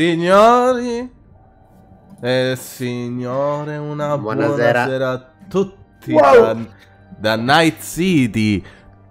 signori e signore, una buonasera a tutti da Night City.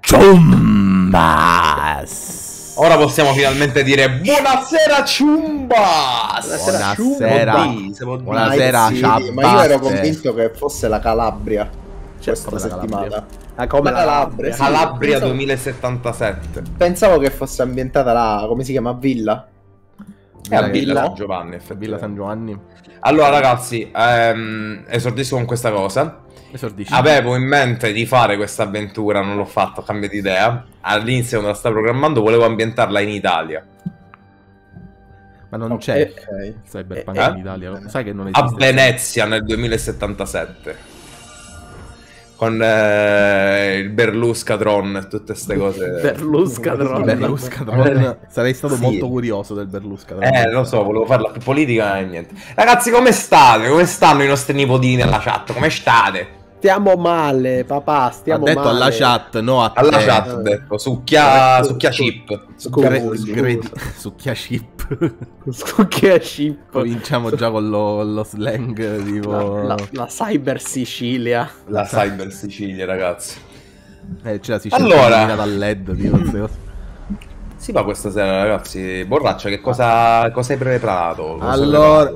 Chumbas. Ora possiamo finalmente dire buonasera Chumbas. Buonasera Chumbas. Ma io ero convinto che fosse la Calabria questa settimana. Come la Calabria? Calabria 2077. Pensavo che fosse ambientata là, come si chiama? Villa? A Villa San Giovanni, Villa San Giovanni. Allora ragazzi, esordisco con questa cosa. Esordisci. Avevo in mente di fare questa avventura, non l'ho fatto, ho cambiato idea. All'inizio quando la stavo programmando volevo ambientarla in Italia. Ma non c'è Cyberpunk in Italia, sai che non esiste. A Venezia nel 2077. Con il Berluscadron e tutte queste cose. Berluscadron. Sarei stato molto curioso del Berluscadron. Lo so, volevo farla più politica e niente. Ragazzi, come state? Come stanno i nostri nipotini nella chat? Come state? Stiamo male, papà, stiamo male. Ha detto alla chat, no a te. Alla chat ho detto, succhia chip. Succhia chip. Succhia chip. Cominciamo già con lo slang tipo... La Cyber Sicilia. La Cyber Sicilia, ragazzi. C'è la Sicilia illuminata dal LED, tipo. Si va questa sera, ragazzi. Borraccia, che cosa hai preparato? Allora...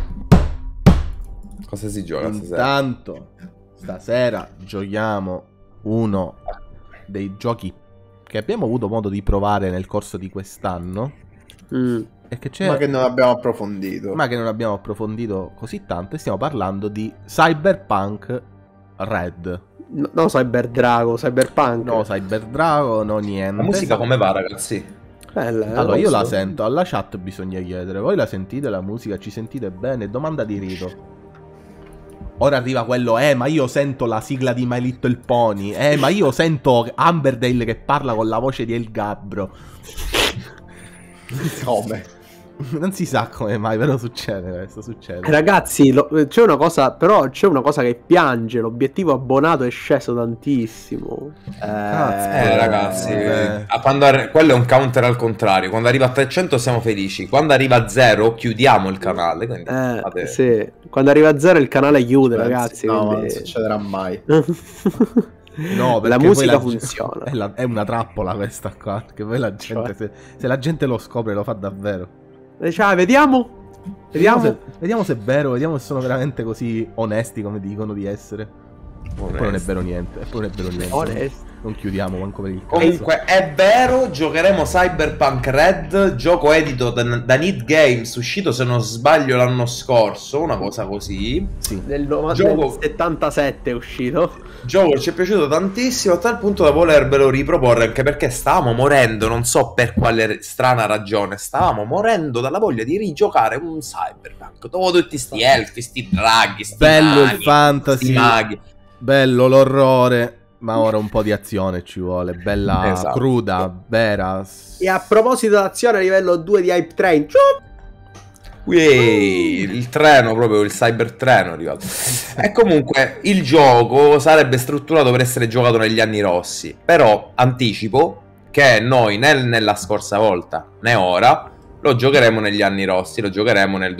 Cosa si gioca stasera? Intanto... Stasera giochiamo uno dei giochi che abbiamo avuto modo di provare nel corso di quest'anno e che c'è... Ma che non abbiamo approfondito. Ma che non abbiamo approfondito così tanto. E stiamo parlando di Cyberpunk Red. No, Cyberdrago, Cyberpunk. No, Cyberdrago, no niente. La musica come va, ragazzi? Allora, io la sento, alla chat bisogna chiedere. Voi la sentite la musica? Ci sentite bene? Domanda di rito. Ora arriva quello, ma io sento la sigla di My Little Pony, ma io sento Amberdale che parla con la voce di El Gabbro. Come? Non si sa come mai, però succede questo, succede. Ragazzi, c'è una cosa, però c'è una cosa che piange, l'obiettivo abbonato è sceso tantissimo. Ragazzi, quello è un counter al contrario. Quando arriva a 300 siamo felici, quando arriva a 0 chiudiamo il canale. Quindi sì. Quando arriva a 0 il canale chiude, ragazzi. No, quindi... non succederà mai. No, la musica funziona. È una trappola questa qua, che poi la gente, se la gente lo scopre lo fa davvero. Cioè, vediamo se è vero, vediamo se sono veramente così onesti come dicono di essere. Poi non è vero niente. Onesti. Non chiudiamo manco per il caso. Comunque è vero, giocheremo Cyberpunk Red, gioco edito da Need Games, uscito se non sbaglio l'anno scorso, una cosa così. Sì. Nel 77 è uscito. Gioco ci è piaciuto tantissimo a tal punto da volervelo riproporre, anche perché stavamo morendo, non so per quale strana ragione, stavamo morendo dalla voglia di rigiocare un Cyberpunk. Dopo tutti sti elfi, sti draghi, sti bello maghi, il fantasy, sti maghi. Bello l'orrore. Ma ora un po' di azione ci vuole, bella cruda, vera. E a proposito d'azione a livello 2 di Hype Train, il treno, proprio il cybertreno è arrivato. E comunque il gioco sarebbe strutturato per essere giocato negli anni rossi. Però anticipo che noi nella scorsa volta né ora lo giocheremo negli anni rossi. Lo giocheremo nel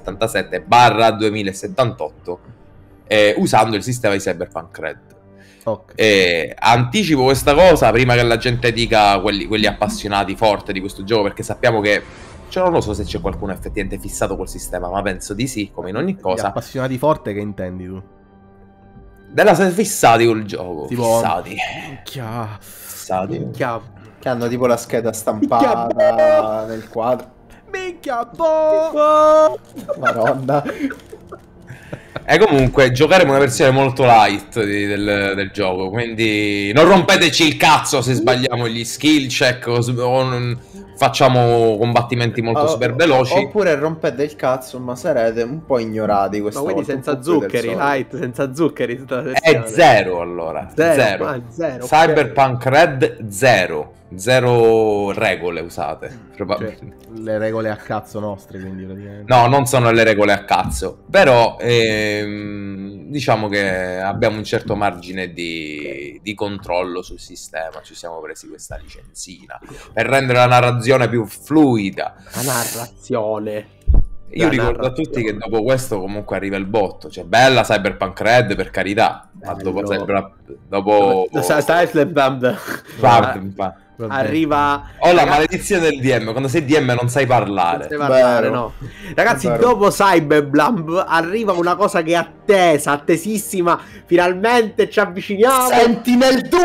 2077/2078 usando il sistema di Cyberpunk Red. Anticipo questa cosa prima che la gente dica quelli appassionati forte di questo gioco, perché sappiamo che non lo so se c'è qualcuno effettivamente fissato col sistema, ma penso di sì, come in ogni cosa. Gli appassionati forte che intendi tu? Fissati col gioco, tipo, fissati. Che hanno tipo la scheda stampata nel quadro. Minchia, Madonna. E comunque giocheremo una versione molto light del gioco, quindi non rompeteci il cazzo se sbagliamo gli skill check o facciamo combattimenti molto super veloci. Oppure rompete il cazzo, ma sarete un po' ignorati questa volta. Ma quindi senza zuccheri, light, senza zuccheri. È zero allora. Zero. Cyberpunk Red 0 regole usate. Cioè, le regole a cazzo nostre, quindi praticamente. No, non sono le regole a cazzo. Però diciamo che abbiamo un certo margine di controllo sul sistema. Ci siamo presi questa licenzina per rendere la narrazione più fluida. La narrazione. Io ricordo a tutti che dopo questo comunque arriva il botto. Cioè, bella Cyberpunk Red, per carità. Ma dopo arriva la maledizione del DM. Quando sei DM non sai parlare. No. Ragazzi, dopo Cyberblump arriva una cosa che è attesissima. Finalmente ci avviciniamo. Sentinel 2!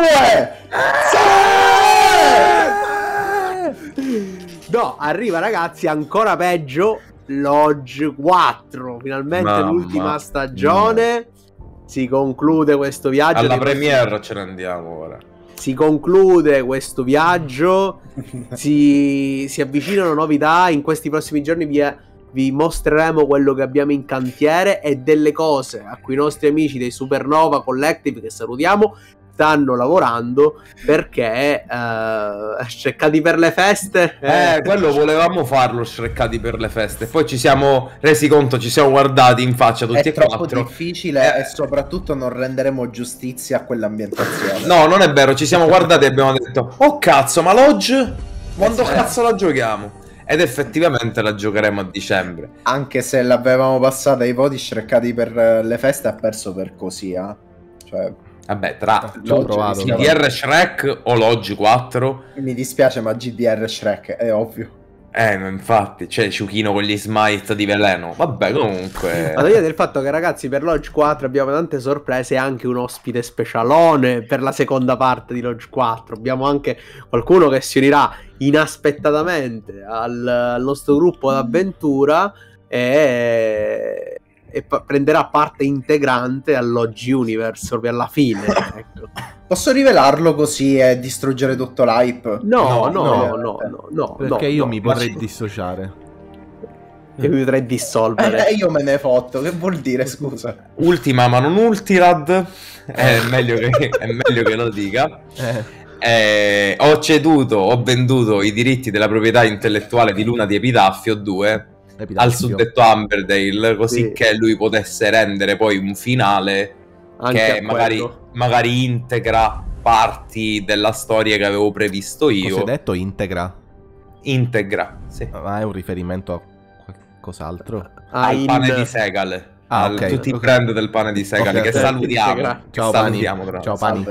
No, arriva, ragazzi, ancora peggio, Lodge 4. Finalmente l'ultima stagione. Si conclude questo viaggio. Alla premiere ce ne andiamo ora. Si conclude questo viaggio. si avvicinano novità. In questi prossimi giorni vi mostreremo quello che abbiamo in cantiere e delle cose a cui i nostri amici dei Supernova Collective, che salutiamo, stanno lavorando, perché Shrekkati per le feste. Quello volevamo farlo, Shrekkati per le feste. Poi ci siamo resi conto, ci siamo guardati in faccia tutti e quattro. È troppo difficile e soprattutto non renderemo giustizia a quell'ambientazione. No, non è vero, ci siamo guardati e abbiamo detto: oh cazzo, ma Lodge? Quando cazzo la giochiamo? Ed effettivamente la giocheremo a dicembre. Anche se l'avevamo passata ai voti, Shrekkati per le feste ha perso per così, cioè... Vabbè, tra provato, GDR Shrek o Lodge 4. Mi dispiace, ma GDR Shrek è ovvio. Infatti, c'è Ciuchino con gli smite di veleno. Vabbè, comunque. Alla via del fatto che, ragazzi, per Lodge 4 abbiamo tante sorprese e anche un ospite specialone per la seconda parte di Lodge 4. Abbiamo anche qualcuno che si unirà inaspettatamente al nostro gruppo d'avventura e prenderà parte integrante al Lodge Universe proprio alla fine. Ecco. Posso rivelarlo così e distruggere tutto l'hype? No. Perché io mi potrei dissociare. Io mi potrei dissolvere. Io me ne fotto. Che vuol dire, scusa? Ultima ma non ultirad. È meglio che lo dica. Ho venduto i diritti della proprietà intellettuale di Luna di Epitaffio 2 al suddetto Amberdale, così che lui potesse rendere poi un finale anche che magari integra parti della storia che avevo previsto io. Cosa hai detto? Integra, sì. Ma è un riferimento a qualcos'altro? Al pane di Segal. Tutti i brand del pane di Segal, che salutiamo. Ciao Pani. Ciao Pani.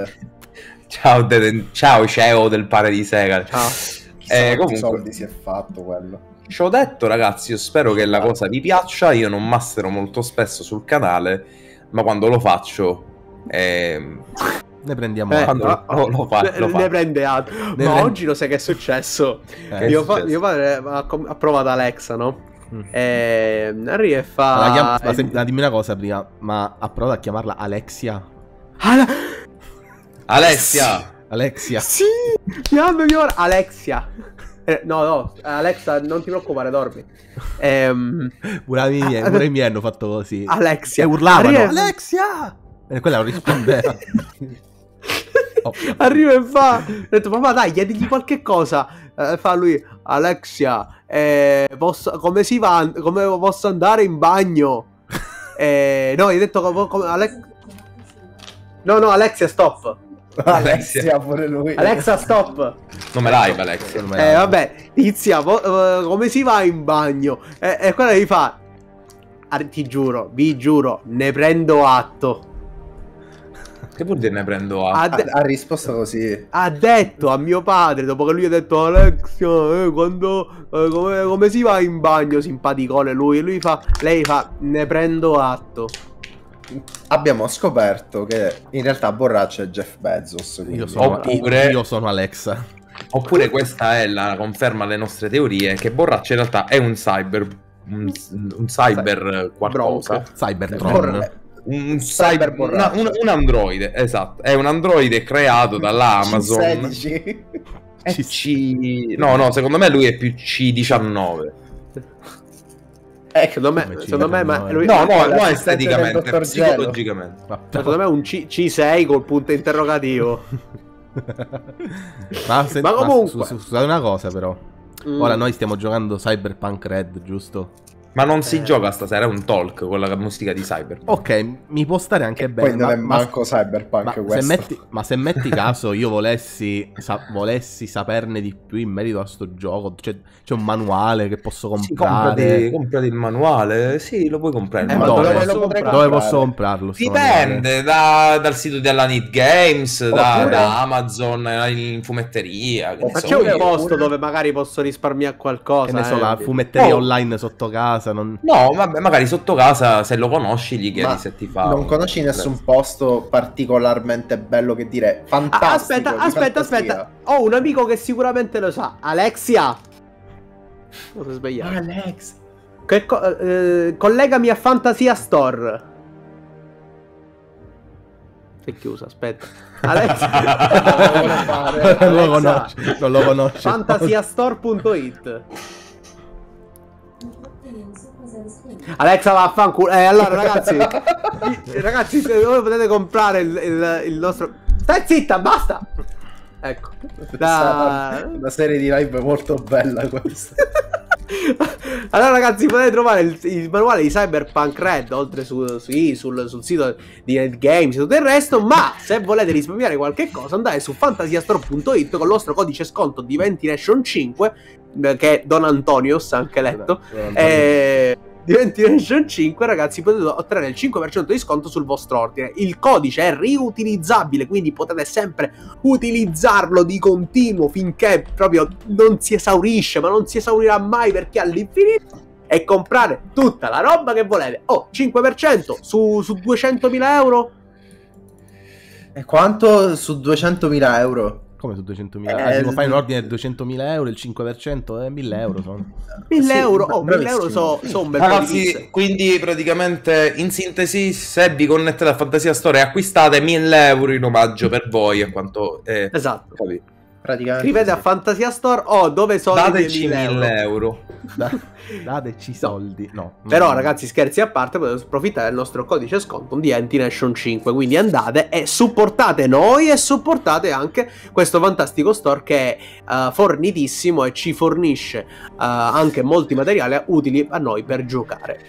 Ciao CEO del pane di Segal. Comunque soldi si è fatto quello. Ci ho detto, ragazzi, io spero che la cosa vi piaccia. Io non mastero molto spesso sul canale, ma quando lo faccio ne prendiamo atto. Lo faccio. Ne prende atto. Ma oggi lo sai che è successo? Mio padre ha provato Alexa, no? Arriva e fa... dimmi una cosa prima, ma ha provato a chiamarla Alexia? Alexia? Sì! Mi hanno chiamato Alexia. No, Alexa, non ti preoccupare, dormi. Pure i miei hanno fatto così. Alexia. E urlavano. Alexia! E quella non rispondeva. Arriva e fa... Ho detto, papà, dai, chiedigli qualche cosa. Fa lui, Alexia, come si va? Come posso andare in bagno? No, gli ho detto... No, Alexia, stop. Alexia pure lui. Alexa, stop. Nome live, Alexia. Vabbè, inizia. Come si va in bagno? E quella gli fa: vi giuro, ne prendo atto. Che vuol dire ne prendo atto? Ha risposto così. Ha detto a mio padre, dopo che lui ha detto: Alexia, come si va in bagno? Simpaticone lui. Lei fa: ne prendo atto. Abbiamo scoperto che in realtà Borraccio è Jeff Bezos. Io sono Alexa. Oppure questa è la conferma alle nostre teorie che Borraccio in realtà è un cyber qualcosa. Cybertron. Un androide, esatto. È un androide creato dalla Amazon. C16. No, secondo me lui è più C19. Secondo me lui... No, esteticamente, psicologicamente. Secondo me è un C6 col punto interrogativo. ma comunque scusate una cosa però. Ora noi stiamo giocando Cyberpunk Red, giusto? Ma non si gioca stasera, è un talk con la musica di Cyber. Ok, mi può stare anche bene. Poi non è manco Cyberpunk questo. Se metti caso io volessi saperne di più in merito a sto gioco, c'è un manuale che posso comprare. Comprati il manuale, sì, lo puoi comprare. Ma dove posso comprarlo? Dipende dal sito della Need Games, da Amazon, in fumetteria. Ma c'è un posto dove magari posso risparmiare qualcosa? Che ne so, la fumetteria online sotto casa. No, vabbè, magari sotto casa, se lo conosci, gli chiedi se ti fa. Non conosci nessun posto particolarmente bello che dire fantastico? Aspetta. Ho un amico che sicuramente lo sa. Alexia. Cosa sbagliato? Alex. Collegami a Fantasia Store. È chiusa, aspetta. Alexia. Non lo conosce. Fantasiastore.it. Alexa, vaffanculo. Allora ragazzi, voi potete comprare il nostro. Stai zitta, basta. Ecco, una serie di live molto bella questa. Allora ragazzi, potete trovare il manuale di Cyberpunk Red oltre sul sito di NetGames e tutto il resto. Ma se volete risparmiare qualche cosa, andate su fantasiastore.it con il nostro codice sconto di Ventilation 5, che Don Antonios ha anche letto, di Ventilation 5, ragazzi, potete ottenere il 5% di sconto sul vostro ordine. Il codice è riutilizzabile, quindi potete sempre utilizzarlo di continuo finché proprio non si esaurisce, ma non si esaurirà mai perché all'infinito, e comprare tutta la roba che volete. 5% su 200.000 euro. E quanto su 200.000 euro? Come su 200.000? Fai un ordine di 200.000 euro, il 5% è 1.000 euro. Sono 1.000 euro. 1.000 euro sono un bel po' di ragazzi, quindi praticamente in sintesi, se vi connettete a Fantasia Store e acquistate 1.000 euro in omaggio per voi, a quanto è. Esatto. Capito? Scrivete a Fantasia Store dove sono dateci 1.000 euro. Dateci soldi. No. Però ragazzi, scherzi a parte, potete approfittare del nostro codice sconto di Antination 5. Quindi andate e supportate noi e supportate anche questo fantastico store che è fornitissimo e ci fornisce anche molti materiali utili a noi per giocare.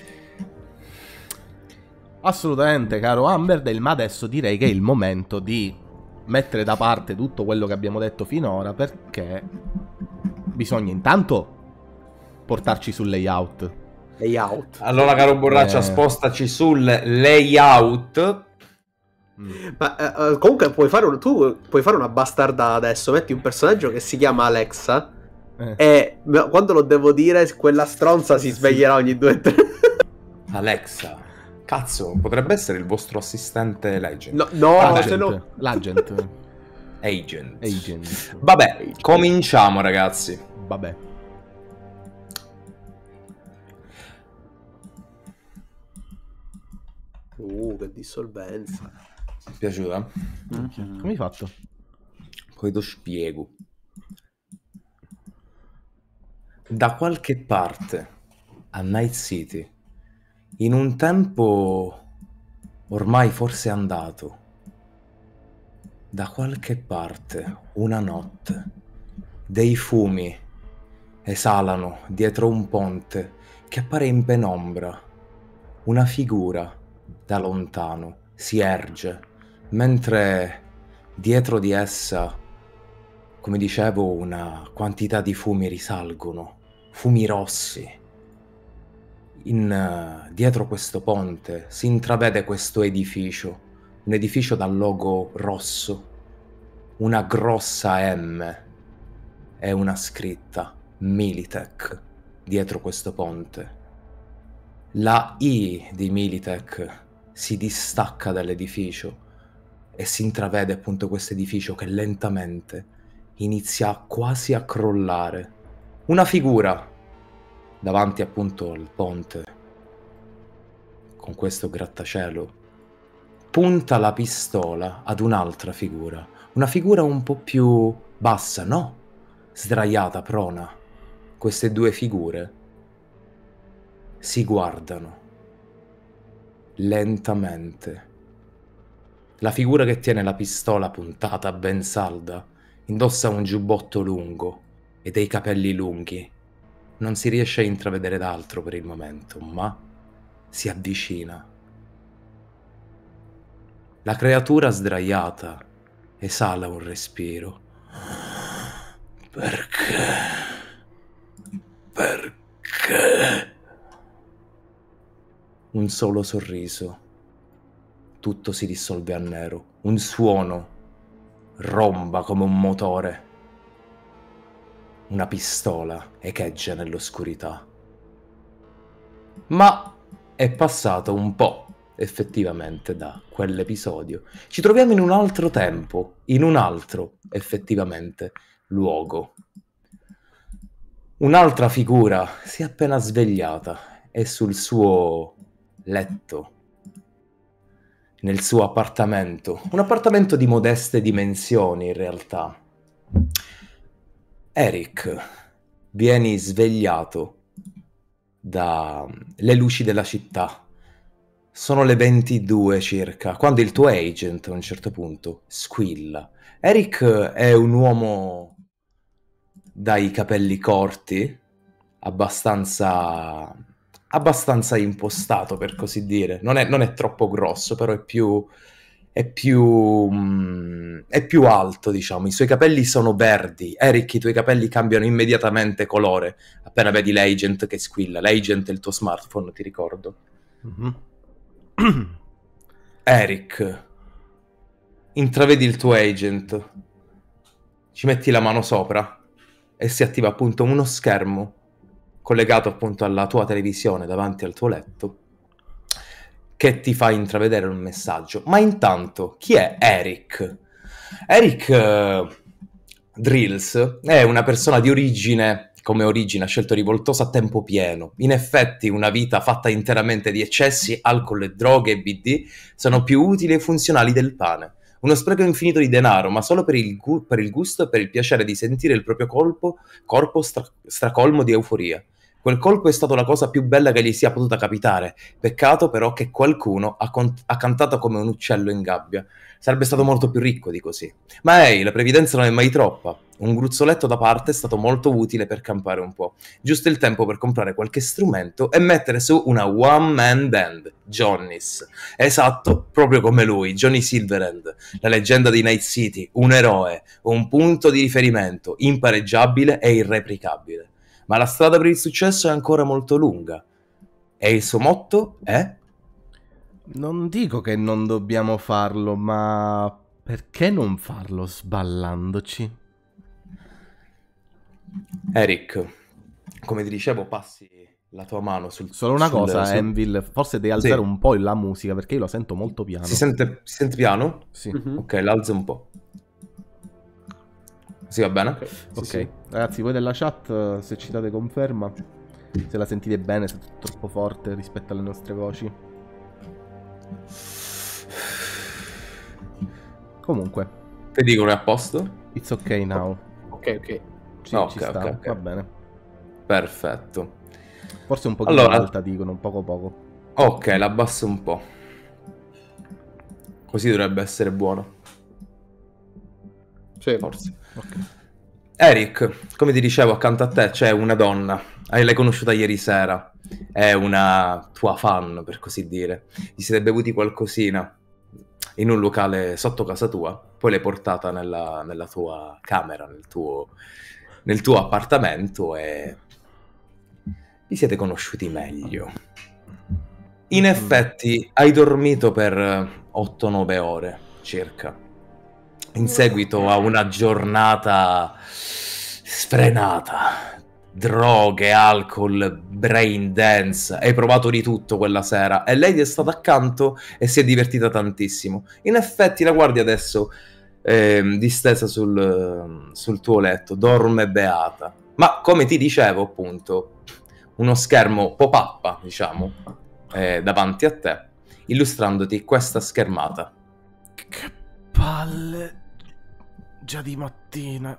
Assolutamente, caro Amberdale, ma adesso direi che è il momento di mettere da parte tutto quello che abbiamo detto finora, perché bisogna intanto portarci sul layout. Allora, caro Borraccia, spostaci sul layout. Ma comunque tu puoi fare una bastardata adesso. Metti un personaggio che si chiama Alexa e quando lo devo dire quella stronza si sveglierà ogni 2 o 3. Alexa. Cazzo, potrebbe essere il vostro assistente legend. L'agent. Agent. Vabbè, cominciamo ragazzi. Vabbè. Che dissolvenza. Ti è piaciuta? Come hai fatto? Poi lo spiego. Da qualche parte a Night City, in un tempo ormai forse andato, da qualche parte una notte dei fumi esalano dietro un ponte che appare in penombra. Una figura da lontano si erge, mentre dietro di essa, come dicevo, una quantità di fumi risalgono, fumi rossi. Dietro questo ponte si intravede questo edificio, un edificio dal logo rosso, una grossa M e una scritta Militech dietro questo ponte. La I di Militech si distacca dall'edificio e si intravede appunto questo edificio che lentamente inizia quasi a crollare. Una figura davanti appunto al ponte, con questo grattacielo, punta la pistola ad un'altra figura, una figura un po' più bassa, no? Sdraiata, prona. Queste due figure si guardano lentamente. La figura che tiene la pistola puntata ben salda indossa un giubbotto lungo e dei capelli lunghi, Non si riesce a intravedere d'altro per il momento, ma si avvicina. La creatura sdraiata esala un respiro. Perché? Perché? Un solo sorriso. Tutto si dissolve a nero. Un suono romba come un motore. Una pistola echeggia nell'oscurità. Ma è passato un po', effettivamente, da quell'episodio. Ci troviamo in un altro tempo, in un altro, effettivamente, luogo. Un'altra figura si è appena svegliata e sul suo letto, nel suo appartamento, un appartamento di modeste dimensioni in realtà. Eric, vieni svegliato dalle luci della città. Sono le 22 circa, quando il tuo agent a un certo punto squilla. Eric è un uomo dai capelli corti, abbastanza impostato, per così dire. Non è troppo grosso, però è più alto, diciamo. I suoi capelli sono verdi. Eric, i tuoi capelli cambiano immediatamente colore appena vedi l'agent che squilla. L'agent è il tuo smartphone, ti ricordo. Eric, intravedi il tuo agent, ci metti la mano sopra e si attiva appunto uno schermo collegato appunto alla tua televisione davanti al tuo letto che ti fa intravedere un messaggio. Ma intanto, chi è Eric? Eric Drills è una persona di origine, come origine ha scelto rivoltosa a tempo pieno. In effetti una vita fatta interamente di eccessi, alcol, droghe e BD sono più utili e funzionali del pane. Uno spreco infinito di denaro, ma solo per il gusto e per il piacere di sentire il proprio corpo stracolmo di euforia. Quel colpo è stato la cosa più bella che gli sia potuta capitare. Peccato però che qualcuno ha cantato come un uccello in gabbia. Sarebbe stato molto più ricco di così. Ma ehi, la previdenza non è mai troppa. Un gruzzoletto da parte è stato molto utile per campare un po'. Giusto il tempo per comprare qualche strumento e mettere su una one-man band, Johnny's. Esatto, proprio come lui, Johnny Silverhand, la leggenda di Night City, un eroe, un punto di riferimento, impareggiabile e irreplicabile. Ma la strada per il successo è ancora molto lunga. E il suo motto è? Non dico che non dobbiamo farlo, ma perché non farlo sballandoci? Eric, come ti dicevo, passi la tua mano sul... Solo una cosa, Envil, forse devi alzare un po' la musica, perché io la sento molto piano. Si sente piano? Sì. Ok, l'alzo un po'. Sì, va bene? Ok, Sì. Ragazzi, voi della chat, se ci date conferma, se la sentite bene, se è troppo forte rispetto alle nostre voci. Comunque, ti dicono è a posto? It's ok now. Ok. Ci sta, ok. Va bene. Perfetto. Forse un pochino alta, dicono, poco. Ok, la abbasso un po'. Così dovrebbe essere buono. Sì. Forse. Okay. Eric, come ti dicevo, accanto a te c'è una donna. L'hai conosciuta ieri sera. È una tua fan, per così dire. Gli siete bevuti qualcosina in un locale sotto casa tua. Poi l'hai portata nella tua camera, nel tuo appartamento e vi siete conosciuti meglio. In effetti hai dormito per 8-9 ore circa. In seguito a una giornata sfrenata, droghe, alcol, brain dance, hai provato di tutto quella sera e lei ti è stata accanto e si è divertita tantissimo. In effetti la guardi adesso distesa sul tuo letto, dorme beata. Ma come ti dicevo appunto, uno schermo pop-up, diciamo, davanti a te, illustrandoti questa schermata. Che palle, già di mattina.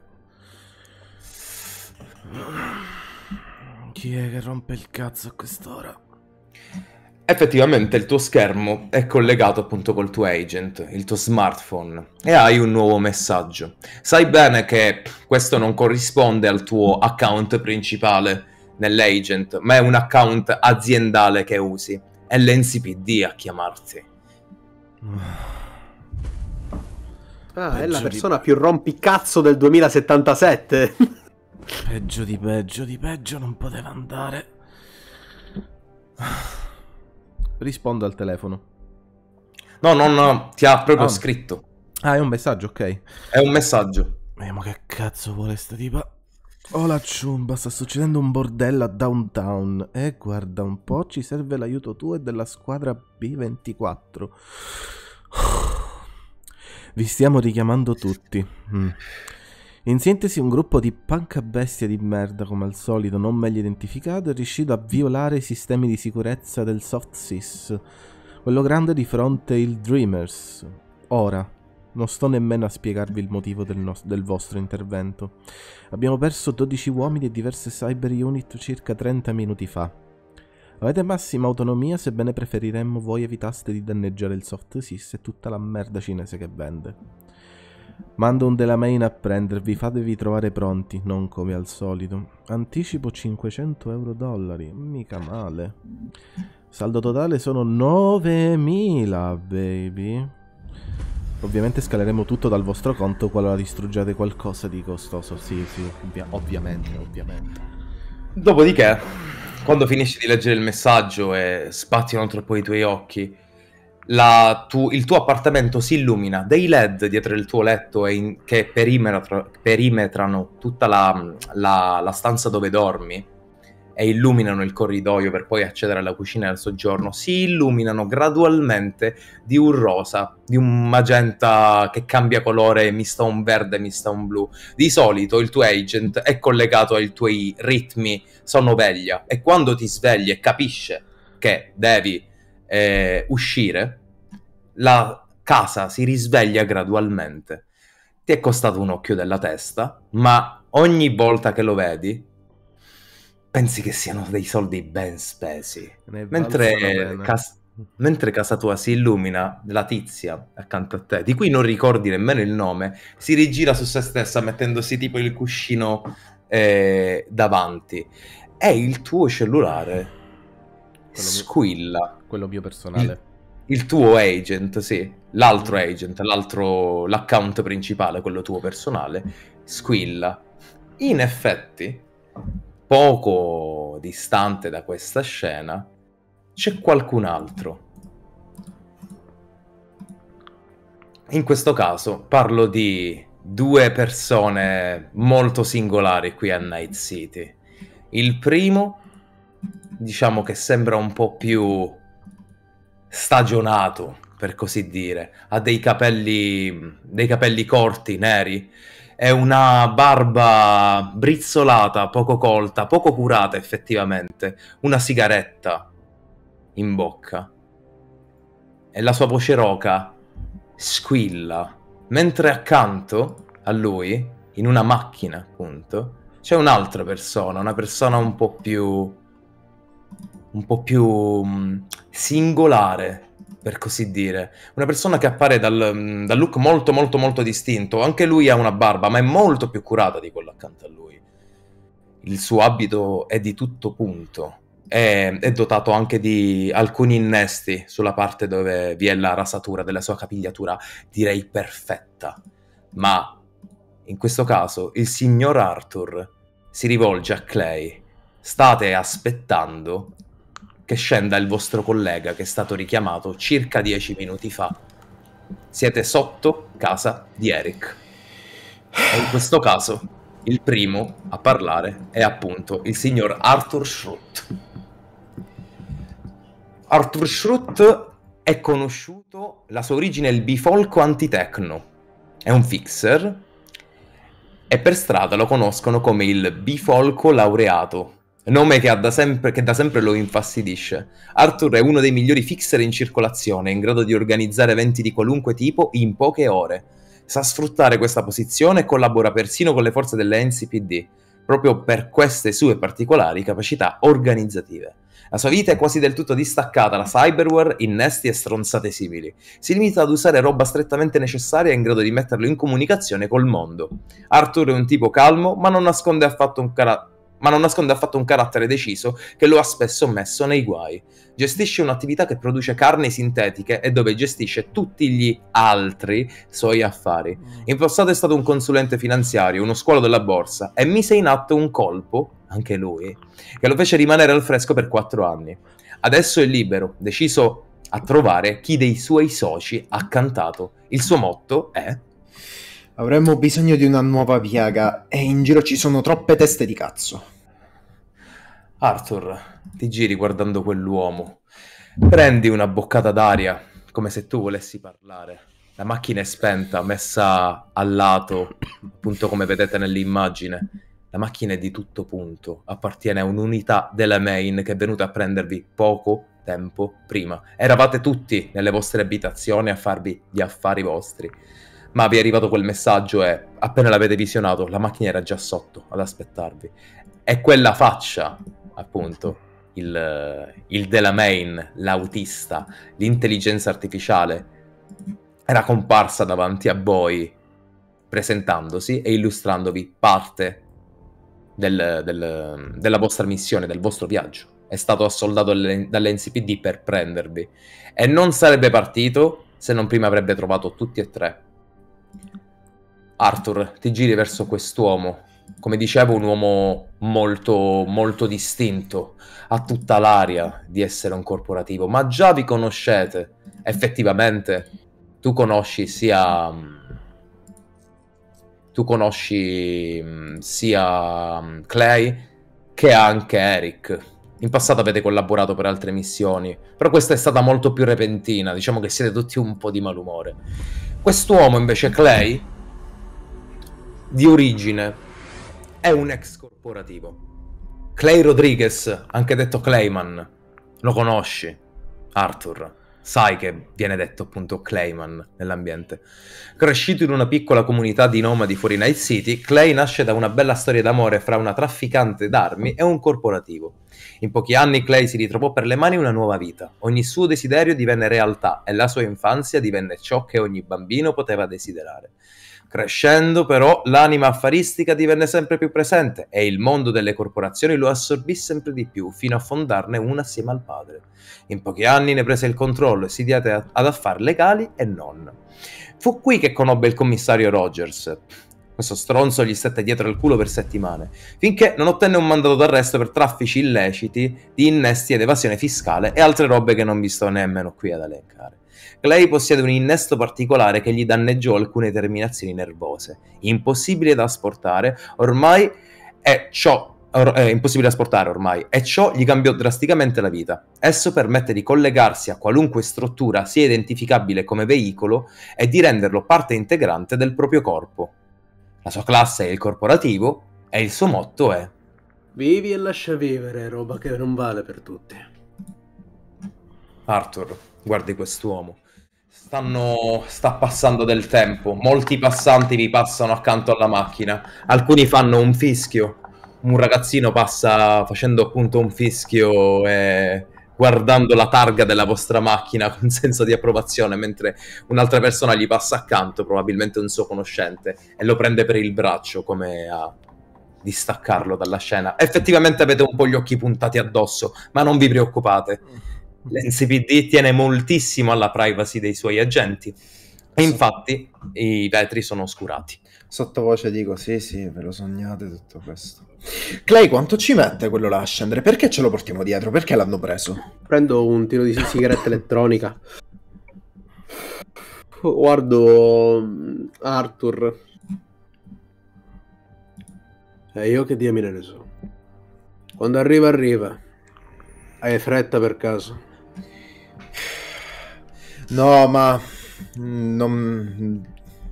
Chi è che rompe il cazzo a quest'ora? Effettivamente il tuo schermo è collegato appunto col tuo agent, il tuo smartphone, e hai un nuovo messaggio. Sai bene che questo non corrisponde al tuo account principale nell'agent, ma è un account aziendale che usi. È l'NCPD a chiamarti. È la persona più rompicazzo del 2077. Peggio di peggio non poteva andare. Rispondo al telefono. No, ti ha proprio scritto. Ah, è un messaggio, ok. È un messaggio. Ma che cazzo vuole sta tipa? Oh la ciumba, sta succedendo un bordello a Downtown. Guarda un po', ci serve l'aiuto tuo e della squadra B24. Vi stiamo richiamando tutti. In sintesi, un gruppo di punk bestia di merda, come al solito, non meglio identificato, è riuscito a violare i sistemi di sicurezza del Soft Sys, quello grande di fronte il Dreamers. Ora, non sto nemmeno a spiegarvi il motivo del vostro intervento. Abbiamo perso 12 uomini e diverse cyber unit circa 30 minuti fa. Avete massima autonomia, sebbene preferiremmo voi evitaste di danneggiare il Soft Sys e tutta la merda cinese che vende. Mando un Delamain a prendervi, fatevi trovare pronti, non come al solito. Anticipo 500 $, mica male. Saldo totale sono 9.000, baby. Ovviamente scaleremo tutto dal vostro conto qualora distruggiate qualcosa di costoso. Sì, ovviamente. Dopodiché, quando finisci di leggere il messaggio e spaziano troppo i tuoi occhi, il tuo appartamento si illumina, dei LED dietro il tuo letto che perimetrano tutta la stanza dove dormi e illuminano il corridoio per poi accedere alla cucina del soggiorno, si illuminano gradualmente di un rosa, di un magenta che cambia colore, mista un verde, mista un blu. Di solito il tuo agent è collegato ai tuoi ritmi sonnoveglia e quando ti svegli e capisce che devi uscire, la casa si risveglia gradualmente. Ti è costato un occhio della testa, ma ogni volta che lo vedi pensi che siano dei soldi ben spesi. Mentre casa tua si illumina, la tizia accanto a te, di cui non ricordi nemmeno il nome, si rigira su se stessa mettendosi tipo il cuscino davanti e il tuo cellulare squilla. Quello mio personale. Il tuo agent, sì, l'altro agent, l'account principale, quello tuo personale, squilla. In effetti, poco distante da questa scena, c'è qualcun altro. In questo caso parlo di due persone molto singolari qui a Night City. Il primo, diciamo che sembra un po' più stagionato, per così dire. Ha dei capelli corti, neri, è una barba brizzolata, poco colta, poco curata effettivamente, una sigaretta in bocca e la sua voce roca squilla, mentre accanto a lui, in una macchina appunto, c'è un'altra persona, una persona un po' più singolare, per così dire, una persona che appare dal look molto molto molto distinto. Anche lui ha una barba, ma è molto più curata di quello accanto a lui. Il suo abito è di tutto punto, è dotato anche di alcuni innesti sulla parte dove vi è la rasatura della sua capigliatura, direi perfetta. Ma in questo caso il signor Arthur si rivolge a Clay: state aspettando che scenda il vostro collega che è stato richiamato circa 10 minuti fa. Siete sotto casa di Eric. E in questo caso il primo a parlare è appunto il signor Arthur Schrutt. Arthur Schrutt è conosciuto, la sua origine è il bifolco antitecno. È un fixer e per strada lo conoscono come il bifolco laureato. Nome che da sempre lo infastidisce. Arthur è uno dei migliori fixer in circolazione, in grado di organizzare eventi di qualunque tipo in poche ore. Sa sfruttare questa posizione e collabora persino con le forze delle NCPD, proprio per queste sue particolari capacità organizzative. La sua vita è quasi del tutto distaccata da cyberware, innesti e stronzate simili. Si limita ad usare roba strettamente necessaria e in grado di metterlo in comunicazione col mondo. Arthur è un tipo calmo, ma non nasconde affatto ma non nasconde affatto un carattere deciso che lo ha spesso messo nei guai. Gestisce un'attività che produce carni sintetiche e dove gestisce tutti gli altri suoi affari. In passato è stato un consulente finanziario, uno squalo della borsa, e mise in atto un colpo, anche lui, che lo fece rimanere al fresco per 4 anni. Adesso è libero, deciso a trovare chi dei suoi soci ha cantato. Il suo motto è: avremmo bisogno di una nuova piaga e in giro ci sono troppe teste di cazzo. Arthur, ti giri guardando quell'uomo. Prendi una boccata d'aria, come se tu volessi parlare. La macchina è spenta, messa al lato, appunto come vedete nell'immagine. La macchina è di tutto punto, appartiene a un'unità della Maine che è venuta a prendervi poco tempo prima. Eravate tutti nelle vostre abitazioni a farvi gli affari vostri, ma vi è arrivato quel messaggio e appena l'avete visionato la macchina era già sotto ad aspettarvi. E quella faccia, appunto, il della Maine, l'autista, l'intelligenza artificiale, era comparsa davanti a voi, presentandosi e illustrandovi parte della vostra missione, del vostro viaggio. È stato assoldato dall'NCPD per prendervi e non sarebbe partito se non prima avrebbe trovato tutti e 3. Arthur, ti giri verso quest'uomo. Come dicevo, un uomo molto, molto distinto, ha tutta l'aria di essere un corporativo, ma già vi conoscete. Effettivamente, tu conosci sia Clay che anche Eric. In passato avete collaborato per altre missioni, però questa è stata molto più repentina, diciamo che siete tutti un po' di malumore. Quest'uomo invece, Clay, di origine, è un ex corporativo. Clay Rodriguez, anche detto Clayman, lo conosci, Arthur? Sai che viene detto appunto Clayman nell'ambiente. Cresciuto in una piccola comunità di nomadi fuori Night City, Clay nasce da una bella storia d'amore fra una trafficante d'armi e un corporativo. In pochi anni Clay si ritrovò per le mani una nuova vita. Ogni suo desiderio divenne realtà e la sua infanzia divenne ciò che ogni bambino poteva desiderare. Crescendo, però, l'anima affaristica divenne sempre più presente e il mondo delle corporazioni lo assorbì sempre di più, fino a fondarne una assieme al padre. In pochi anni ne prese il controllo e si diede ad affari legali e non. Fu qui che conobbe il commissario Rogers. Questo stronzo gli stette dietro al culo per settimane, finché non ottenne un mandato d'arresto per traffici illeciti di innesti ed evasione fiscale e altre robe che non vi sto nemmeno qui ad elencare. Clay possiede un innesto particolare che gli danneggiò alcune terminazioni nervose, impossibile da asportare ormai, e ciò gli cambiò drasticamente la vita. Esso permette di collegarsi a qualunque struttura sia identificabile come veicolo e di renderlo parte integrante del proprio corpo. La sua classe è il corporativo e il suo motto è: vivi e lascia vivere, roba che non vale per tutti. Arthur, guardi quest'uomo. Sta passando del tempo. Molti passanti vi passano accanto alla macchina. Alcuni fanno un fischio. Un ragazzino passa facendo appunto un fischio e guardando la targa della vostra macchina con senso di approvazione, mentre un'altra persona gli passa accanto, probabilmente un suo conoscente, e lo prende per il braccio come a distaccarlo dalla scena. Effettivamente avete un po' gli occhi puntati addosso, ma non vi preoccupate. L'NCPD tiene moltissimo alla privacy dei suoi agenti e infatti i vetri sono oscurati. Sottovoce dico, sì, ve lo sognate tutto questo. Clay, quanto ci mette quello là a scendere? Perché ce lo portiamo dietro? Perché l'hanno preso? Prendo un tiro di sigaretta elettronica. Guardo Arthur. E io che diamine ne so. Quando arriva. Hai fretta per caso? No, ma non...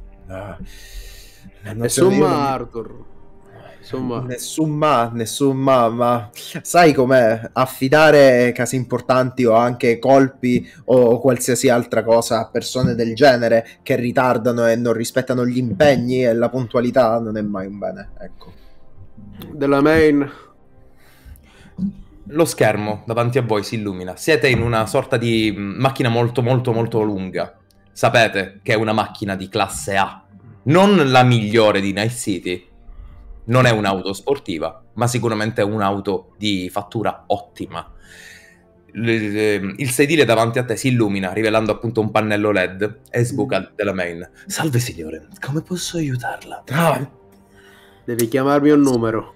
Insomma, Arthur. Insomma, nessun ma sai com'è? Affidare casi importanti o anche colpi o qualsiasi altra cosa a persone del genere che ritardano e non rispettano gli impegni e la puntualità non è mai un bene, ecco. Della Maine. Lo schermo davanti a voi si illumina. Siete in una sorta di macchina molto molto molto lunga. Sapete che è una macchina di classe A. Non la migliore di Night City. Non è un'auto sportiva, ma sicuramente un'auto di fattura ottima. Il sedile davanti a te si illumina, rivelando appunto un pannello LED e sbuca della main. Salve signore, come posso aiutarla? Devi chiamarmi un numero.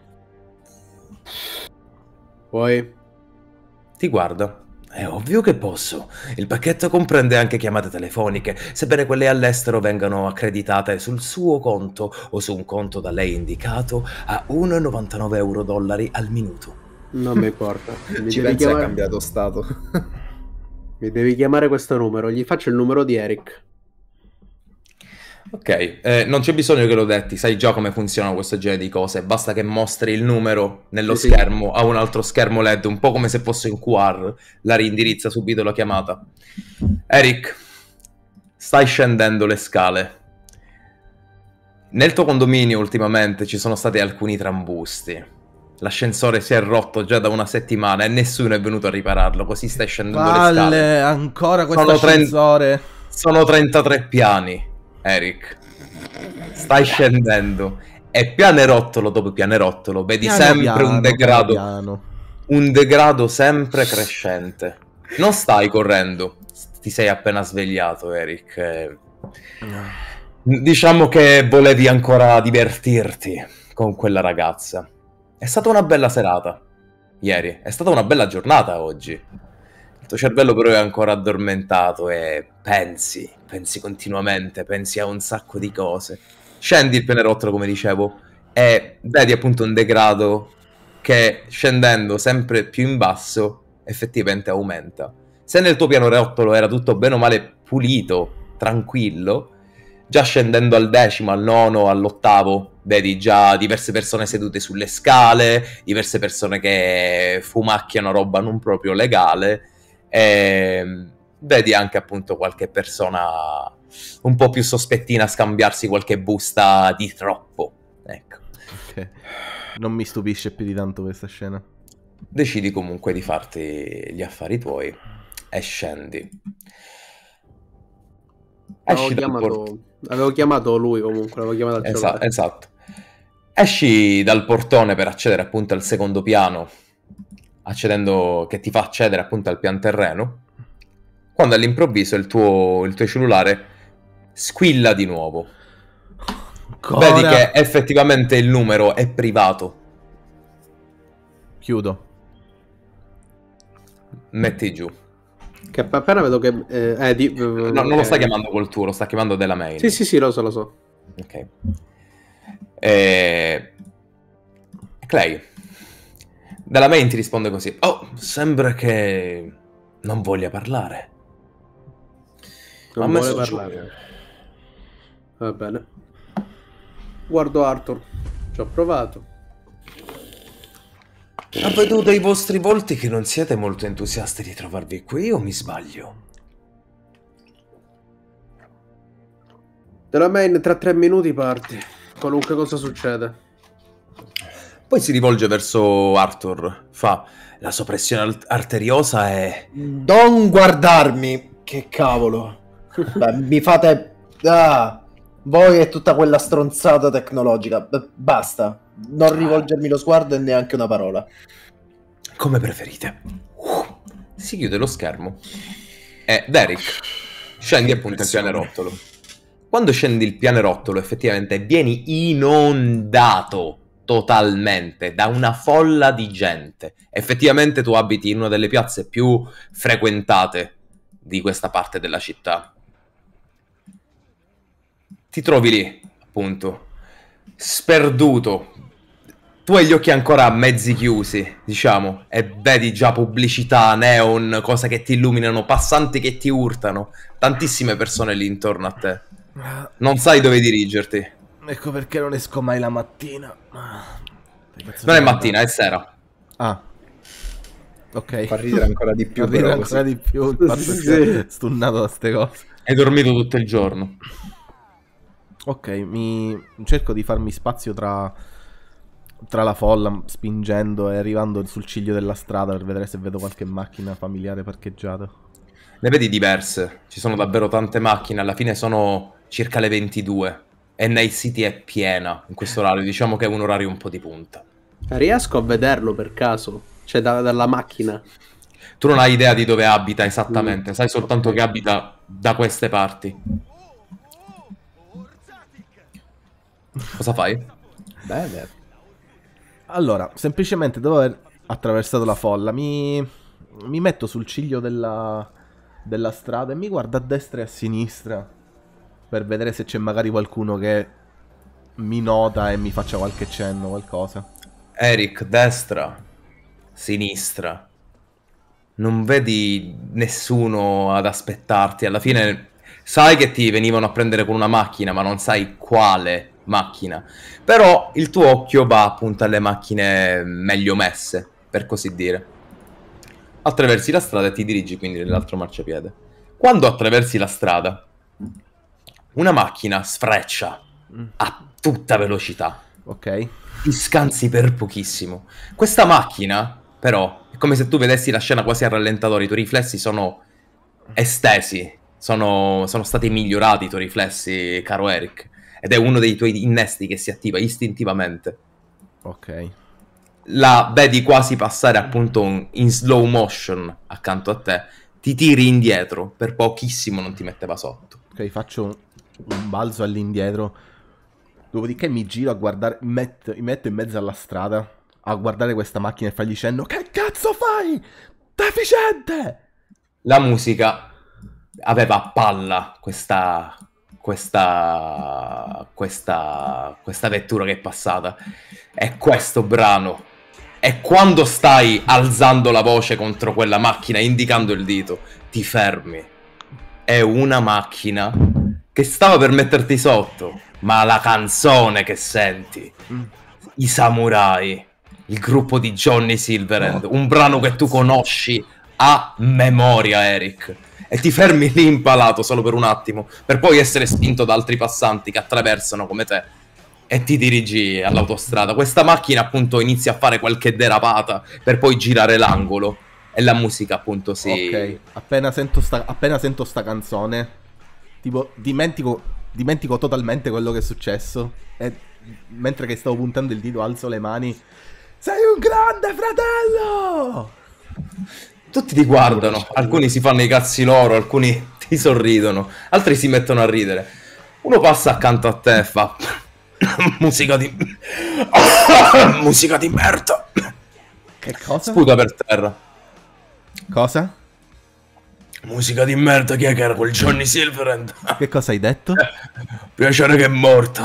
Poi? Ti guarda. È ovvio che posso. Il pacchetto comprende anche chiamate telefoniche, sebbene quelle all'estero vengano accreditate sul suo conto o su un conto da lei indicato a 1,99 euro al minuto. Non mi importa. Ci pensi, ha cambiato stato. Mi devi chiamare questo numero. Gli faccio il numero di Eric. Ok, non c'è bisogno che lo detti, sai già come funzionano questo genere di cose, basta che mostri il numero nello schermo a un altro schermo LED, un po' come se fosse un QR, la rindirizza subito la chiamata. Eric, stai scendendo le scale. Nel tuo condominio ultimamente ci sono stati alcuni trambusti. L'ascensore si è rotto già da una settimana e nessuno è venuto a ripararlo, così stai scendendo le scale. Ancora questo ascensore. Sono 33 piani. Eric, stai scendendo e pianerottolo dopo pianerottolo vedi sempre un degrado sempre crescente. Non stai correndo, ti sei appena svegliato, Eric. Diciamo che volevi ancora divertirti con quella ragazza. È stata una bella serata ieri, è stata una bella giornata oggi. Il tuo cervello però è ancora addormentato e pensi continuamente, pensi a un sacco di cose. Scendi il pianerottolo, come dicevo, e vedi appunto un degrado che, scendendo sempre più in basso, effettivamente aumenta. Se nel tuo pianerottolo era tutto bene o male pulito, tranquillo, già scendendo al 10°, al 9°, all'8°, vedi già diverse persone sedute sulle scale, diverse persone che fumacchiano roba non proprio legale, e vedi anche appunto qualche persona un po' più sospettina scambiarsi qualche busta di troppo. Ecco. Okay. Non mi stupisce più di tanto questa scena. Decidi comunque di farti gli affari tuoi e scendi. Avevo chiamato lui comunque, l'avevo chiamato al cellulare. Esatto. Esci dal portone per accedere appunto al secondo piano, che ti fa accedere appunto al pian terreno, quando all'improvviso il tuo cellulare squilla di nuovo. Ancora? Vedi che effettivamente il numero è privato. Chiudo. Metti giù. Che appena vedo che... no, non lo sta chiamando col tuo, lo sta chiamando della main. Sì, lo so. Ok. Clay, dalla main ti risponde così. Oh, sembra che non voglia parlare. Non vuole parlare. Va bene. Guardo Arthur. Ci ho provato. Ha veduto i vostri volti che non siete molto entusiasti di trovarvi qui, o mi sbaglio? Della main tra 3 minuti parti. Qualunque cosa succede. Poi si rivolge verso Arthur. Fa: la sua pressione arteriosa è... Non guardarmi! Che cavolo! Beh, mi fate... voi e tutta quella stronzata tecnologica. Basta. Non rivolgermi lo sguardo e neanche una parola. Come preferite. Si chiude lo schermo. E Derek, scendi appunto il pianerottolo. Quando scendi il pianerottolo, effettivamente vieni inondato totalmente da una folla di gente. Effettivamente tu abiti in una delle piazze più frequentate di questa parte della città. Ti trovi lì, appunto, sperduto. Tu hai gli occhi ancora mezzi chiusi, diciamo, e vedi già pubblicità, neon, cose che ti illuminano, passanti che ti urtano, tantissime persone lì intorno a te. Non sai dove dirigerti. Ecco perché non esco mai la mattina. Non è mattina, è sera. Ah. Ok. Fa ridere ancora di più. Fa ridere ancora di più il fatto che sia stunnato da ste cose. Hai dormito tutto il giorno. Ok, cerco di farmi spazio tra la folla, spingendo e arrivando sul ciglio della strada per vedere se vedo qualche macchina familiare parcheggiata. Ne vedi diverse, ci sono davvero tante macchine, alla fine sono circa le 22 e Night City è piena in questo orario, diciamo che è un orario un po' di punta. Riesco a vederlo per caso? Cioè dalla macchina. Tu non hai idea di dove abita esattamente, sai soltanto che abita da queste parti. Cosa fai? Bene. Allora, semplicemente dopo aver attraversato la folla, mi metto sul ciglio della strada e mi guardo a destra e a sinistra per vedere se c'è magari qualcuno che mi nota e mi faccia qualche cenno, qualcosa. Eric, destra, sinistra. Non vedi nessuno ad aspettarti. Alla fine sai che ti venivano a prendere con una macchina, ma non sai quale macchina. Però il tuo occhio va appunto alle macchine meglio messe, per così dire. Attraversi la strada e ti dirigi quindi nell'altro marciapiede. Quando attraversi la strada, una macchina sfreccia a tutta velocità. Ok. Ti scansi per pochissimo. Questa macchina, però, è come se tu vedessi la scena quasi a rallentatore. I tuoi riflessi sono estesi, sono stati migliorati i tuoi riflessi, caro Eric. Ed è uno dei tuoi innesti che si attiva istintivamente. Ok. La vedi quasi passare appunto in slow motion accanto a te. Ti tiri indietro, per pochissimo non ti metteva sotto. Ok, faccio un balzo all'indietro. Dopodiché mi giro a guardare, mi metto in mezzo alla strada a guardare questa macchina e fargli cenno. Che cazzo fai? Deficiente! La musica aveva a palla questa vettura che è passata. E questo brano. E quando stai alzando la voce contro quella macchina, indicando il dito, ti fermi. È una macchina che stava per metterti sotto, ma la canzone che senti, i samurai, il gruppo di Johnny Silverhand, un brano che tu conosci a memoria, Eric. E ti fermi lì impalato solo per un attimo, per poi essere spinto da altri passanti che attraversano come te e ti dirigi all'autostrada. Questa macchina appunto inizia a fare qualche derapata per poi girare l'angolo e la musica appunto si... Ok, appena sento sta canzone, tipo dimentico totalmente quello che è successo e mentre che stavo puntando il dito alzo le mani. Sei un grande fratello! Tutti ti guardano, alcuni si fanno i cazzi loro, alcuni ti sorridono, altri si mettono a ridere. Uno passa accanto a te e fa musica di musica di merda. Che cosa? Sputa per terra. Cosa? Musica di merda, chi è che era quel Johnny Silverhand? Che cosa hai detto? Piacere che è morto.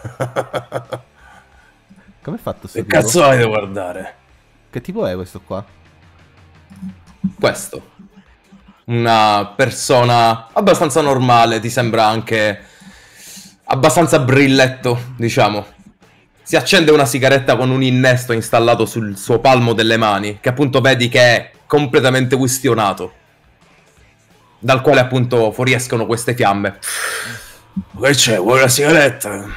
Come hai fatto sto Che tipo? cazzo hai da guardare? Che tipo è questo qua? Questo. Una persona abbastanza normale, ti sembra anche abbastanza brilletto, diciamo. Si accende una sigaretta con un innesto installato sul suo palmo delle mani, che appunto vedi che è completamente ustionato, dal quale appunto fuoriescono queste fiamme. Che c'è? Vuoi una sigaretta?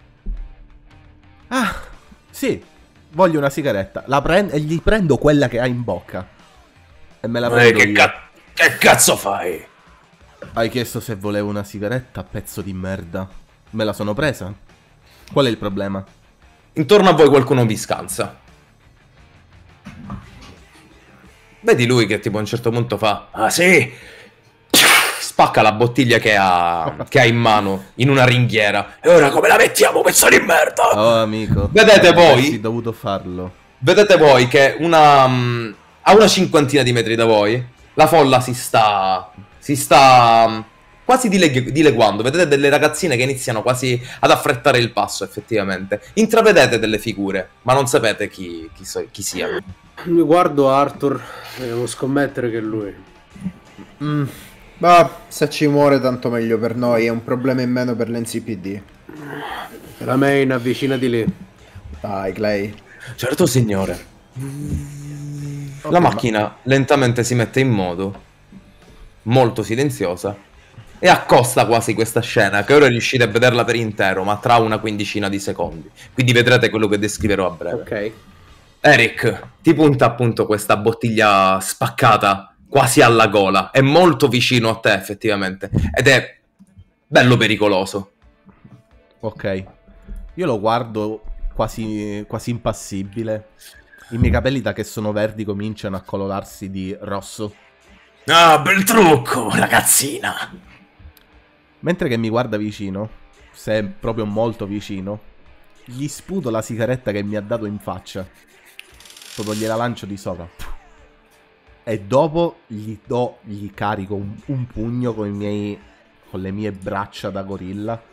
Ah, sì, voglio una sigaretta. E gli prendo quella che ha in bocca. E me la prendo io. Che cazzo fai? Hai chiesto se volevo una sigaretta, pezzo di merda. Me la sono presa. Qual è il problema? Intorno a voi qualcuno vi scansa. Vedi lui che tipo a un certo punto fa: ah sì! Spacca la bottiglia che ha in mano in una ringhiera. E ora come la mettiamo, pezzo di merda? Oh amico, Vedete voi? avresti dovuto farlo. Vedete voi che a una cinquantina di metri da voi la folla si sta quasi dileguando. Vedete delle ragazzine che iniziano quasi ad affrettare il passo, effettivamente. Intravedete delle figure, ma non sapete chi siano. Mi guardo Arthur e devo scommettere che è lui. Ma se ci muore tanto meglio per noi, è un problema in meno per l'NCPD. La main avvicina di lì. Dai, Clay. Certo, signore. La macchina lentamente si mette in moto, molto silenziosa, e accosta quasi questa scena, che ora riuscite a vederla per intero, ma tra una quindicina di secondi. Quindi vedrete quello che descriverò a breve. Ok. Eric ti punta appunto questa bottiglia spaccata quasi alla gola. È molto vicino a te, effettivamente, ed è bello pericoloso. Ok. Io lo guardo quasi impassibile. I miei capelli da che sono verdi cominciano a colorarsi di rosso. Ah, bel trucco, ragazzina. Mentre che mi guarda vicino, se è proprio molto vicino, gli sputo la sigaretta che mi ha dato in faccia. Proprio gliela lancio di sopra. E dopo gli carico un pugno con le mie braccia da gorilla.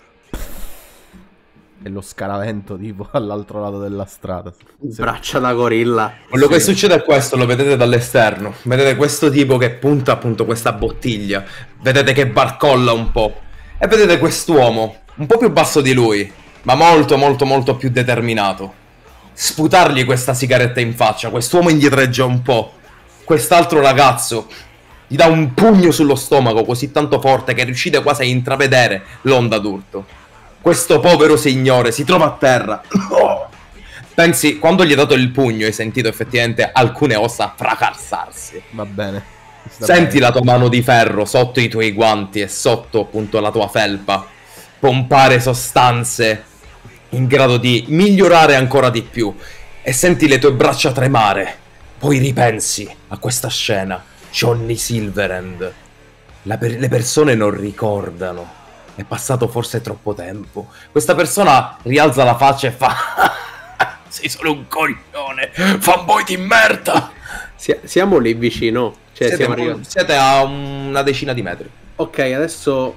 E lo scaravento tipo all'altro lato della strada. Braccia da gorilla. Quello che succede è questo, lo vedete dall'esterno. Vedete questo tipo che punta appunto questa bottiglia. Vedete che barcolla un po'. E vedete quest'uomo, un po' più basso di lui, ma molto molto molto più determinato. Sputargli questa sigaretta in faccia. Quest'uomo indietreggia un po'. Quest'altro ragazzo gli dà un pugno sullo stomaco così tanto forte che riuscite quasi a intravedere l'onda d'urto. Questo povero signore si trova a terra. Pensi, quando gli hai dato il pugno hai sentito effettivamente alcune ossa fracassarsi. Va bene. Senti la tua mano di ferro sotto i tuoi guanti e sotto appunto la tua felpa pompare sostanze in grado di migliorare ancora di più. E senti le tue braccia tremare. Poi ripensi a questa scena. Johnny Silverhand. Le persone non ricordano. È passato forse troppo tempo. Questa persona rialza la faccia e fa: sei solo un coglione, fanboy di merda. Siamo lì vicino. Cioè, siete a una decina di metri. Ok, adesso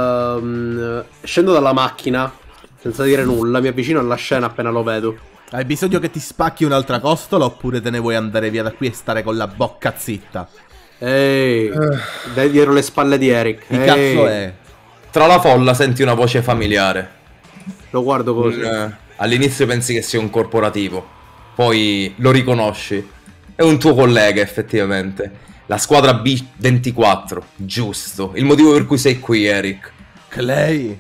scendo dalla macchina senza dire nulla. Mi avvicino alla scena appena lo vedo. Hai bisogno che ti spacchi un'altra costola oppure te ne vuoi andare via da qui e stare con la bocca zitta? Ehi, dai dietro le spalle di Eric. Che cazzo è? Tra la folla senti una voce familiare. Lo guardo così. All'inizio pensi che sia un corporativo, poi lo riconosci. È un tuo collega effettivamente. La squadra B24, giusto. Il motivo per cui sei qui, Eric. Clay,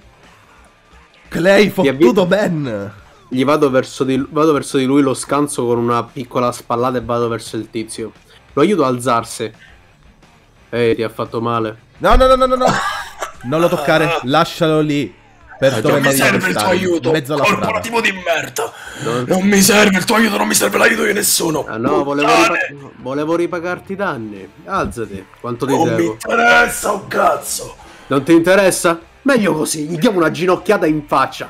fottuto Ben. Gli vado verso di lui, lo scanso con una piccola spallata e vado verso il tizio. Lo aiuto a alzarsi. Ehi, ti ha fatto male? No. Non lo toccare, lascialo lì. Per dove non mi serve il tuo aiuto, corporativo di merda. Non mi serve il tuo aiuto, non mi serve l'aiuto di nessuno. Ah no, volevo ripagarti i danni. Alzati, quanto ti devo? Non mi interessa un cazzo. Non ti interessa? Meglio così, gli diamo una ginocchiata in faccia.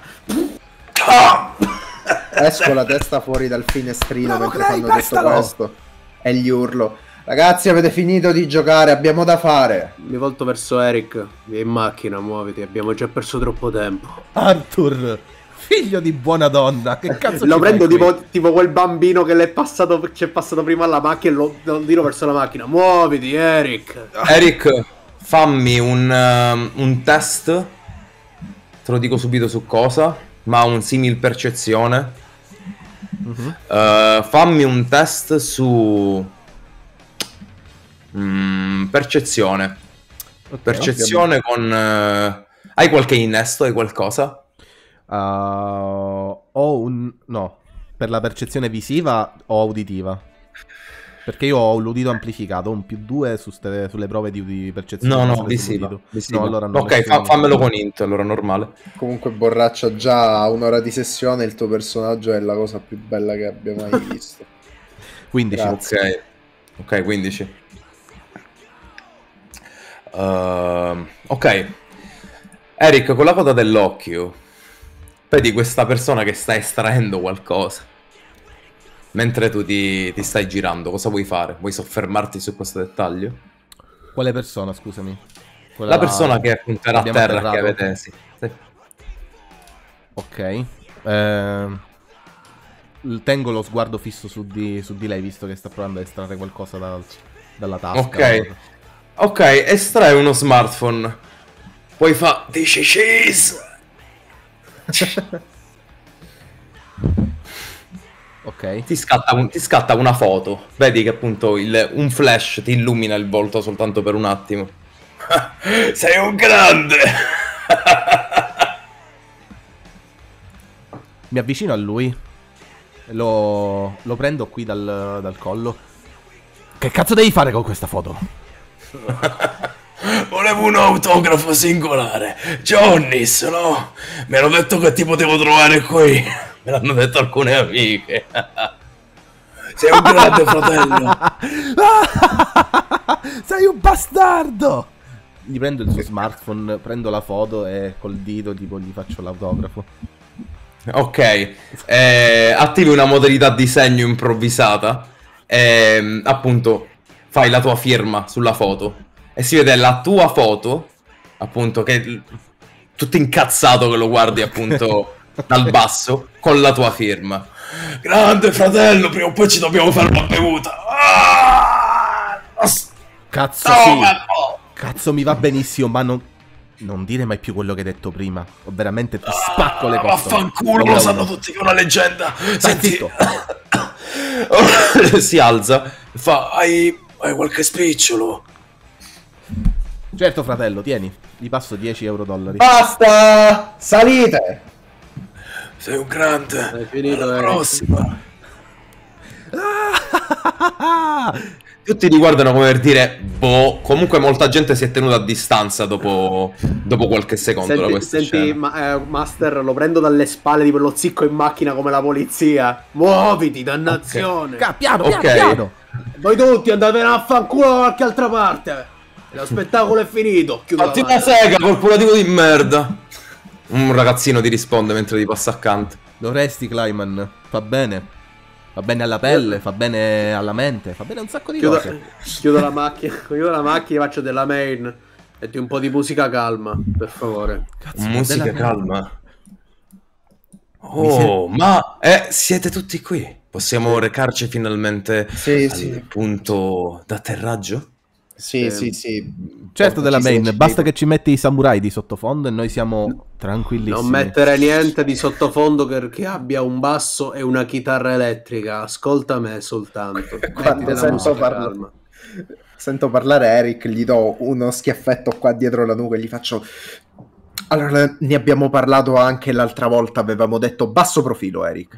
Esco la testa fuori dal finestrino mentre fanno tutto questo e gli urlo: ragazzi, avete finito di giocare, abbiamo da fare. Mi volto verso Eric. In macchina, muoviti, abbiamo già perso troppo tempo. Arthur, figlio di buona donna, che cazzo lo prendo tipo quel bambino che c'è passato prima alla macchina e lo tiro verso la macchina. Muoviti, Eric. Eric, fammi un test. Te lo dico subito su cosa, ma un simil percezione. Fammi un test su percezione. Okay, percezione con hai qualche innesto? Hai qualcosa? Ho no, per la percezione visiva o uditiva, perché io ho l'udito amplificato, un +2 sulle prove di percezione. No, visiva. No, allora no, ok, fammelo con int, allora normale. Comunque borraccia, già un'ora di sessione il tuo personaggio è la cosa più bella che abbia mai visto. 15. Ok, 15. Ok, Eric, con la coda dell'occhio vedi questa persona che sta estraendo qualcosa mentre tu ti stai girando. Cosa vuoi fare? Vuoi soffermarti su questo dettaglio? Quale persona, scusami? La persona che appunto era a terra, che avete... Sì. Ok. Tengo lo sguardo fisso su di lei, visto che sta provando a estrarre qualcosa dalla tasca. Ok, estrae uno smartphone. Poi fa dice cheese. Ok. Ti scatta una foto. Vedi che appunto un flash ti illumina il volto soltanto per un attimo. Sei un grande. Mi avvicino a lui. Lo prendo qui dal collo. Che cazzo devi fare con questa foto? Volevo un autografo singolare. Johnny, no? Mi hanno detto che ti potevo trovare qui. Me l'hanno detto alcune amiche. Sei un grande fratello. Sei un bastardo! Gli prendo il suo smartphone, prendo la foto e col dito tipo gli faccio l'autografo. Ok, attivi una modalità disegno improvvisata e appunto fai la tua firma sulla foto e si vede la tua foto, appunto, che tutto incazzato che lo guardi appunto dal basso con la tua firma. Grande fratello, prima o poi ci dobbiamo fare una bevuta. Cazzo, sì. Cazzo, mi va benissimo, ma non dire mai più quello che hai detto prima. O veramente ti spacco le cose. Vaffanculo, lo sanno tutti che è una leggenda. Senti, zitto. si alza, fa, hai qualche spicciolo? Certo, fratello, tieni. Gli passo 10 euro dollari. Basta! Salite! Sei un grande. È finito, Alla prossima. Tutti li guardano come per dire, boh, comunque molta gente si è tenuta a distanza dopo qualche secondo da questa scena. Master, lo prendo dalle spalle di quello zicco in macchina come la polizia. Muoviti, dannazione. Okay. Piano, Ok. piano. Voi tutti andatevene a fanculo da qualche altra parte. Lo spettacolo è finito. Chiudo la Fatti una macchina. sega, corporativo di merda. Un ragazzino ti risponde mentre ti passa accanto. Dovresti, Clayman. Fa bene. Fa bene alla pelle, fa bene alla mente, fa bene un sacco di cose. Chiudo la macchina, faccio della main. Metti un po' di musica calma, per favore. Cazzo, Musica della- calma. Oh, ma siete tutti qui? Possiamo recarci finalmente Sì, al sì. punto d'atterraggio? Sì, sì. Certo, della Ci main, sei basta uscito. che ci metti i samurai di sottofondo e noi siamo tranquillissimi. Non mettere niente di sottofondo che abbia un basso e una chitarra elettrica. Ascolta me soltanto. Quando Metti della musica sento, calma. sento parlare Eric, gli do uno schiaffetto qua dietro la nuca e gli faccio... Allora, ne abbiamo parlato anche l'altra volta, avevamo detto basso profilo, Eric.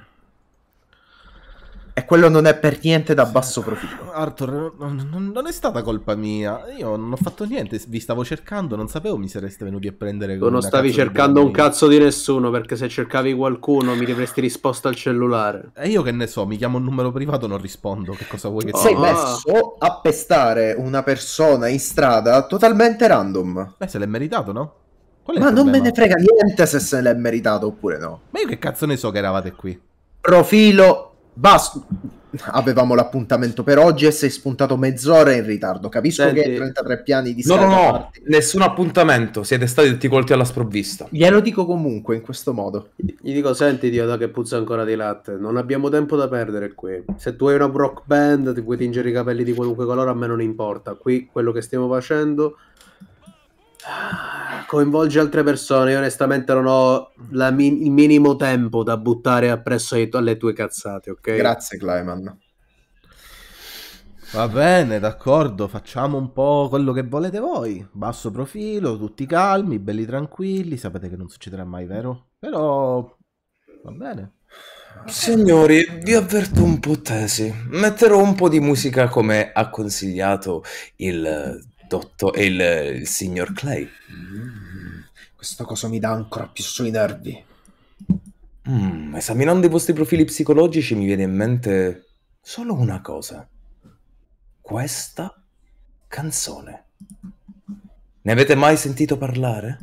E quello non è per niente da basso profilo. Arthur, non è stata colpa mia. Io non ho fatto niente, vi stavo cercando, non sapevo mi sareste venuti a prendere Tu con non una stavi cazzo di cercando un bambina. cazzo di nessuno, perché se cercavi qualcuno mi avresti risposto al cellulare. E io che ne so, mi chiamo un numero privato, non rispondo. Che cosa vuoi che ti Oh. Sei dica? messo a pestare una persona in strada totalmente random. Beh, se l'è meritato, no? Qual è Ma il non me problema? ne frega niente se l'è meritato oppure no. Ma io che cazzo ne so che eravate qui? Profilo basso. Avevamo l'appuntamento per oggi e sei spuntato mezz'ora in ritardo. Capisco Senti. che hai 33 piani di No, scaldaparti. nessun appuntamento, siete stati tutti colti alla sprovvista. Glielo dico comunque in questo modo. Gli dico, senti idiota che puzza ancora di latte, non abbiamo tempo da perdere qui. Se tu hai una rock band, ti puoi tingere i capelli di qualunque colore, a me non importa. Qui quello che stiamo facendo coinvolge altre persone. Io onestamente non ho il minimo tempo da buttare appresso alle tue cazzate, ok? Grazie, Clayman. Va bene, d'accordo, facciamo un po' quello che volete voi. Basso profilo, tutti calmi, belli tranquilli. Sapete che non succederà mai, vero? Però va bene. Signori, vi avverto un po' tesi. Metterò un po' di musica come ha consigliato il signor Clay. Questa cosa mi dà ancora più sui nervi. Esaminando i vostri profili psicologici mi viene in mente solo una cosa. Questa canzone. Ne avete mai sentito parlare?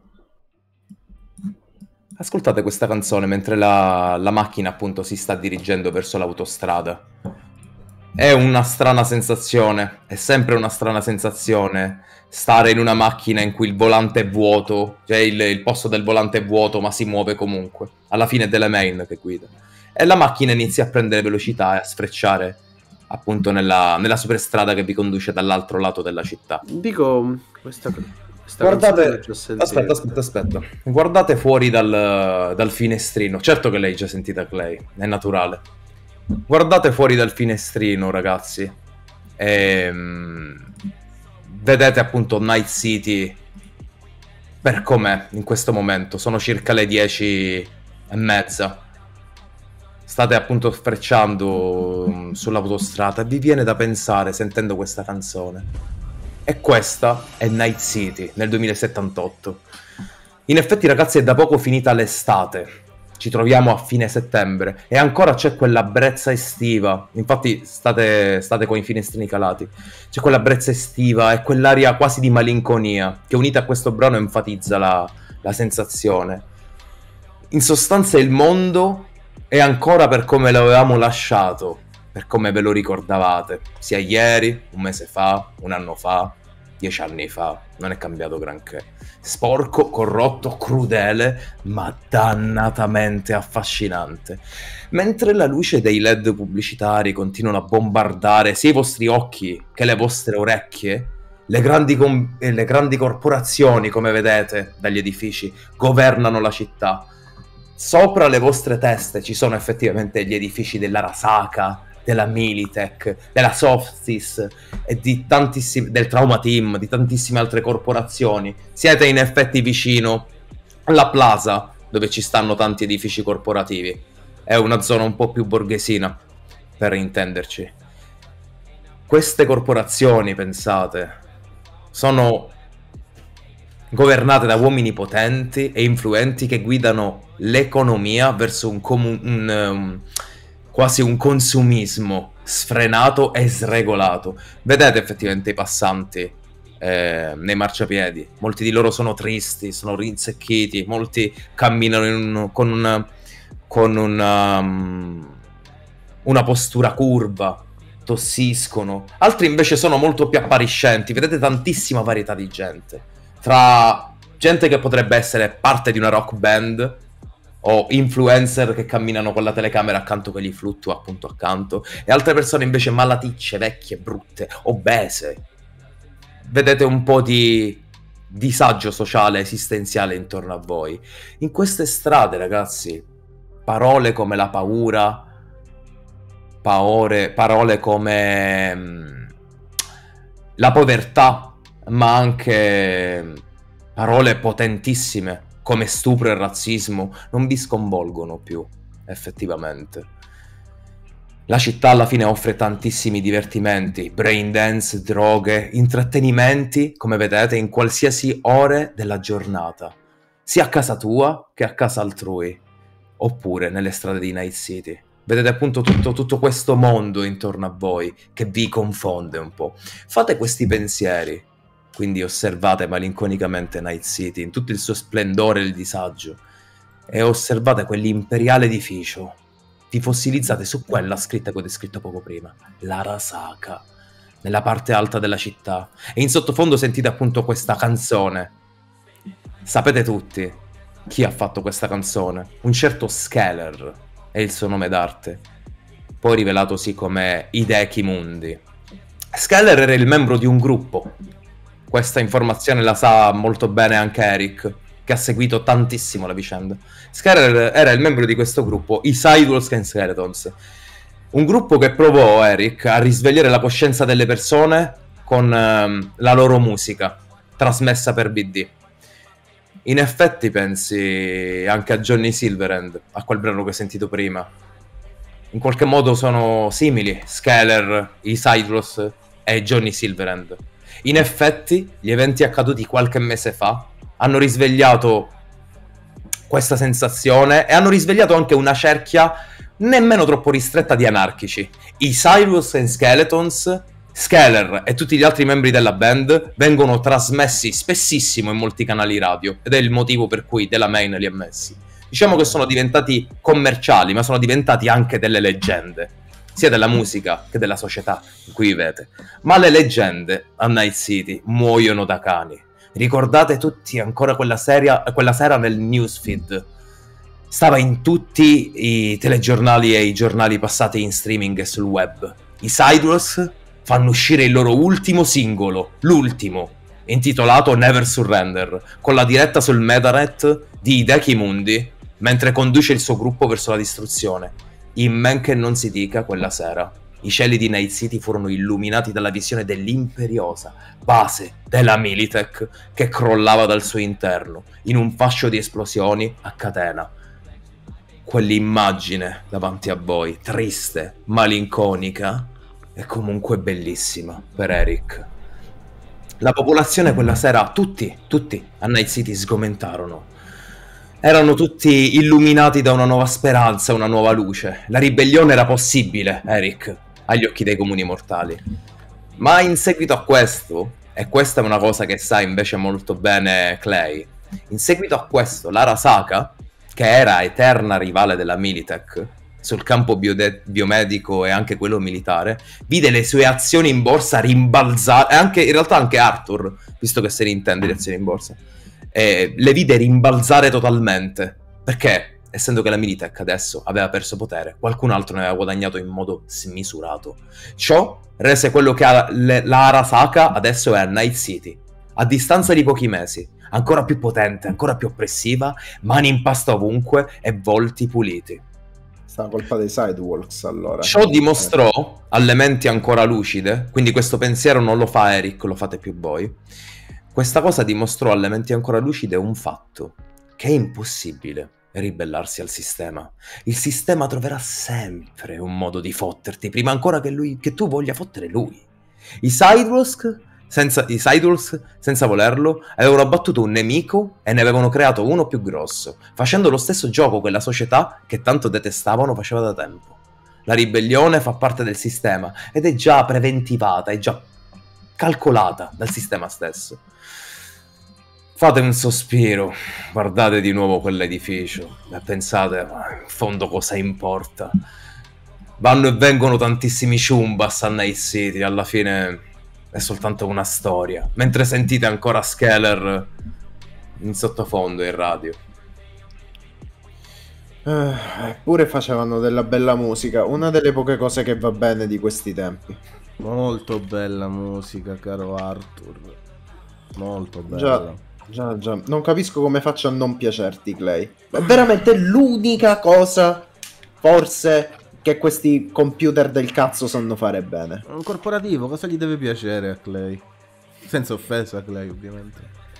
Ascoltate questa canzone mentre la macchina appunto si sta dirigendo verso l'autostrada. È una strana sensazione, è sempre una strana sensazione stare in una macchina in cui il volante è vuoto, cioè il posto del volante è vuoto ma si muove comunque. Alla fine è della main che guida. E la macchina inizia a prendere velocità e a sfrecciare appunto nella superstrada che vi conduce dall'altro lato della città. Dico, questa Guardate, canzone l'ho già sentita. aspetta. Guardate fuori dal finestrino. Certo che lei già sentita Clay, è naturale. Guardate fuori dal finestrino, ragazzi. E vedete appunto Night City per com'è in questo momento. Sono circa le 10:30. State appunto sfrecciando sull'autostrada e vi viene da pensare, sentendo questa canzone. E questa è Night City nel 2078. In effetti, ragazzi, è da poco finita l'estate. ci troviamo a fine settembre e ancora c'è quella brezza estiva. Infatti state con i finestrini calati. C'è quella brezza estiva e quell'aria quasi di malinconia che, unita a questo brano, enfatizza la sensazione. In sostanza il mondo è ancora per come l'avevamo lasciato, per come ve lo ricordavate, sia ieri, un mese fa, un anno fa, 10 anni fa. Non è cambiato granché. Sporco, corrotto, crudele, ma dannatamente affascinante. Mentre la luce dei LED pubblicitari continuano a bombardare sia i vostri occhi che le vostre orecchie, le grandi corporazioni, come vedete dagli edifici, governano la città. Sopra le vostre teste ci sono effettivamente gli edifici dell'Arasaka, della Militech, della Softsys e del Trauma Team, di tantissime altre corporazioni. Siete in effetti vicino alla plaza dove ci stanno tanti edifici corporativi. È una zona un po' più borghesina, per intenderci. Queste corporazioni, pensate, sono governate da uomini potenti e influenti che guidano l'economia verso quasi un consumismo sfrenato e sregolato. Vedete effettivamente i passanti nei marciapiedi. Molti di loro sono tristi, sono rinsecchiti, molti camminano con una postura curva, tossiscono. Altri invece sono molto più appariscenti. Vedete tantissima varietà di gente, tra gente che potrebbe essere parte di una rock band o influencer che camminano con la telecamera accanto che gli fluttua appunto accanto, e altre persone invece malaticce, vecchie, brutte, obese. Vedete un po' di disagio sociale, esistenziale intorno a voi. In queste strade, ragazzi, parole come la paura, parole come la povertà, ma anche parole potentissime come stupro e razzismo non vi sconvolgono più, effettivamente. La città alla fine offre tantissimi divertimenti, brain dance, droghe, intrattenimenti, come vedete, in qualsiasi ore della giornata, sia a casa tua che a casa altrui, oppure nelle strade di Night City. Vedete appunto tutto questo mondo intorno a voi che vi confonde un po'. Fate questi pensieri, quindi osservate malinconicamente Night City in tutto il suo splendore e il disagio, e osservate quell'imperiale edificio. Vi fossilizzate su quella scritta che ho descritto poco prima, l'Arasaka, nella parte alta della città, e in sottofondo sentite appunto questa canzone. Sapete tutti chi ha fatto questa canzone? Un certo Skeler è il suo nome d'arte, poi rivelatosi come Hideki Mundi. Skeler era il membro di un gruppo. Questa informazione la sa molto bene anche Eric, che ha seguito tantissimo la vicenda. Skeler era il membro di questo gruppo, i Sidewalls and Skeletons. Un gruppo che provò, Eric, a risvegliare la coscienza delle persone con la loro musica, trasmessa per BD. In effetti pensi anche a Johnny Silverhand, a quel brano che hai sentito prima. In qualche modo sono simili, Skeler, i Sidewalls e Johnny Silverhand. In effetti, gli eventi accaduti qualche mese fa hanno risvegliato questa sensazione e hanno risvegliato anche una cerchia nemmeno troppo ristretta di anarchici. I Cyrus and Skeletons, Skeler e tutti gli altri membri della band vengono trasmessi spessissimo in molti canali radio, ed è il motivo per cui Della Main li ha messi. Diciamo che sono diventati commerciali, ma sono diventati anche delle leggende, sia della musica che della società in cui vivete. Ma le leggende a Night City muoiono da cani. Ricordate tutti ancora quella sera nel newsfeed? Stava in tutti i telegiornali e i giornali passati in streaming e sul web. I Sidewalls fanno uscire il loro ultimo singolo, l'ultimo, intitolato Never Surrender, con la diretta sul Metanet di Hideki Mundi, mentre conduce il suo gruppo verso la distruzione. In men che non si dica, quella sera i cieli di Night City furono illuminati dalla visione dell'imperiosa base della Militech che crollava dal suo interno in un fascio di esplosioni a catena. Quell'immagine davanti a voi, triste, malinconica e comunque bellissima per Eric. La popolazione quella sera, tutti a Night City sgomentarono. Erano tutti illuminati da una nuova speranza, una nuova luce. La ribellione era possibile, Eric, agli occhi dei comuni mortali. Ma in seguito a questo, e questa è una cosa che sa invece molto bene Clay, in seguito a questo l'Arasaka, che era eterna rivale della Militech sul campo biomedico e anche quello militare, vide le sue azioni in borsa rimbalzare, e anche, in realtà anche Arthur, visto che se ne intende le azioni in borsa, le vide rimbalzare totalmente. Perché? Essendo che la Militech adesso aveva perso potere, qualcun altro ne aveva guadagnato in modo smisurato. Ciò rese quello che la Arasaka adesso è a Night City, a distanza di pochi mesi, ancora più potente, ancora più oppressiva, mani in pasta ovunque e volti puliti. Sta colpa dei Sidewalks, allora. Ciò dimostrò alle menti ancora lucide, quindi questo pensiero non lo fa Eric, lo fate più voi. Questa cosa dimostrò alle menti ancora lucide un fatto, che è impossibile ribellarsi al sistema. Il sistema troverà sempre un modo di fotterti, prima ancora che tu voglia fottere lui. I Sidewalks, senza volerlo, avevano battuto un nemico e ne avevano creato uno più grosso, facendo lo stesso gioco che la società, che tanto detestavano, faceva da tempo. La ribellione fa parte del sistema ed è già preventivata, è già calcolata dal sistema stesso. Fate un sospiro, guardate di nuovo quell'edificio e pensate, in fondo cosa importa? Vanno e vengono tantissimi Chumbas a Night City, alla fine è soltanto una storia, mentre sentite ancora Skeller in sottofondo in radio. Eppure facevano della bella musica, una delle poche cose che va bene di questi tempi. Molto bella musica, caro Arthur. Molto bella. Già, non capisco come faccia a non piacerti, Clay. È veramente l'unica cosa, forse, che questi computer del cazzo sanno fare bene. Un corporativo, cosa gli deve piacere a Clay? Senza offesa a Clay, ovviamente.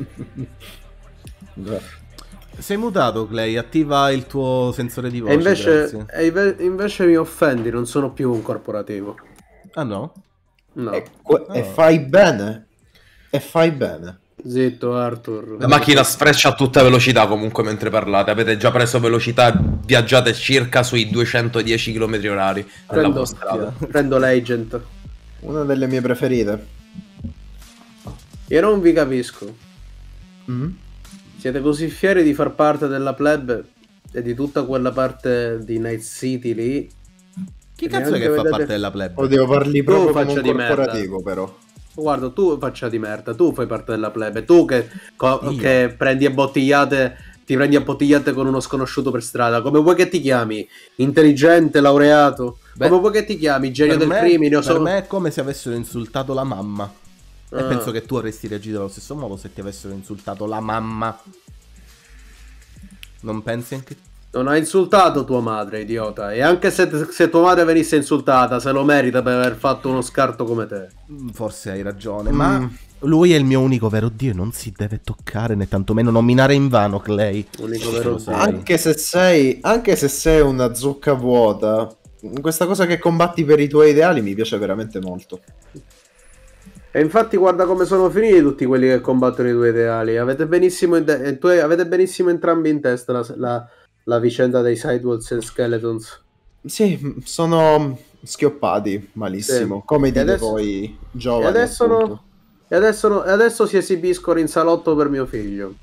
Già. Sei mutato, Clay, attiva il tuo sensore di voce. Invece mi offendi, non sono più un corporativo. Ah no? No. E fai bene. E fai bene. Zitto, Arthur. La macchina sfreccia a tutta velocità comunque mentre parlate. Avete già preso velocità, viaggiate circa sui 210 km/h nella vostra strada. Prendo l'agent. Una delle mie preferite. Io non vi capisco. Siete così fieri di far parte della plebe e di tutta quella parte di Night City lì. Chi cazzo è che fa parte della plebe? Oddio, parli proprio come faccia un di corporativo, però. Guarda, tu faccia di merda, tu fai parte della plebe, tu che prendi bottigliate, ti prendi a bottigliate con uno sconosciuto per strada, come vuoi che ti chiami? Intelligente, laureato? Beh, come vuoi che ti chiami? Genio del crimine? Per me è come se avessero insultato la mamma. E Ah. penso che tu avresti reagito allo stesso modo se ti avessero insultato la mamma. Non pensi anche? Non ha insultato tua madre, idiota. E anche se tua madre venisse insultata, se lo merita per aver fatto uno scarto come te. Forse hai ragione, ma lui è il mio unico vero dio e non si deve toccare né tantomeno nominare in vano Clay. Unico vero dio. Anche se sei una zucca vuota, questa cosa che combatti per i tuoi ideali mi piace veramente molto. E infatti guarda come sono finiti tutti quelli che combattono i tuoi ideali. Avete benissimo entrambi in testa la vicenda dei Sidewalks e Skeletons. Sì, sono schioppati malissimo, Sì. come E dite adesso- voi giovani. E adesso, appunto. adesso si esibiscono in salotto per mio figlio.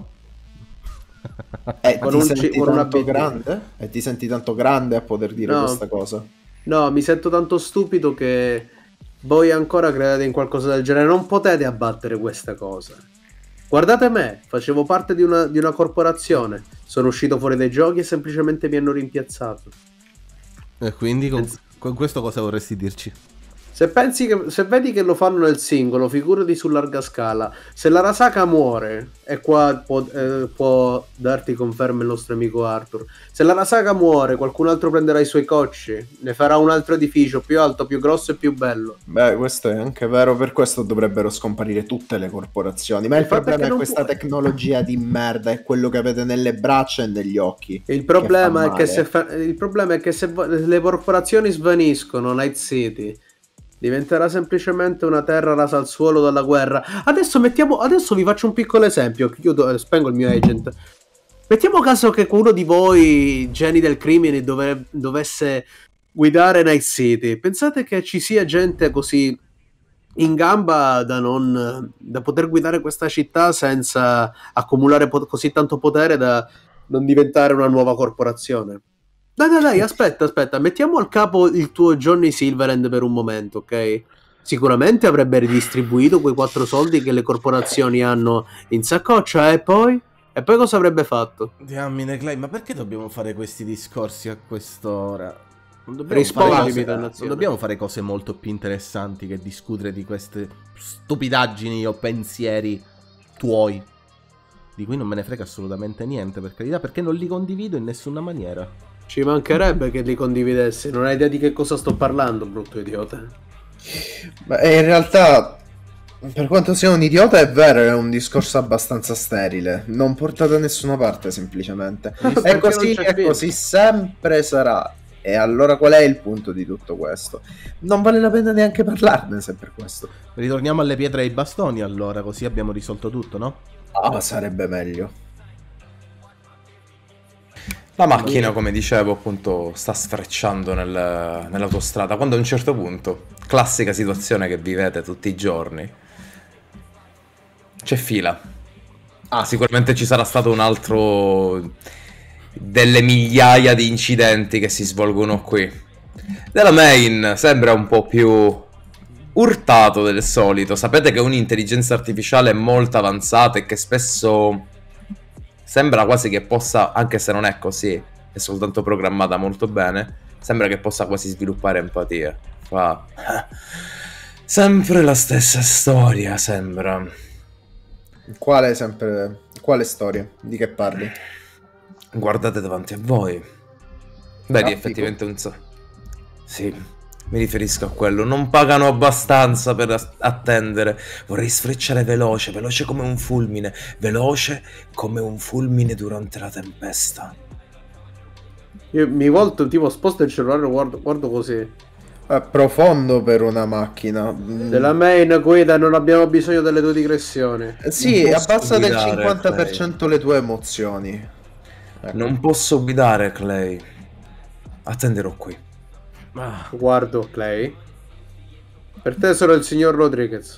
con Ti un senti con una tanto BD. grande? E ti senti tanto grande a poter dire No. questa cosa? No, mi sento tanto stupido che voi ancora credete in qualcosa del genere. Non potete abbattere questa cosa. Guardate me, facevo parte di una corporazione. Sono uscito fuori dai giochi e semplicemente mi hanno rimpiazzato. E quindi con questo cosa vorresti dirci? Se vedi che lo fanno nel singolo, figurati su larga scala. Se la Arasaka muore, e qua può darti conferma il nostro amico Arthur. Se la Arasaka muore, qualcun altro prenderà i suoi cocci, ne farà un altro edificio più alto, più grosso e più bello. Beh, questo è anche vero, per questo dovrebbero scomparire tutte le corporazioni. Ma il Infatti problema perché è non questa puoi. tecnologia di merda, è quello che avete nelle braccia e negli occhi. Il problema fa è che male. se le corporazioni svaniscono, Night City diventerà semplicemente una terra rasa al suolo dalla guerra. Adesso vi faccio un piccolo esempio. Spengo il mio agent. Mettiamo caso che uno di voi, geni del crimine, dovesse guidare Night City. Pensate che ci sia gente così in gamba da poter guidare questa città senza accumulare così tanto potere da non diventare una nuova corporazione? Dai, aspetta, mettiamo al capo il tuo Johnny Silverhand per un momento, ok? Sicuramente avrebbe ridistribuito quei 4 soldi che le corporazioni hanno in saccoccia, e poi? E poi cosa avrebbe fatto? Diamine Clay, ma perché dobbiamo fare questi discorsi a quest'ora? Non dobbiamo, non dobbiamo fare cose molto più interessanti che discutere di queste stupidaggini o pensieri tuoi, di cui non me ne frega assolutamente niente, per carità, perché non li condivido in nessuna maniera. Ci mancherebbe che li condividessi, non hai idea di che cosa sto parlando, brutto idiota. Ma in realtà, per quanto sia un idiota, è vero, è un discorso abbastanza sterile, non porta da nessuna parte semplicemente. È così sempre sarà. E allora qual è il punto di tutto questo? Non vale la pena neanche parlarne se per questo. Ritorniamo alle pietre e ai bastoni allora, così abbiamo risolto tutto, no? Ah, sarebbe meglio. La macchina, come dicevo, appunto, sta sfrecciando nell'autostrada, quando a un certo punto, classica situazione che vivete tutti i giorni, c'è fila. Sicuramente ci sarà stato un altro delle migliaia di incidenti che si svolgono qui. Della Main sembra un po' più urtato del solito. Sapete che un'intelligenza artificiale molto avanzata e che spesso sembra quasi che possa, anche se non è così, è soltanto programmata molto bene, sembra che possa quasi sviluppare empatia. Fa sempre la stessa storia, sembra. Quale storia? Di che parli? Guardate davanti a voi. Vedi, effettivamente un Sì, mi riferisco a quello. Non pagano abbastanza per attendere. Vorrei sfrecciare veloce, veloce come un fulmine. Veloce come un fulmine durante la tempesta. Io mi volto, tipo, sposto il cellulare, guardo così. È profondo per una macchina. Della Main guida, non abbiamo bisogno delle tue digressioni. Sì, abbassa del 50% le tue emozioni. Ecco. Non posso guidare, Clay. Attenderò qui. Guardo Clay. Per te sono il signor Rodriguez.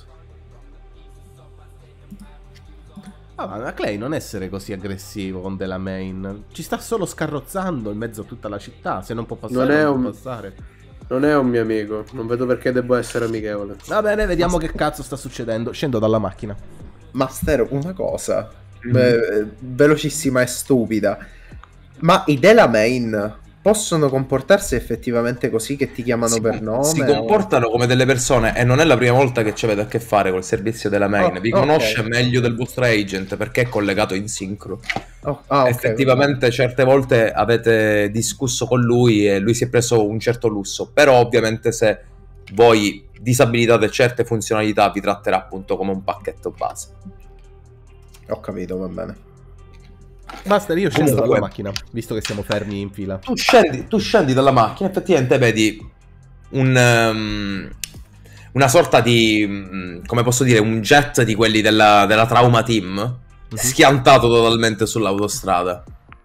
Ma Clay, non essere così aggressivo con Della Main. Ci sta solo scarrozzando in mezzo a tutta la città. Se non può passare, non può passare. Non è un mio amico. Non vedo perché devo essere amichevole. Va bene, vediamo che cazzo sta succedendo. Scendo dalla macchina. Master, una cosa velocissima e stupida. Ma i Della Main possono comportarsi effettivamente così, che ti chiamano per nome? Si comportano come delle persone, e non è la prima volta che ci avete a che fare col servizio della Main. Vi conosce meglio del vostro agent perché è collegato in sincro. Effettivamente certe volte avete discusso con lui e lui si è preso un certo lusso, però ovviamente se voi disabilitate certe funzionalità vi tratterà appunto come un pacchetto base. Ho capito, va bene. Basta, io scendo dalla macchina, visto che siamo fermi in fila. Tu scendi dalla macchina, effettivamente vedi una sorta di, come posso dire, un jet di quelli della Trauma Team, schiantato totalmente sull'autostrada.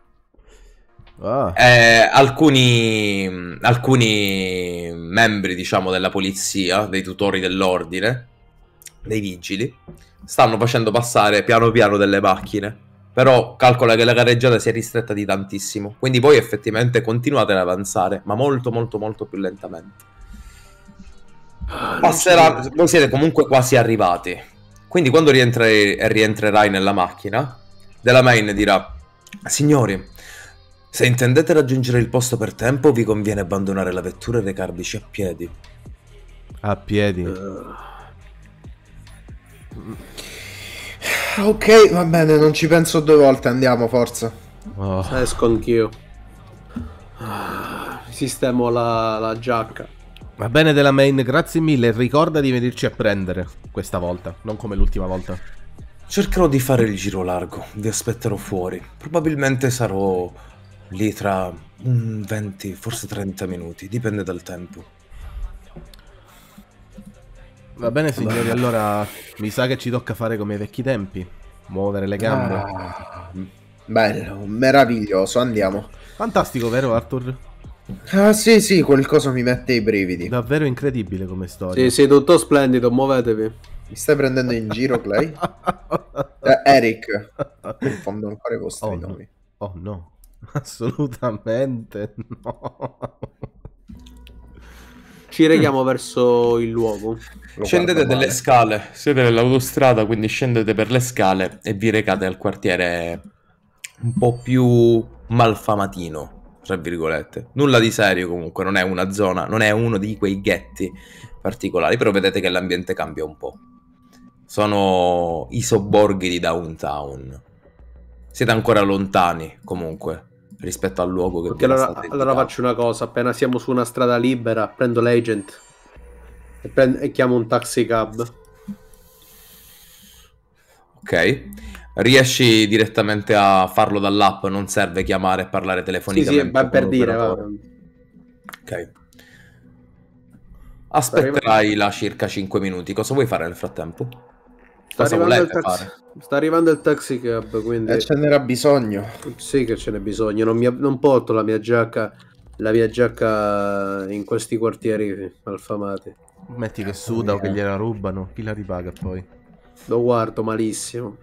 Alcuni membri, diciamo, della polizia, dei tutori dell'ordine, dei vigili, stanno facendo passare piano piano delle macchine. Però calcola che la gareggiata si è ristretta di tantissimo. Quindi voi effettivamente continuate ad avanzare, ma molto molto molto più lentamente. Passerà, voi siete comunque quasi arrivati. Quindi quando rientrerai nella macchina, Della Main dirà: signori, se intendete raggiungere il posto per tempo, vi conviene abbandonare la vettura e recarvici a piedi. A piedi? Ok, va bene, non ci penso 2 volte, andiamo, forza. Esco anch'io. Sistemo la giacca. Va bene, Della Main, grazie mille. Ricorda di venirci a prendere questa volta, non come l'ultima volta. Cercherò di fare il giro largo, vi aspetterò fuori. Probabilmente sarò lì tra 20, forse 30 minuti, dipende dal tempo. Va bene, signori, allora mi sa che ci tocca fare come ai vecchi tempi, muovere le gambe. Bello, meraviglioso, andiamo. Fantastico, vero Arthur? Ah, sì, qualcosa mi mette i brividi. Davvero incredibile come storia. Sì, tutto splendido, muovetevi. Mi stai prendendo in giro, Clay? Eric, confondo ancora i vostri nomi. Oh no, assolutamente no. Ci reghiamo verso il luogo. Scendete delle scale, siete nell'autostrada, quindi scendete per le scale e vi recate al quartiere un po' più malfamatino, tra virgolette. Nulla di serio comunque, non è una zona, non è uno di quei ghetti particolari, però vedete che l'ambiente cambia un po'. Sono i sobborghi di downtown. Siete ancora lontani comunque rispetto al luogo che Perché allora faccio una cosa, appena siamo su una strada libera, prendo l'agent e chiamo un taxi cab. Ok, riesci direttamente a farlo dall'app, non serve chiamare e parlare telefonicamente. Sì, va per dire, va. Ok. Aspetterai là circa 5 minuti. Cosa vuoi fare nel frattempo? Cosa volete fare? Sta arrivando il taxi cab, quindi... ce n'era bisogno. Sì che ce n'è bisogno, non porto la mia giacca in questi quartieri malfamati. Metti che suda o che gliela rubano, chi la ripaga poi? Lo guardo malissimo.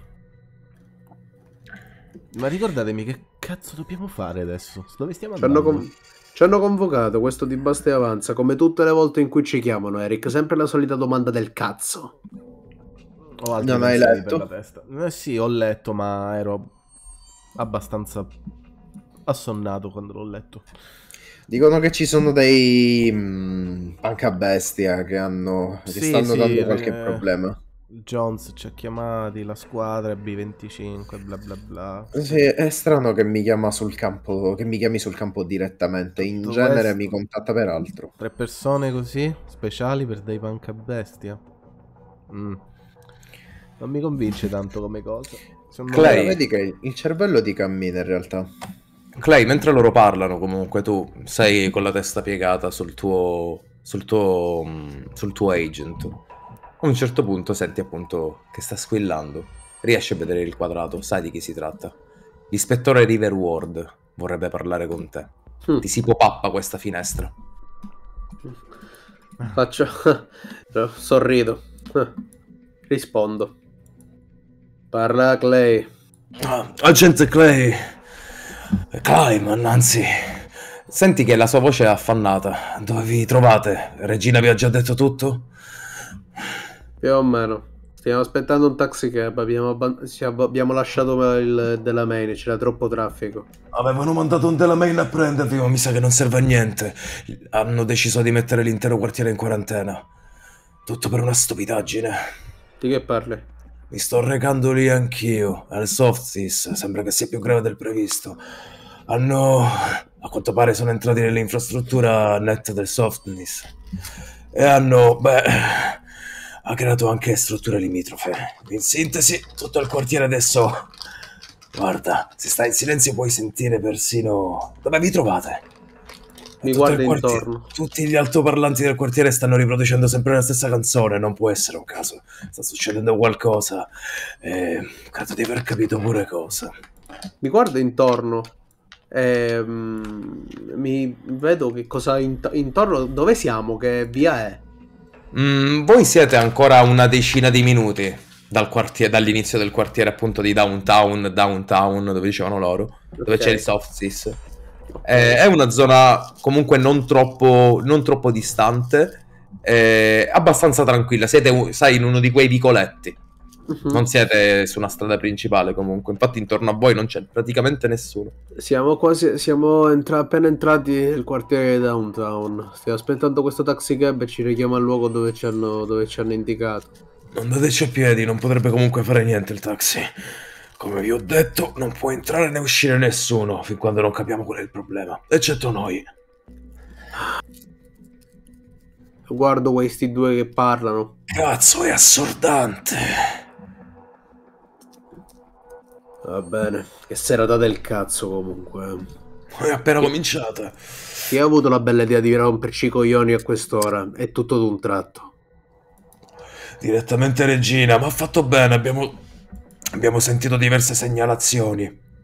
Ma ricordatemi che cazzo dobbiamo fare adesso? Dove stiamo andando? Ci hanno convocato, questo di basta e avanza, come tutte le volte in cui ci chiamano, Eric, sempre la solita domanda del cazzo. Non hai letto? Per la testa. Sì, ho letto, ma ero abbastanza assonnato quando l'ho letto. Dicono che ci sono dei pancabestia che stanno dando qualche problema. Jones ci ha chiamati, la squadra B25, bla bla bla. Sì, è strano che mi chiami sul campo direttamente. In Tutto genere questo, mi contatta per altro. 3 persone così, speciali per dei pancabestia. Non mi convince tanto come cosa. Clay, vedi che il cervello ti cammina in realtà. Clay, mentre loro parlano, comunque tu sei con la testa piegata sul tuo agent. A un certo punto senti appunto che sta squillando. Riesci a vedere il quadrato, sai di chi si tratta. L'ispettore River Ward vorrebbe parlare con te. Ti si popappa questa finestra. Sorrido. Rispondo. Parla Clay. Agente Clay. Clyman, anzi. Senti che la sua voce è affannata. Dove vi trovate? Regina vi ha già detto tutto? Più o meno. Stiamo aspettando un taxi cab. Abbiamo lasciato il della main. C'era troppo traffico. Avevano mandato un della main a prendervi, ma mi sa che non serve a niente. Hanno deciso di mettere l'intero quartiere in quarantena. Tutto per una stupidaggine. Di che parli? Mi sto recando lì anch'io. Al Softsys. Sembra che sia più grave del previsto. A quanto pare sono entrati nell'infrastruttura net del Softness. E ha creato anche strutture limitrofe. In sintesi, tutto il quartiere adesso... Guarda, se stai in silenzio puoi sentire persino... Dove vi trovate? Mi guardo intorno. Tutti gli altoparlanti del quartiere stanno riproducendo sempre la stessa canzone. Non può essere un caso. Sta succedendo qualcosa. Credo di aver capito pure cosa. Mi guardo intorno. Mi vedo che cosa intorno. Dove siamo? Che via è? Voi siete ancora una decina di minuti dall'inizio del quartiere appunto di downtown, dove dicevano loro, dove c'è il Softsys. È una zona comunque non troppo distante, abbastanza tranquilla. Siete, sai, in uno di quei vicoletti. Non siete su una strada principale comunque. Infatti intorno a voi non c'è praticamente nessuno. Siamo appena entrati nel quartiere downtown. Stiamo aspettando questo taxi cab e ci richiama al luogo dove ci hanno indicato. Non dateci a piedi, non potrebbe comunque fare niente il taxi. Come vi ho detto, non può entrare né uscire nessuno fin quando non capiamo qual è il problema, eccetto noi. Guardo questi due che parlano. Cazzo, è assordante. Va bene, che serata del cazzo comunque. È appena cominciata. Chi ha avuto la bella idea di romperci i coglioni a quest'ora? È tutto d'un tratto. Direttamente Regina, ma ha fatto bene, abbiamo sentito diverse segnalazioni.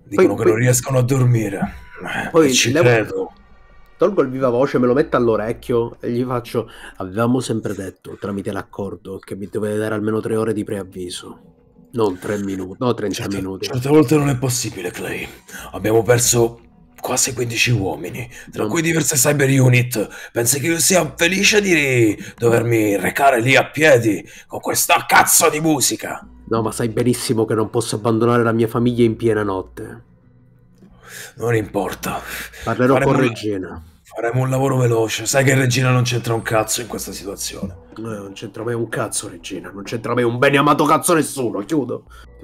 Dicono che non riescono a dormire. Poi Ci credo. tolgo il viva voce, me lo metto all'orecchio e gli faccio: avevamo sempre detto tramite l'accordo che mi dovete dare almeno 3 ore di preavviso, non 3 minuti, no 30 minuti. Certe volte non è possibile, Clay. Abbiamo perso quasi 15 uomini, tra cui diverse cyber unit. Pensi che io sia felice di dovermi recare lì a piedi con questa cazzo di musica? No, ma sai benissimo che non posso abbandonare la mia famiglia in piena notte. Non importa. Parlerò con Regina. Faremo un lavoro veloce. Sai che Regina non c'entra un cazzo in questa situazione. Non c'entra mai un cazzo, Regina. Non c'entra mai un bene amato cazzo nessuno. Chiudo.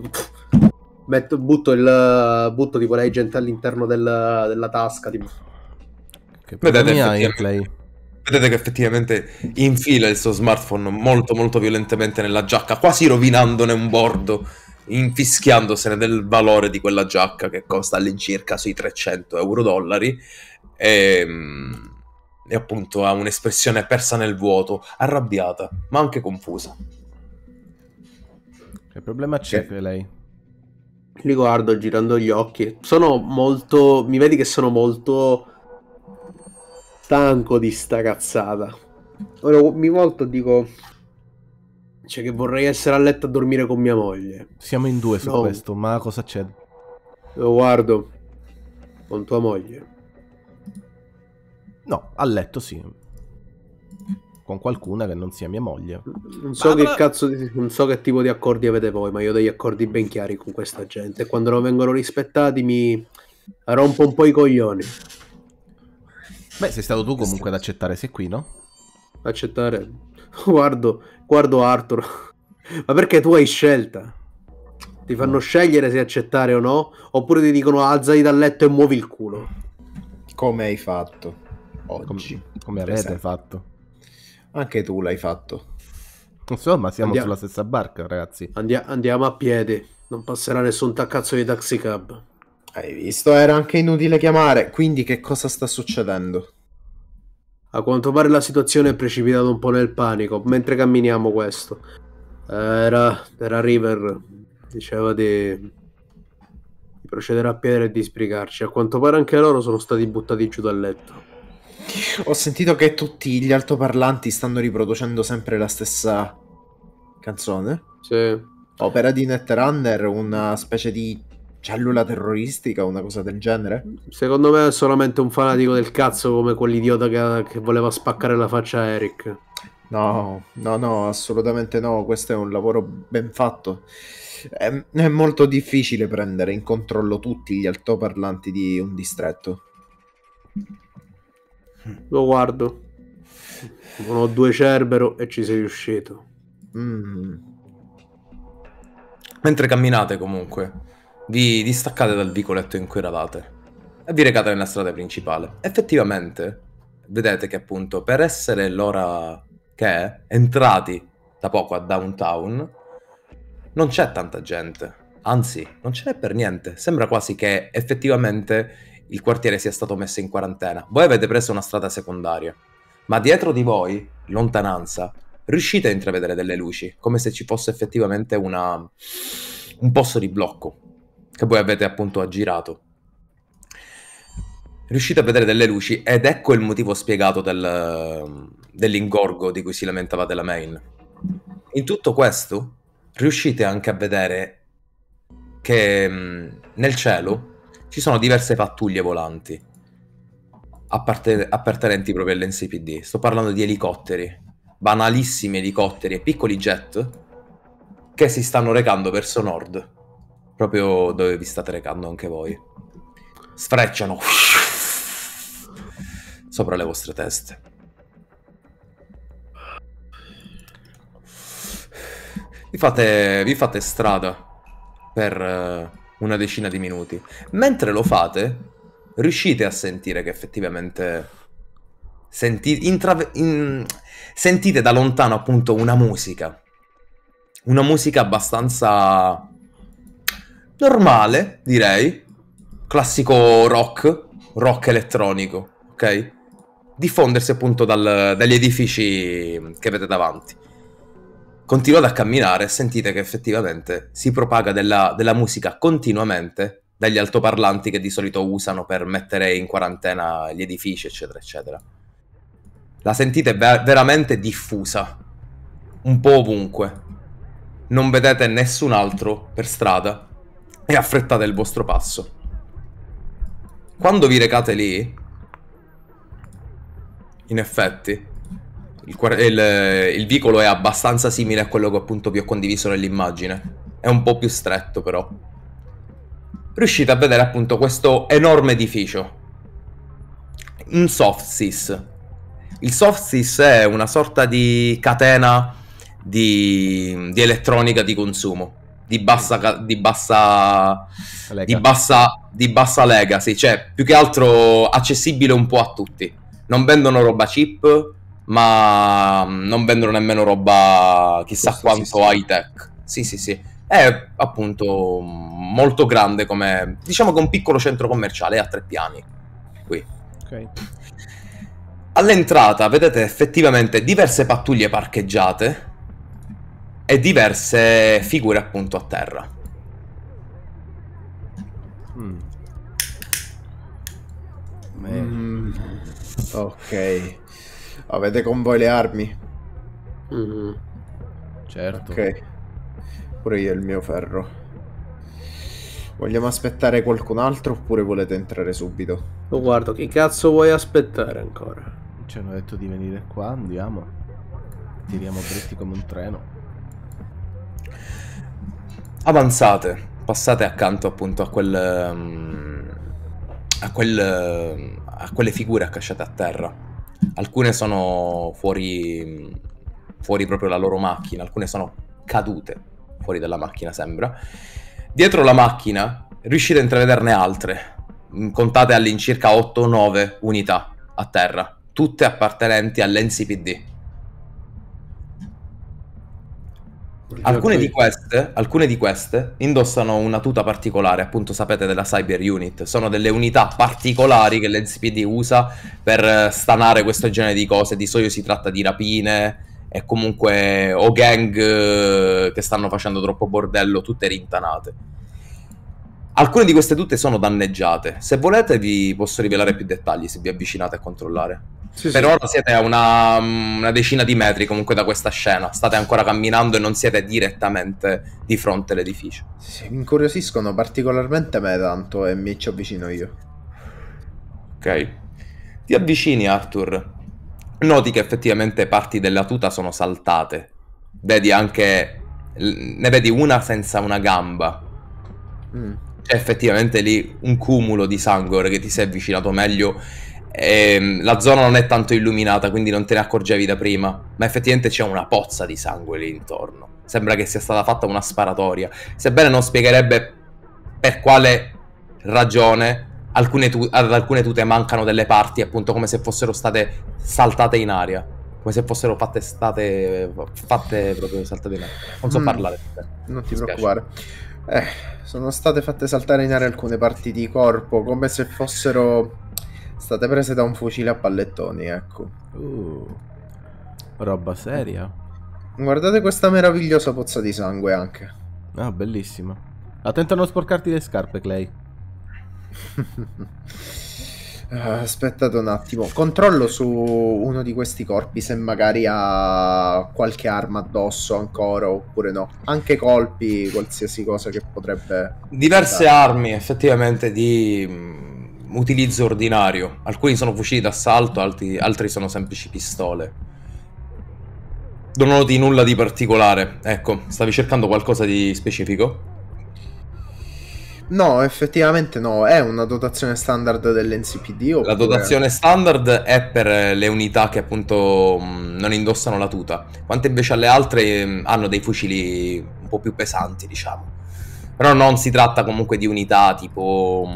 Butto tipo l'agent all'interno della tasca. Tipo. Che problemi hai, Clay? Vedete che effettivamente infila il suo smartphone molto molto violentemente nella giacca, quasi rovinandone un bordo, infischiandosene del valore di quella giacca che costa all'incirca sui 300 euro-dollari. E appunto ha un'espressione persa nel vuoto, arrabbiata, ma anche confusa. Che problema c'è, lei? Li guardo girando gli occhi. Mi vedi che sono molto stanco di sta cazzata. Ora mi volto e dico: cioè, che vorrei essere a letto a dormire con mia moglie. Siamo in due su questo, ma cosa c'è? Lo guardo. Con tua moglie. No, a letto sì. Con qualcuna che non sia mia moglie. Non so non so che tipo di accordi avete voi, ma io ho degli accordi ben chiari con questa gente. E quando non vengono rispettati mi rompo un po' i coglioni. Beh, sei stato tu comunque ad accettare, sei qui, no? Accettare? Guardo Arthur. Ma perché tu hai scelta? Ti fanno scegliere se accettare o no? Oppure ti dicono alzati dal letto e muovi il culo? Come hai fatto oggi? Come avete fatto? Anche tu l'hai fatto. Insomma, siamo sulla stessa barca, ragazzi. Andiamo a piedi. Non passerà nessun cazzo di taxicab. Hai visto? Era anche inutile chiamare. Quindi che cosa sta succedendo? A quanto pare la situazione è precipitata un po' nel panico. Mentre camminiamo questo. Era River. Diceva di procedere a piedi e di sbrigarci. A quanto pare anche loro sono stati buttati giù dal letto. Ho sentito che tutti gli altoparlanti stanno riproducendo sempre la stessa canzone. Sì. Opera di Netrunner, una specie di cellula terroristica, una cosa del genere. Secondo me è solamente un fanatico del cazzo come quell'idiota che voleva spaccare la faccia a Eric. No, assolutamente no. Questo è un lavoro ben fatto. È molto difficile prendere in controllo tutti gli altoparlanti di un distretto. Lo guardo. Non ho 2 Cerbero e ci sei riuscito. Mentre camminate comunque, vi distaccate dal vicoletto in cui eravate e vi recate nella strada principale. Effettivamente, vedete che appunto per essere l'ora che è, entrati da poco a downtown, non c'è tanta gente. Anzi, non ce n'è per niente. Sembra quasi che effettivamente il quartiere sia stato messo in quarantena. Voi avete preso una strada secondaria, ma dietro di voi, in lontananza, riuscite a intravedere delle luci, come se ci fosse effettivamente un posto di blocco che voi avete appunto aggirato. Riuscite a vedere delle luci ed ecco il motivo spiegato dell'ingorgo di cui si lamentava della main. In tutto questo riuscite anche a vedere che nel cielo ci sono diverse pattuglie volanti appartenenti proprio all'NCPD. Sto parlando di elicotteri, banalissimi elicotteri e piccoli jet che si stanno recando verso nord, proprio dove vi state recando anche voi. Sfrecciano sopra le vostre teste. Vi fate strada per una decina di minuti. Mentre lo fate, riuscite a sentire che effettivamente sentite da lontano appunto una musica abbastanza normale, direi, classico rock elettronico, ok? Diffondersi appunto dagli edifici che avete davanti. Continuate a camminare e sentite che effettivamente si propaga della musica continuamente dagli altoparlanti che di solito usano per mettere in quarantena gli edifici, eccetera, eccetera. La sentite veramente diffusa, un po' ovunque. Non vedete nessun altro per strada e affrettate il vostro passo. Quando vi recate lì, in effetti, il vicolo è abbastanza simile a quello che appunto vi ho condiviso nell'immagine. È un po' più stretto però. Riuscite a vedere appunto questo enorme edificio. Un Softsys. Il Softsys è una sorta di catena di elettronica di consumo. Di bassa lega, sì, cioè più che altro accessibile un po' a tutti. Non vendono roba cheap, ma non vendono nemmeno roba chissà quanto high tech. Sì, sì, sì. È appunto molto grande, come diciamo che un piccolo centro commerciale, è a 3 piani qui. Ok. All'entrata vedete effettivamente diverse pattuglie parcheggiate e diverse figure appunto a terra. Ok. Avete con voi le armi? Certo. Ok. Pure io il mio ferro. Vogliamo aspettare qualcun altro oppure volete entrare subito? Oh, guarda, che cazzo vuoi aspettare ancora? Ci hanno detto di venire qua, andiamo. Tiriamo dritti come un treno. Avanzate, passate accanto appunto a quelle figure accasciate a terra. Alcune sono fuori proprio la loro macchina, alcune sono cadute fuori dalla macchina, sembra. Dietro la macchina riuscite a intravederne altre. Contate all'incirca 8 o 9 unità a terra, tutte appartenenti all'NCPD. Alcune di queste indossano una tuta particolare, appunto sapete, della Cyber Unit. Sono delle unità particolari che l'NCPD usa per stanare questo genere di cose. Di solito si tratta di rapine e comunque o gang che stanno facendo troppo bordello, tutte rintanate. Alcune di queste tute sono danneggiate. Se volete vi posso rivelare più dettagli se vi avvicinate a controllare. Sì, Per sì. ora siete a una decina di metri comunque da questa scena. State ancora camminando e non siete direttamente di fronte all'edificio. Sì, mi incuriosiscono particolarmente me tanto e mi ci avvicino io. Ok. Ti avvicini, Arthur. Noti che effettivamente parti della tuta sono saltate. Vedi anche... Ne vedi una senza una gamba. C'è effettivamente lì un cumulo di sangue. Ora che ti sei avvicinato meglio, la zona non è tanto illuminata, quindi non te ne accorgevi da prima, ma effettivamente c'è una pozza di sangue lì intorno. Sembra che sia stata fatta una sparatoria, sebbene non spiegherebbe per quale ragione ad alcune tute mancano delle parti, appunto come se fossero state saltate in aria, come se fossero fatte proprio saltate in aria. Non so parlare. Non ti preoccupare. Sono state fatte saltare in aria alcune parti di corpo, come se fossero state prese da un fucile a pallettoni, ecco. Roba seria. Guardate questa meravigliosa pozza di sangue anche. Ah, bellissima. Attento a non sporcarti le scarpe, Clay. Aspettate un attimo. Controllo su uno di questi corpi se magari ha qualche arma addosso ancora oppure no. Anche colpi, qualsiasi cosa che potrebbe... Diverse armi effettivamente di utilizzo ordinario. Alcuni sono fucili d'assalto, altri sono semplici pistole. Non noti nulla di particolare. Ecco, stavi cercando qualcosa di specifico? No, effettivamente no. È una dotazione standard dell'NCPD oppure... La dotazione standard è per le unità che appunto non indossano la tuta, quante invece alle altre hanno dei fucili un po' più pesanti, diciamo. Però non si tratta comunque di unità tipo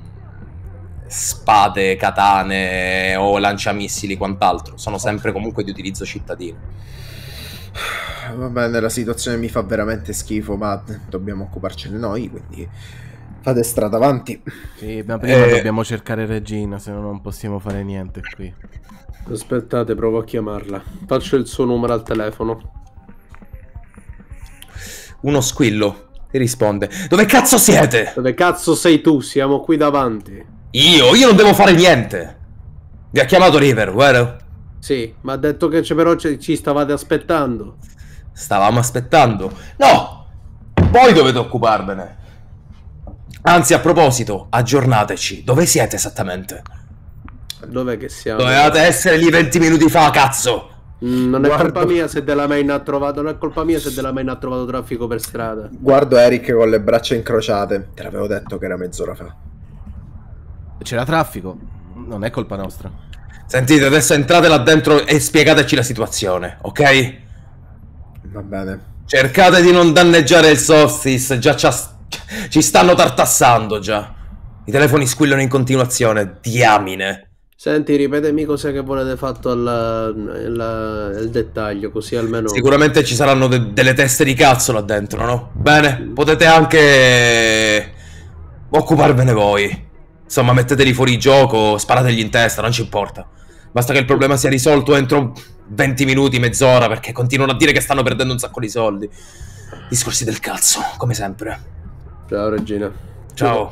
spade, katane o lanciamissili, quant'altro. Sono sempre comunque di utilizzo cittadino. Va bene, la situazione mi fa veramente schifo, ma dobbiamo occuparcene noi, quindi fate strada avanti. Sì, ma prima dobbiamo cercare Regina, se no non possiamo fare niente qui. Aspettate, provo a chiamarla. Faccio il suo numero al telefono. Uno squillo Ti risponde: dove cazzo siete? Dove cazzo sei tu? Siamo qui davanti. Io non devo fare niente. Vi ha chiamato River, vero? Sì, ma ha detto che però ci stavate aspettando. Stavamo aspettando. No! Voi dovete occuparvene. Anzi, a proposito, aggiornateci. Dove siete esattamente? Dov'è che siamo? Dovevate essere lì 20 minuti fa, cazzo! Non è colpa mia se della main ha trovato. Non è colpa mia se della main ha trovato traffico per strada. Guardo Eric con le braccia incrociate. Te l'avevo detto che era mezz'ora fa. C'era traffico. Non è colpa nostra. Sentite, adesso entrate là dentro e spiegateci la situazione, ok? Va bene. Cercate di non danneggiare il Solstice, già ci stanno tartassando già. I telefoni squillano in continuazione, diamine. Senti, ripetemi cos'è che volete fatto il dettaglio, così almeno... Sicuramente ci saranno delle teste di cazzo là dentro, no? Bene, potete anche occuparvene voi. Insomma, metteteli fuori gioco, sparategli in testa, non ci importa. Basta che il problema sia risolto entro 20 minuti, mezz'ora, perché continuano a dire che stanno perdendo un sacco di soldi. Discorsi del cazzo, come sempre. Ciao Regina. Ciao.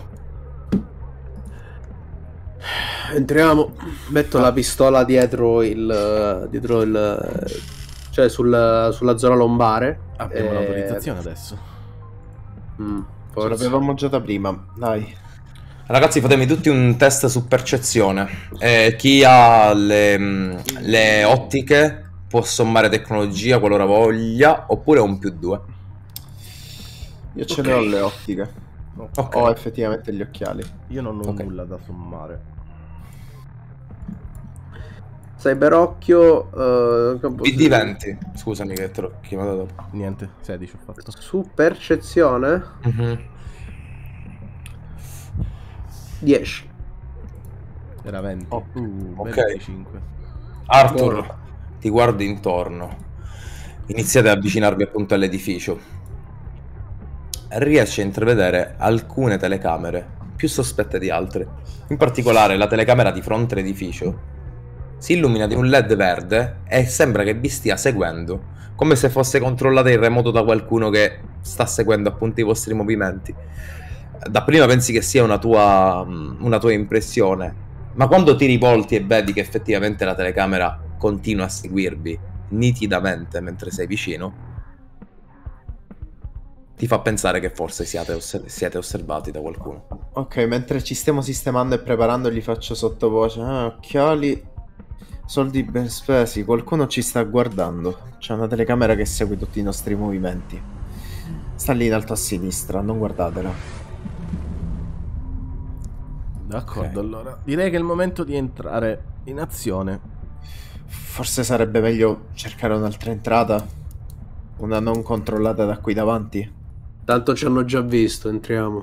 Entriamo. Metto la pistola dietro cioè sulla zona lombare. Abbiamo l'autorizzazione adesso. Ce Forse. l'avevamo già da prima. Dai. Ragazzi, fatemi tutti un test su percezione. Chi ha le ottiche può sommare tecnologia qualora voglia, oppure un +2. Io ce ne ho le ottiche. Ok. Ho effettivamente gli occhiali. Io non ho Ok. nulla da sommare. Cyberocchio. PD20. Scusami che te l'ho chiamato dopo. Niente, 16 ho fatto. Su percezione 10. Era 20. Oh, ok. 25. Arthur, Buono. ti guardi intorno. Iniziate ad avvicinarvi appunto all'edificio. Riesci a intravedere alcune telecamere più sospette di altre. In particolare la telecamera di fronte all'edificio si illumina di un LED verde e sembra che vi stia seguendo, come se fosse controllata in remoto da qualcuno che sta seguendo appunto i vostri movimenti. Dapprima pensi che sia una tua impressione, ma quando ti rivolti e vedi che effettivamente la telecamera continua a seguirvi nitidamente mentre sei vicino, ti fa pensare che forse siete osservati da qualcuno. Ok, mentre ci stiamo sistemando e preparando gli faccio sottovoce. Occhiali, soldi ben spesi, qualcuno ci sta guardando. C'è una telecamera che segue tutti i nostri movimenti. Sta lì in alto a sinistra, non guardatela. D'accordo, Ok. allora. Direi che è il momento di entrare in azione. Forse sarebbe meglio cercare un'altra entrata. Una non controllata da qui davanti. Tanto ci hanno già visto, entriamo.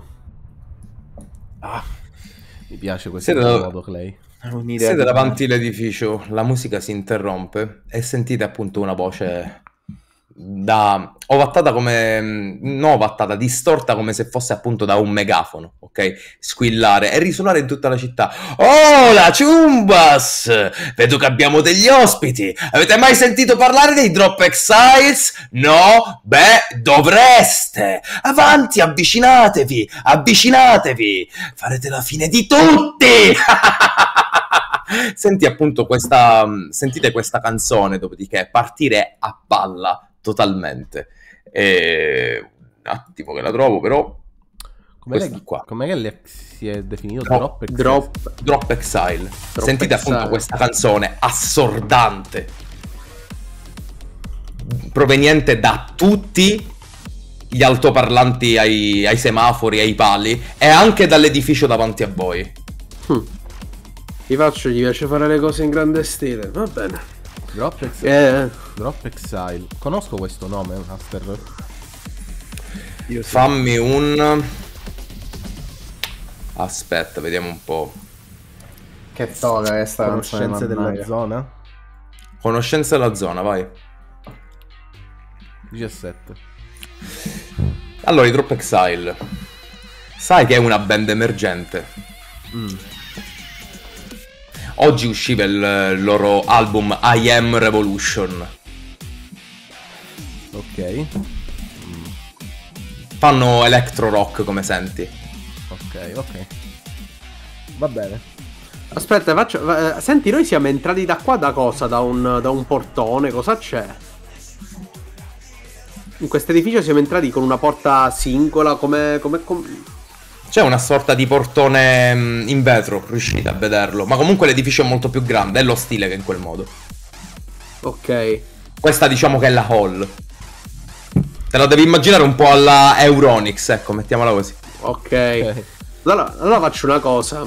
Mi piace questo Siete da- modo, Clay. È un'idea. Siete di- davanti all'edificio, la musica si interrompe e sentite appunto una voce da ovattata come no ovattata, distorta come se fosse appunto da un megafono, ok? Squillare e risuonare in tutta la città. Hola Chumbas! Vedo che abbiamo degli ospiti. Avete mai sentito parlare dei Drop Exiles? No? Beh, dovreste. Avanti, avvicinatevi, avvicinatevi. Farete la fine di tutti. Sentite questa canzone, dopodiché partire a palla totalmente. Un attimo che la trovo, però. Questa qua. Com'è che si è definito No, Drop Exile. Sentite appunto Exile. questa canzone assordante, proveniente da tutti gli altoparlanti ai semafori, ai pali, e anche dall'edificio davanti a voi. Gli piace fare le cose in grande stile. Va bene. Drop Exile. Eh, Drop Exile. Conosco questo nome, Master. Io sì. Fammi un... Aspetta, vediamo un po'. Che toga è sta canzone, Conoscenze della mannaggia. zona. Conoscenza della zona, vai. 17. Allora, i Drop Exile. Sai che è una band emergente. Oggi usciva il loro album I Am Revolution. Ok. fanno electro rock, come senti. Ok. Va bene. Aspetta, senti, noi siamo entrati da qua da cosa? Da un portone, cosa c'è? In questo edificio siamo entrati con una porta singola, come... C'è una sorta di portone in vetro, riuscite a vederlo. Ma comunque l'edificio è molto più grande, è lo stile che è in quel modo. Ok. Questa diciamo che è la hall. Te la devi immaginare un po' alla Euronics, ecco, mettiamola così. Ok. Allora faccio una cosa.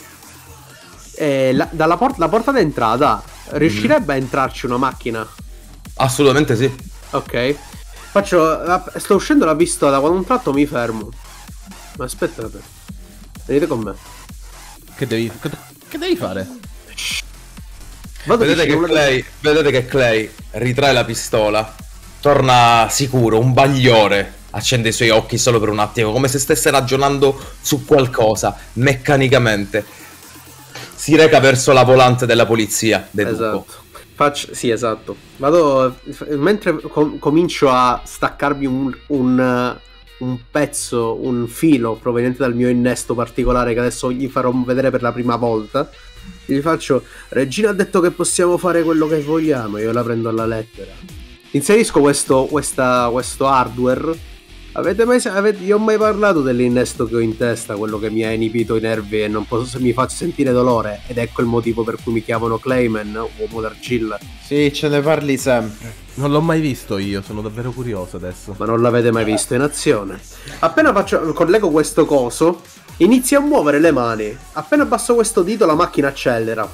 La porta d'entrata riuscirebbe a entrarci una macchina? Assolutamente sì. Ok. Sto uscendo la pistola, quando un tratto mi fermo. Ma aspettate. Venite con me. Che devi fare? Vado Vedete che Clay ritrae la pistola, torna sicuro, un bagliore, accende i suoi occhi solo per un attimo, come se stesse ragionando su qualcosa, meccanicamente. Si reca verso la volante della polizia, deduco. Esatto. Sì, esatto. Vado mentre comincio a staccarmi un pezzo, un filo proveniente dal mio innesto particolare che adesso gli farò vedere per la prima volta. Gli faccio: Regina ha detto che possiamo fare quello che vogliamo. Io la prendo alla lettera. Inserisco questo hardware. Io ho mai parlato dell'innesto che ho in testa, quello che mi ha inibito i nervi e non posso, mi faccio sentire dolore, ed ecco il motivo per cui mi chiamano Clayman, uomo d'argilla. Sì, ce ne parli sempre. Non l'ho mai visto io, sono davvero curioso adesso. Ma non l'avete mai visto in azione? Appena collego questo coso, inizio a muovere le mani. Appena abbasso questo dito la macchina accelera.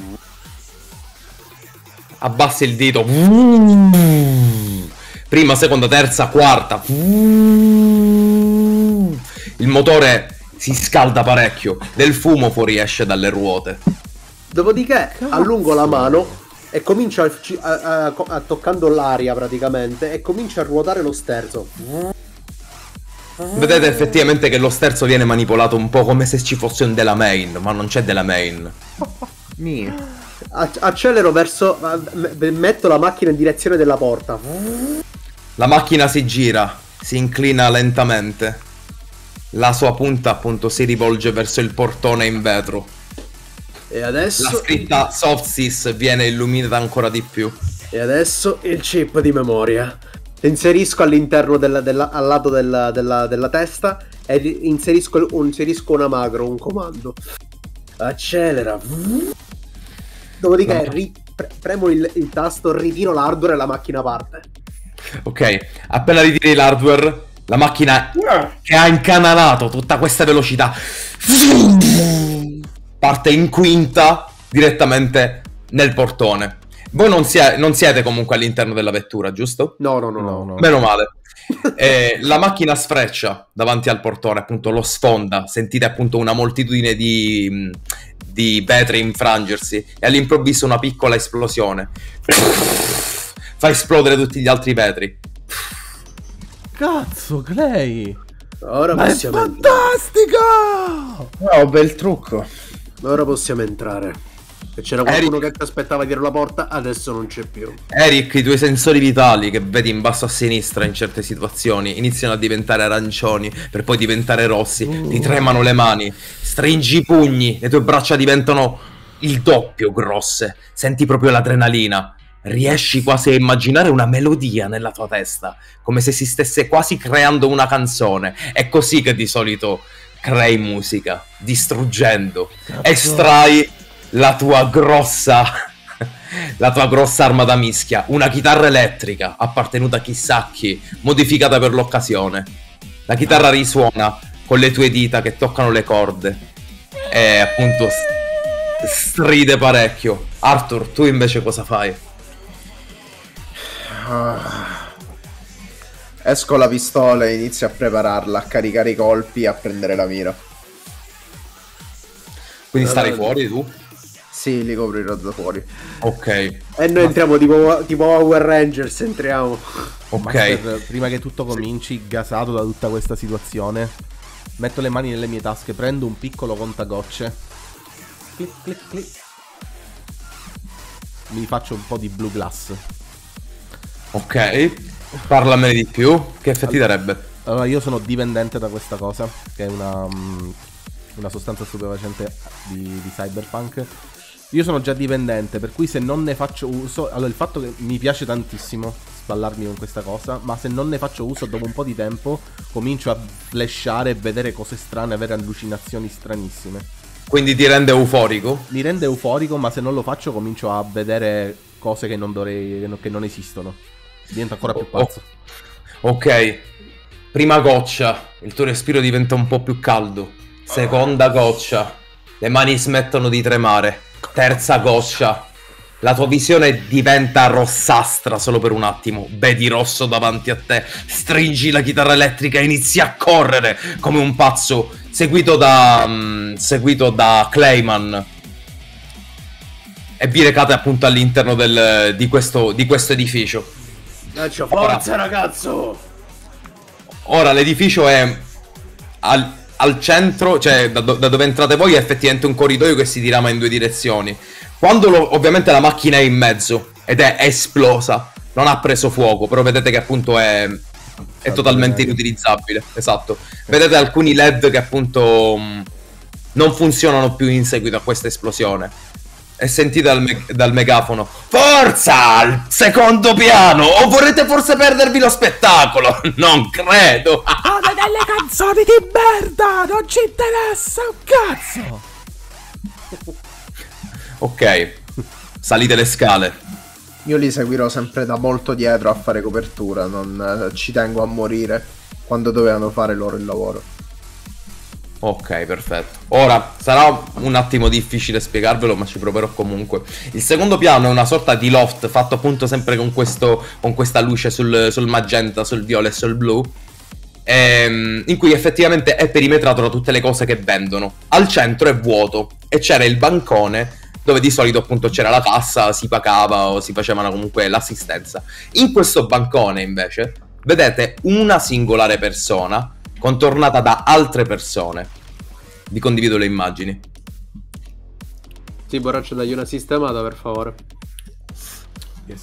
Abbassi il dito. Prima, seconda, terza, quarta. Il motore si scalda parecchio. Del fumo fuoriesce dalle ruote. Dopodiché allungo la mano e comincio toccando l'aria praticamente, e comincio a ruotare lo sterzo. Vedete effettivamente che lo sterzo viene manipolato un po' come se ci fosse un Delamain, ma non c'è Delamain. Accelero verso... metto la macchina in direzione della porta. La macchina si gira, si inclina lentamente. La sua punta appunto si rivolge verso il portone in vetro. E adesso... La scritta Softsys viene illuminata ancora di più. E adesso il chip di memoria. Inserisco all'interno al lato della testa e inserisco una macro, un comando. Accelera. Dopodiché premo il tasto, ritiro l'hardware e la macchina parte. Ok, appena ritiri l'hardware, la macchina che ha incanalato tutta questa velocità parte in quinta direttamente nel portone. Voi non siete comunque all'interno della vettura, giusto? No. Meno male. La macchina sfreccia davanti al portone, appunto lo sfonda, sentite appunto una moltitudine di vetri infrangersi e all'improvviso una piccola esplosione fa esplodere tutti gli altri vetri. Cazzo, Clay! Ora Ma possiamo è fantastica! Oh, bel trucco. Ora possiamo entrare. E c'era qualcuno che ti aspettava dietro la porta, adesso non c'è più. Eric, i tuoi sensori vitali che vedi in basso a sinistra in certe situazioni iniziano a diventare arancioni per poi diventare rossi. Ti tremano le mani, stringi i pugni, le tue braccia diventano il doppio grosse. Senti proprio l'adrenalina. Riesci quasi a immaginare una melodia nella tua testa, come se si stesse quasi creando una canzone. È così che di solito crei musica, distruggendo. Estrai la tua grossa arma da mischia, una chitarra elettrica appartenuta a chissà a chi, modificata per l'occasione. La chitarra risuona con le tue dita che toccano le corde e appunto stride parecchio. Arthur, tu invece cosa fai? Esco la pistola e inizio a prepararla, a caricare i colpi, a prendere la mira. Quindi starai fuori tu? Sì, li coprirò da fuori. Ok. E noi entriamo tipo Power Rangers, entriamo. Ok. Master, prima che tutto cominci, gasato da tutta questa situazione, metto le mani nelle mie tasche, prendo un piccolo contagocce. Clic, clic, clic. Mi faccio un po' di blue glass. Ok. Parlamene di più. Che effetti darebbe? Allora, io sono dipendente da questa cosa, che è una sostanza stupefacente di Cyberpunk. Io sono già dipendente, per cui se non ne faccio uso... Allora, il fatto che mi piace tantissimo sballarmi con questa cosa, ma se non ne faccio uso dopo un po' di tempo comincio a flashare e vedere cose strane, avere allucinazioni stranissime. Quindi ti rende euforico? Mi rende euforico, ma se non lo faccio comincio a vedere cose che non dovrei, che non esistono. Divento ancora più pazzo. Ok. Prima goccia, il tuo respiro diventa un po' più caldo. Seconda goccia, le mani smettono di tremare. Terza goccia, la tua visione diventa rossastra solo per un attimo. Vedi rosso davanti a te, stringi la chitarra elettrica e inizi a correre come un pazzo, seguito da Clayman. E vi recate appunto all'interno di questo edificio. Forza, ragazzo! Ora l'edificio è al centro, cioè da dove entrate voi è effettivamente un corridoio che si dirama in due direzioni. Quando ovviamente la macchina è in mezzo ed è esplosa, non ha preso fuoco, però vedete che appunto è totalmente inutilizzabile. Esatto. Vedete alcuni LED che appunto non funzionano più in seguito a questa esplosione. E sentite dal megafono: forza al secondo piano, o vorrete forse perdervi lo spettacolo? Non credo. Sono delle canzoni di merda, non ci interessa un cazzo. Ok, salite le scale. Io li seguirò sempre da molto dietro a fare copertura, non ci tengo a morire quando dovevano fare loro il lavoro. Ok, perfetto. Ora, sarà un attimo difficile spiegarvelo, ma ci proverò comunque. Il secondo piano è una sorta di loft fatto appunto sempre con questa luce sul magenta, sul viola e sul blu, in cui effettivamente è perimetrato da tutte le cose che vendono. Al centro è vuoto e c'era il bancone dove di solito appunto c'era la cassa, si pagava o si facevano comunque l'assistenza. In questo bancone invece vedete una singolare persona contornata da altre persone. Vi condivido le immagini. Sì, Borraccio, dagli una sistemata, per favore. Yes.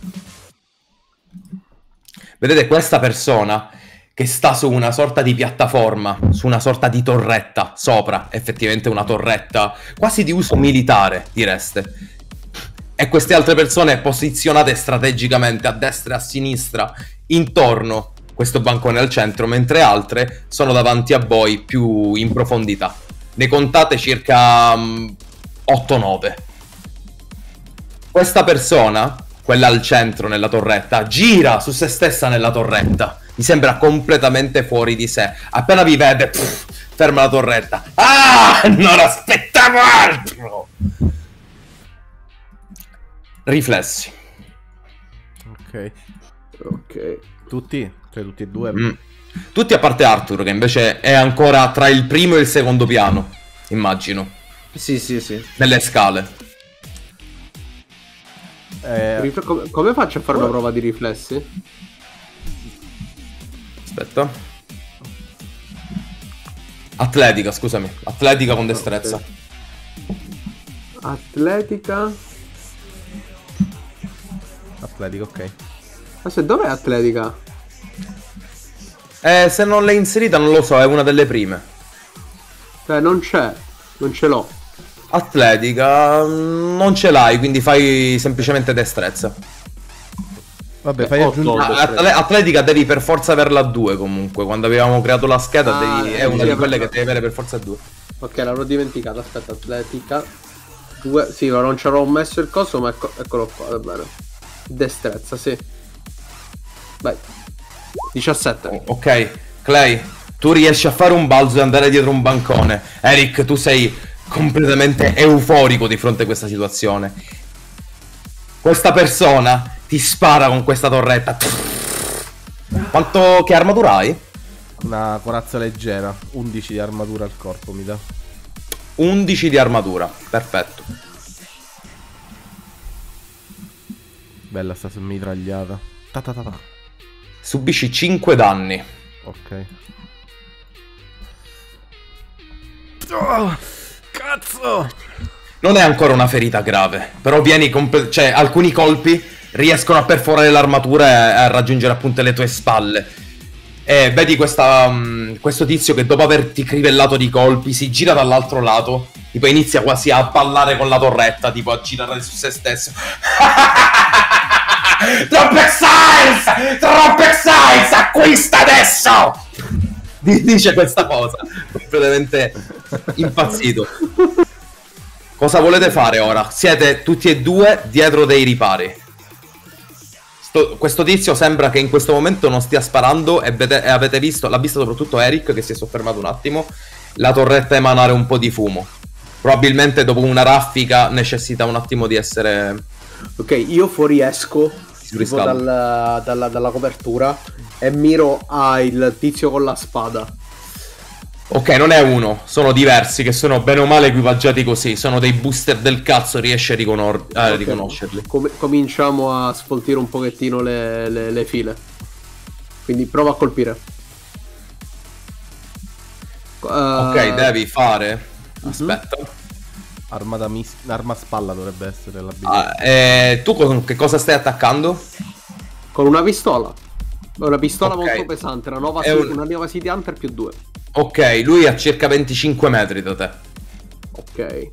Vedete questa persona che sta su una sorta di piattaforma, su una sorta di torretta sopra, effettivamente una torretta quasi di uso militare, direste. E queste altre persone posizionate strategicamente a destra e a sinistra intorno questo bancone al centro, mentre altre sono davanti a voi più in profondità. Ne contate circa 8-9. Questa persona, quella al centro nella torretta, gira su se stessa nella torretta. Mi sembra completamente fuori di sé. Appena vi vede, ferma la torretta. Ah, non aspettavo altro! Riflessi. Ok. Tutti? Cioè tutti e due? Tutti a parte Arthur, che invece è ancora tra il primo e il secondo piano, immagino. Sì. Nelle scale. Come faccio a fare una prova di riflessi? Aspetta. Atletica, scusami. Atletica con destrezza. Atletica. Atletica, ok. Ma se dov'è atletica? Se non l'hai inserita non lo so, è una delle prime. Non c'è, non ce l'ho. Atletica non ce l'hai, quindi fai semplicemente destrezza. Vabbè, fai aggiungere. Atletica devi per forza averla a 2 comunque. Quando avevamo creato la scheda è una di quelle che devi avere per forza a 2. Ok, l'avrò dimenticata, aspetta, atletica 2, sì, ma non ci avrò messo il coso, ma eccolo qua, va bene. Destrezza, sì. Vai. 17. Ok, Clay, tu riesci a fare un balzo e andare dietro un bancone. Eric, tu sei completamente euforico di fronte a questa situazione. Questa persona ti spara con questa torretta. Che armatura hai? Una corazza leggera, 11 di armatura al corpo mi dà. 11 di armatura, perfetto. Bella sta mitragliata. Ta. Subisci 5 danni. Ok. Oh, cazzo! Non è ancora una ferita grave, però vieni cioè alcuni colpi riescono a perforare l'armatura e a raggiungere appunto le tue spalle. E vedi questo tizio che dopo averti crivellato di colpi si gira dall'altro lato, tipo inizia quasi a ballare con la torretta, tipo a girare su se stesso. Drop Exiles, acquista adesso! Dice questa cosa, completamente impazzito. Cosa volete fare ora? Siete tutti e due dietro dei ripari. Questo tizio sembra che in questo momento non stia sparando e avete visto, l'ha visto soprattutto Eric che si è soffermato un attimo, la torretta emanare un po' di fumo. Probabilmente dopo una raffica necessita un attimo di essere... Ok, io fuoriesco tipo dalla copertura e miro al tizio con la spada. Ok, non è uno, sono diversi che sono bene o male equipaggiati così, sono dei booster del cazzo, riesci a riconoscerli. Cominciamo a sfoltire un pochettino le file. Quindi prova a colpire. Ok, devi fare... Aspetta. Arma spalla dovrebbe essere l'abilità. Tu con che cosa stai attaccando? Con una pistola. Una pistola Ok. molto pesante, una Nova City Hunter più 2. Ok, lui è a circa 25 metri da te. Ok.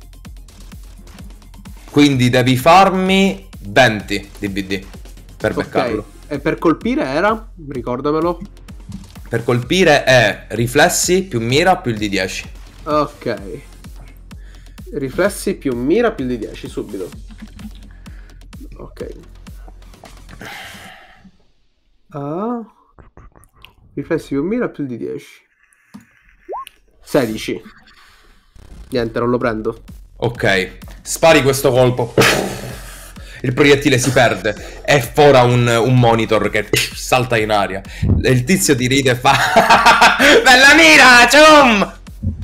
Quindi devi farmi 20 di BD per beccarlo. E per colpire era? Ricordamelo. Per colpire è riflessi più mira più il di 10. Ok. Riflessi più mira più di 10 subito. Ok. Riflessi più mira più di 10. 16. Niente, non lo prendo. Ok, spari questo colpo. Il proiettile si perde e fora un monitor che salta in aria. E il tizio ti ride e fa bella mira, cium!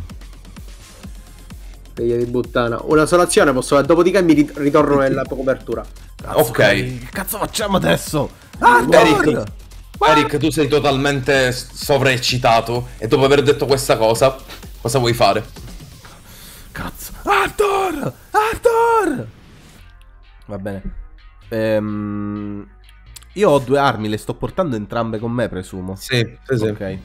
Figlia di puttana. Una sola azione posso fare, dopodiché mi ritorno nella copertura. Cazzo, Ok. Che cazzo facciamo adesso? Eric, tu sei totalmente sovraeccitato e dopo aver detto questa cosa vuoi fare? Cazzo. Arthur! Va bene. Io ho 2 armi, le sto portando entrambe con me, presumo. Sì. Ok.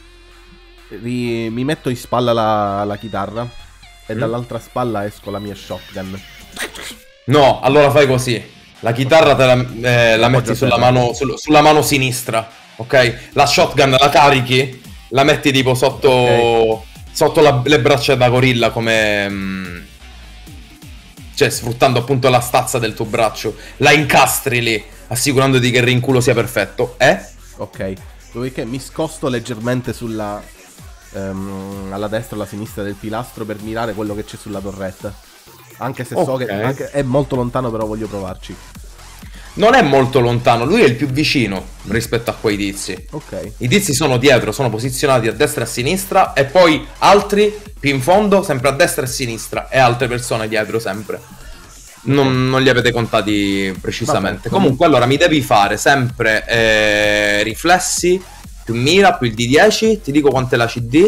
Mi metto in spalla la chitarra e dall'altra spalla esco la mia shotgun. No, allora fai così. La chitarra te la metti sulla mano sinistra, ok? La shotgun la carichi, la metti tipo sotto le braccia da gorilla come... cioè sfruttando appunto la stazza del tuo braccio. La incastri lì, assicurandoti che il rinculo sia perfetto, Ok. Dopodiché mi scosto leggermente sulla... alla destra o alla sinistra del pilastro per mirare quello che c'è sulla torretta. Anche se so che è molto lontano, però voglio provarci. Non è molto lontano, lui è il più vicino rispetto a quei tizi. Ok. I tizi sono dietro, sono posizionati a destra e a sinistra e poi altri più in fondo, sempre a destra e a sinistra e altre persone dietro sempre. Non li avete contati precisamente. Vabbè, comunque allora mi devi fare sempre riflessi più mira più il D10. Ti dico quant'è la CD.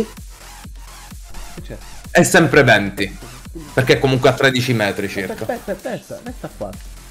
È sempre 20. Perché comunque a 13 metri circa. Aspetta, resta qua.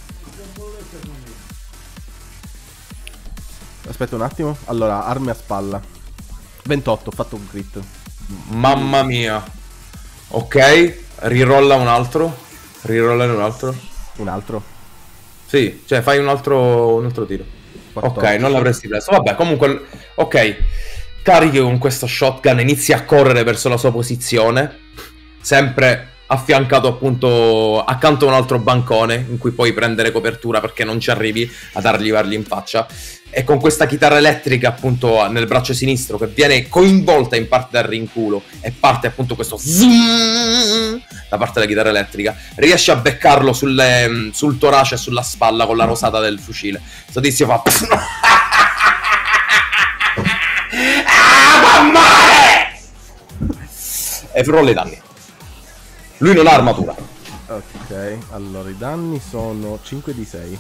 Aspetta un attimo. Allora, armi a spalla. 28, ho fatto un crit. Mamma mia. Ok, rirolla un altro. Rirollare un altro. Un altro? Sì, cioè fai un altro tiro. 14. Ok, non l'avresti preso. Vabbè, comunque, ok. Carichi con questo shotgun, inizi a correre verso la sua posizione. Sempre affiancato appunto accanto a un altro bancone in cui puoi prendere copertura perché non ci arrivi a dargli in faccia. E con questa chitarra elettrica appunto nel braccio sinistro che viene coinvolta in parte dal rinculo e parte appunto questo zoom da parte della chitarra elettrica, riesci a beccarlo sul torace e sulla spalla con la rosata del fucile. Sto tizio fa e rolla i danni. Lui non ha armatura. Ok, allora i danni sono 5 di 6.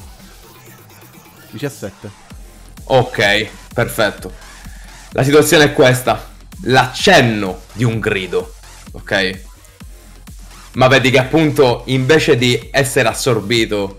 17. Ok, perfetto. La situazione è questa. L'accenno di un grido. Ok? Ma vedi che appunto invece di essere assorbito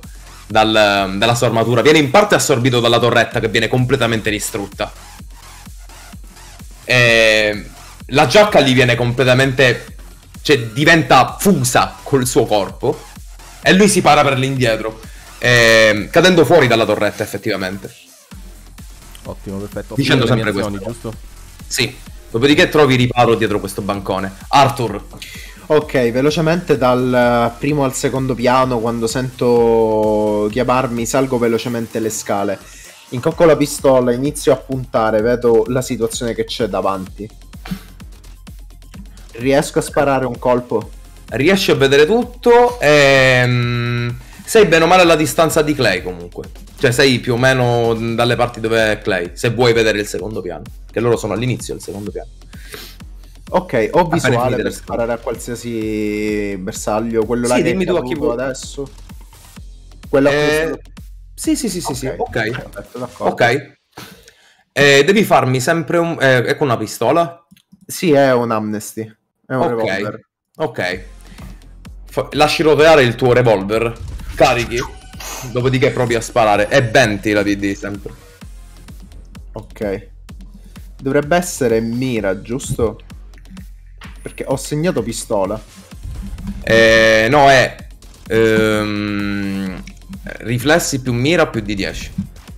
dalla sua armatura, viene in parte assorbito dalla torretta che viene completamente distrutta. La giacca gli viene completamente, cioè diventa fusa col suo corpo e lui si para per l'indietro, cadendo fuori dalla torretta effettivamente. Ottimo, perfetto. Dicendo Fino alle sempre mie questo. azioni, giusto? Sì, dopodiché trovi riparo dietro questo bancone. Arthur, Ok, velocemente dal primo al secondo piano, quando sento chiamarmi, salgo velocemente le scale. Incocco la pistola, inizio a puntare, vedo la situazione che c'è davanti. Riesco a sparare un colpo? riesci a vedere tutto e sei bene o male alla distanza di Clay comunque. Cioè sei più o meno dalle parti dove è Clay, se vuoi vedere il secondo piano. Che loro sono all'inizio del secondo piano. Ok, ho visuale finite per le sparare a qualsiasi bersaglio. Quello là Sì, che dimmi è tu a chi caduto vuoi. adesso. Quello a cui Sì, Ok, ok. perfetto, d'accordo. Ok. Devi farmi sempre un... è con una pistola? Sì, è un amnesty. È un revolver. Ok. Lasci roteare il tuo revolver. Carichi. Dopodiché provi a sparare. E 20 la PD sempre. Ok. Dovrebbe essere mira, giusto? Perché ho segnato pistola. No, è... riflessi più mira più di 10.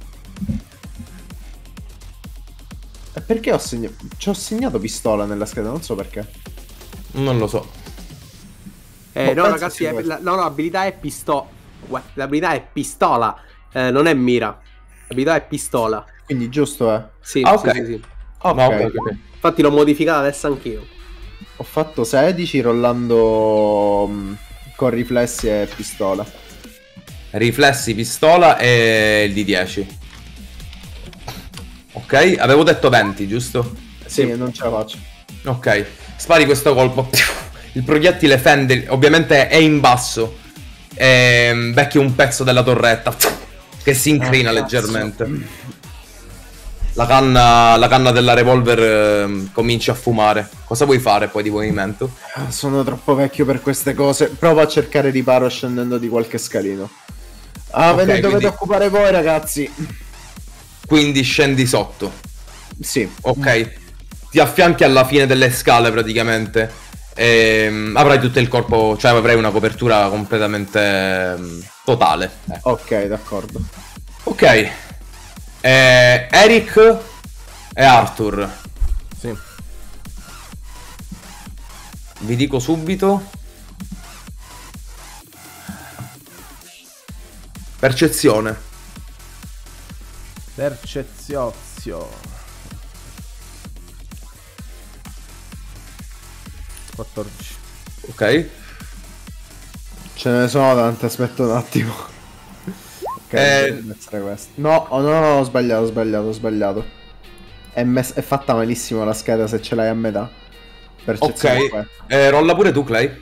E perché ho segnato... Ci ho segnato pistola nella scheda, non so perché. Non lo so. No, penso ragazzi, sia questo. no, l'abilità è pistola. L'abilità è pistola, non è mira. L'abilità è pistola. Quindi giusto è. Sì, Ah, ok. sì. Ok. No, ok. Infatti l'ho modificata adesso anch'io. Ho fatto 16 rollando con riflessi e pistola. Riflessi, pistola e il di 10. Ok, avevo detto 20, giusto? Sì, non ce la faccio. Ok, spari questo colpo. Il proiettile fende, ovviamente è in basso. E becchi un pezzo della torretta che si incrina cazzo. leggermente. La canna della revolver comincia a fumare. Cosa vuoi fare poi di movimento? Sono troppo vecchio per queste cose. Provo a cercare riparo scendendo di qualche scalino. Ah, Ok, ve ne dovete quindi- occupare voi, ragazzi. Quindi scendi sotto. Sì. Ok, ti affianchi alla fine delle scale praticamente. Avrai tutto il corpo, cioè avrai una copertura completamente totale. Ok, d'accordo. Ok, Eric e Arthur. Sì. Vi dico subito. Percezione. Perceziozio. 14. Ok. Ce ne sono tante, aspetta un attimo. Ok, deve essere questo. No, ho sbagliato. È fatta malissimo la scheda se ce l'hai a metà. Percezione Ok. qua. Rolla pure tu, Clay.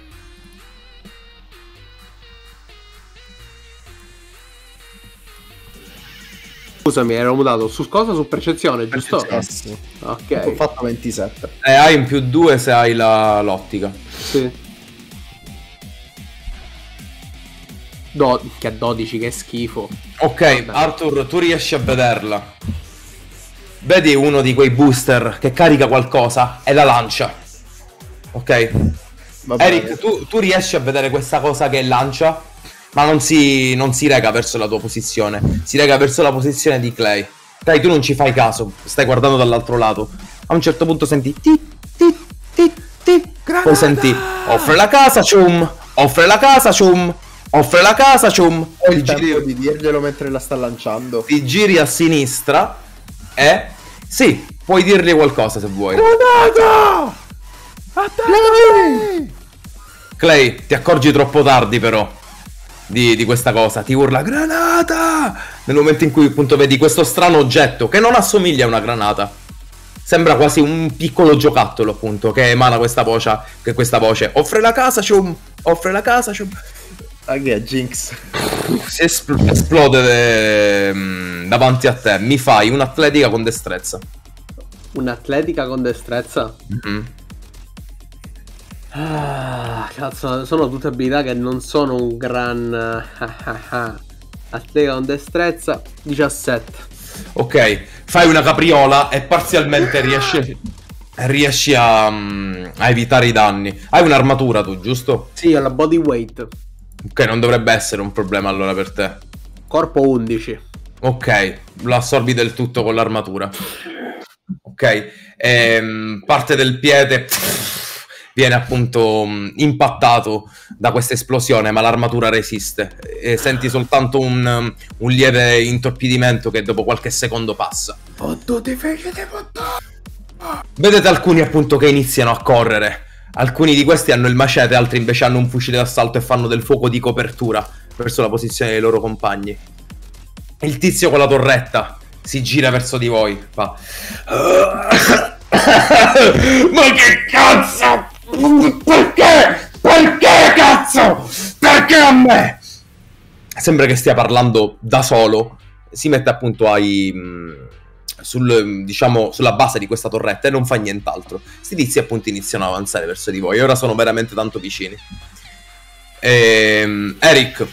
Scusami, ero mutato su cosa? Su percezione, giusto? Sì. Ho Ok, fatto 27. Hai in più 2 se hai l'ottica. sì. Che a 12, che schifo. Ok, Vabbè. Arthur, tu riesci a vederla. Vedi uno di quei booster che carica qualcosa e la lancia. Ok. Va bene. Eric, tu riesci a vedere questa cosa che lancia, ma non si rega verso la tua posizione. Si rega verso la posizione di Clay. Clay, tu non ci fai caso, stai guardando dall'altro lato. A un certo punto senti ti, ti, ti, ti. Poi senti offre la casa, cium. Offre la casa, cium. Offre la casa, cium. Ho il tempo di dirglielo mentre la sta lanciando. Ti giri a sinistra e... Sì, puoi dirgli qualcosa se vuoi. Clay, ti accorgi troppo tardi però di questa cosa. Ti urla granata nel momento in cui appunto vedi questo strano oggetto che non assomiglia a una granata. Sembra quasi un piccolo giocattolo appunto che emana questa voce. Offre la casa, cium. Offre la casa, cium. Ah, che è Jinx. Si esplode davanti a te. Mi fai un'atletica con destrezza. Un'atletica con destrezza? Mhm. Ah, cazzo, sono tutte abilità che non sono un gran... Atletica con destrezza, 17. Ok, fai una capriola e parzialmente riesci riesci a evitare i danni. Hai un'armatura tu, giusto? Sì, ho la body weight. Ok, non dovrebbe essere un problema allora per te. Corpo 11. Ok, lo assorbi del tutto con l'armatura. Ok, parte del piede viene appunto impattato da questa esplosione, ma l'armatura resiste. E senti soltanto un lieve intorpidimento che dopo qualche secondo passa. Vedete alcuni appunto che iniziano a correre. Alcuni di questi hanno il machete, altri invece hanno un fucile d'assalto e fanno del fuoco di copertura verso la posizione dei loro compagni. Il tizio con la torretta si gira verso di voi, fa: ma che cazzo? Perché? Perché cazzo? Perché a me? Sembra che stia parlando da solo. Si mette appunto diciamo, sulla base di questa torretta e non fa nient'altro. Sti tizi appunto iniziano ad avanzare verso di voi e ora sono veramente tanto vicini. Eric,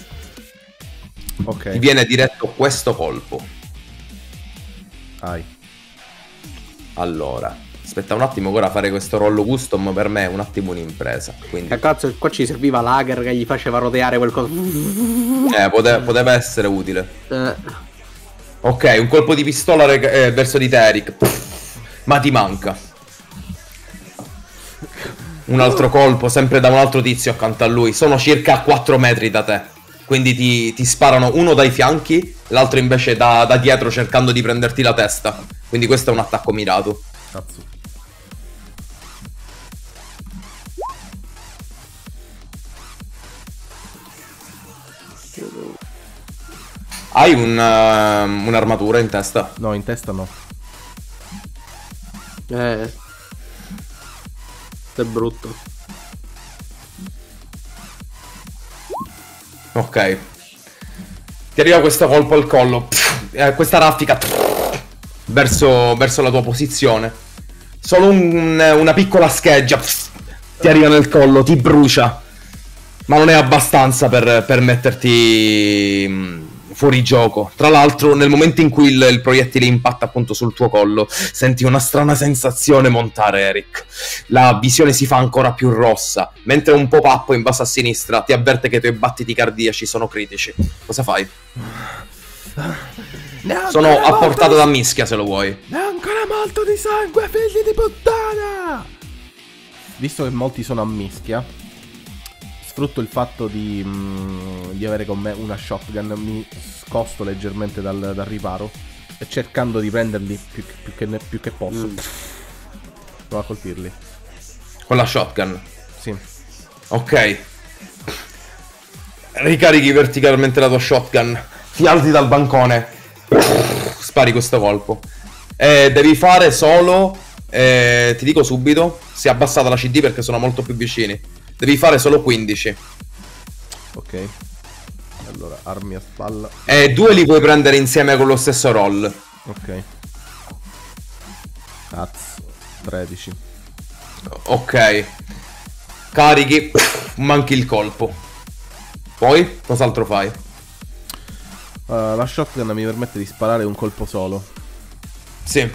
Ok. ti viene diretto questo colpo. Ai. Allora, aspetta un attimo, ora fare questo rollo custom per me è un attimo un'impresa. Quindi, Cazzo, qua ci serviva Lager che gli faceva roteare qualcosa. poteva essere utile. Ok, un colpo di pistola verso di te, Eric. Ma ti manca. Un altro colpo, sempre da un altro tizio accanto a lui. Sono circa a 4 metri da te. Quindi ti sparano uno dai fianchi, l'altro invece da dietro cercando di prenderti la testa. Quindi questo è un attacco mirato. Cazzo. Hai un'armatura in testa? No, in testa no. È brutto. Ok. Ti arriva questo colpo al collo. Questa raffica verso la tua posizione. Solo una piccola scheggia ti arriva nel collo, ti brucia. Ma non è abbastanza per metterti fuori gioco. Tra l'altro, nel momento in cui il proiettile impatta appunto sul tuo collo, senti una strana sensazione montare, Eric. La visione si fa ancora più rossa, mentre un pop-up in basso a sinistra ti avverte che i tuoi battiti cardiaci sono critici. Cosa fai? Sono a portata da mischia, se lo vuoi. Ne ho ancora molto di sangue, figli di puttana! Visto che molti sono a mischia, sfrutto il fatto di avere con me una shotgun, mi scosto leggermente dal riparo e cercando di prenderli più che posso. Provo a colpirli. Con la shotgun? Sì. Ok. Ricarichi verticalmente la tua shotgun, ti alzi dal bancone, spari questo colpo. Devi fare solo, ti dico subito, si è abbassata la CD perché sono molto più vicini. Devi fare solo 15. Ok. Allora, armi a spalla. E 2 li puoi prendere insieme con lo stesso roll. Ok. Cazzo. 13. Ok. Carichi, manchi il colpo. Poi, cos'altro fai? La shotgun mi permette di sparare un colpo solo. Sì.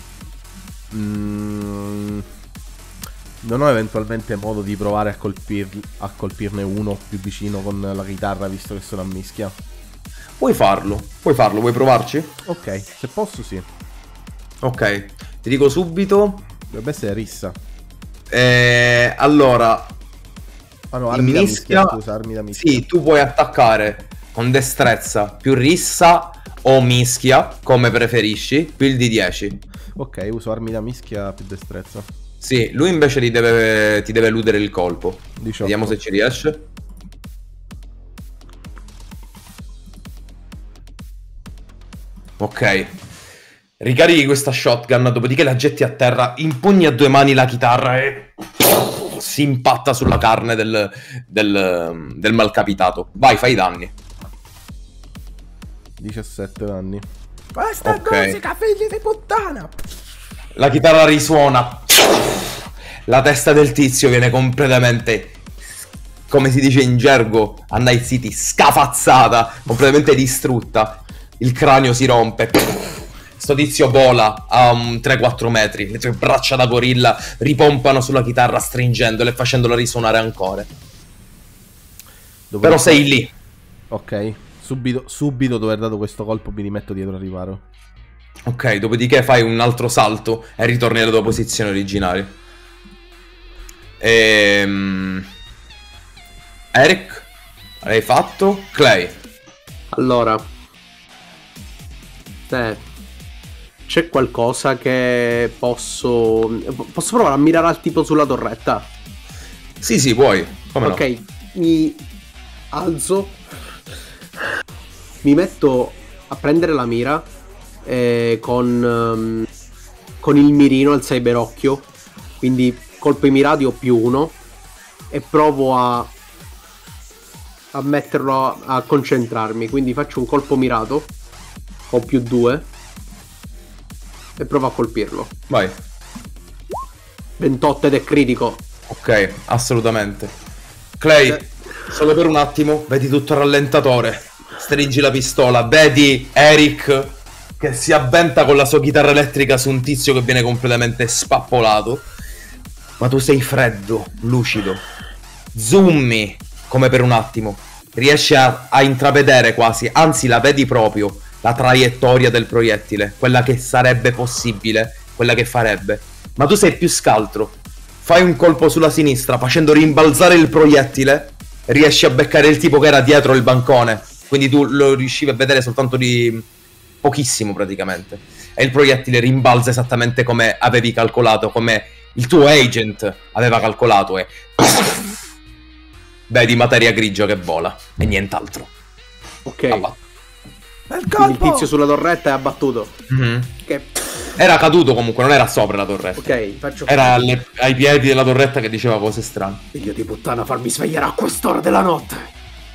Non ho eventualmente modo di provare a colpirne uno più vicino con la chitarra, visto che sono a mischia? Puoi farlo, vuoi provarci? Ok, se posso sì. Ok, ti dico subito. Dovrebbe essere rissa. Allora, Ah no, in armi da mischia, mischia, scusa, armi da mischia. sì, tu puoi attaccare con destrezza più rissa o mischia, come preferisci, più il di 10. Ok, uso armi da mischia più destrezza. Sì, lui invece ti deve eludere il colpo. 18. Vediamo se ci riesce. Ok. Ricarichi questa shotgun, dopodiché la getti a terra, impugni a 2 mani la chitarra e si impatta sulla carne del malcapitato. Vai, fai i danni. 17 danni. Questa Ok. è musica, figli di puttana! La chitarra risuona. La testa del tizio viene completamente, come si dice in gergo a Night City, scafazzata, completamente distrutta. Il cranio si rompe. sto tizio vola a 3-4 metri, le tue braccia da gorilla ripompano sulla chitarra stringendola e facendola risuonare ancora. Però sei lì. Ok, subito dopo aver dato questo colpo mi rimetto dietro a riparo. Ok, dopodiché fai un altro salto e ritorni alla tua posizione originaria. Eric, l'hai fatto? Clay. Allora, c'è qualcosa che posso provare a mirare al tipo sulla torretta? Sì, puoi. Come ok, no? mi alzo, mi metto a prendere la mira con il mirino al cyberocchio, quindi colpi mirati o +1, e provo a metterlo a concentrarmi, quindi faccio un colpo mirato o +2 e provo a colpirlo. Vai. 28 ed è critico. Ok, assolutamente. Clay, solo per un attimo, vedi tutto il rallentatore, stringi la pistola, vedi Eric che si avventa con la sua chitarra elettrica su un tizio che viene completamente spappolato, ma tu sei freddo, lucido, zoomi come per un attimo, riesci a intravedere quasi, anzi la vedi proprio, la traiettoria del proiettile, quella che sarebbe possibile, quella che farebbe, ma tu sei più scaltro, fai un colpo sulla sinistra facendo rimbalzare il proiettile, riesci a beccare il tipo che era dietro il bancone, quindi tu lo riuscivi a vedere soltanto di pochissimo praticamente, e il proiettile rimbalza esattamente come avevi calcolato, come il tuo agent aveva calcolato, e vedi materia grigia che vola e nient'altro. Ok. Il tizio sulla torretta è abbattuto. Che... era caduto comunque, non era sopra la torretta. Ok, faccio... era ai piedi della torretta che diceva cose strane. Figlio di puttana, farmi svegliare a quest'ora della notte.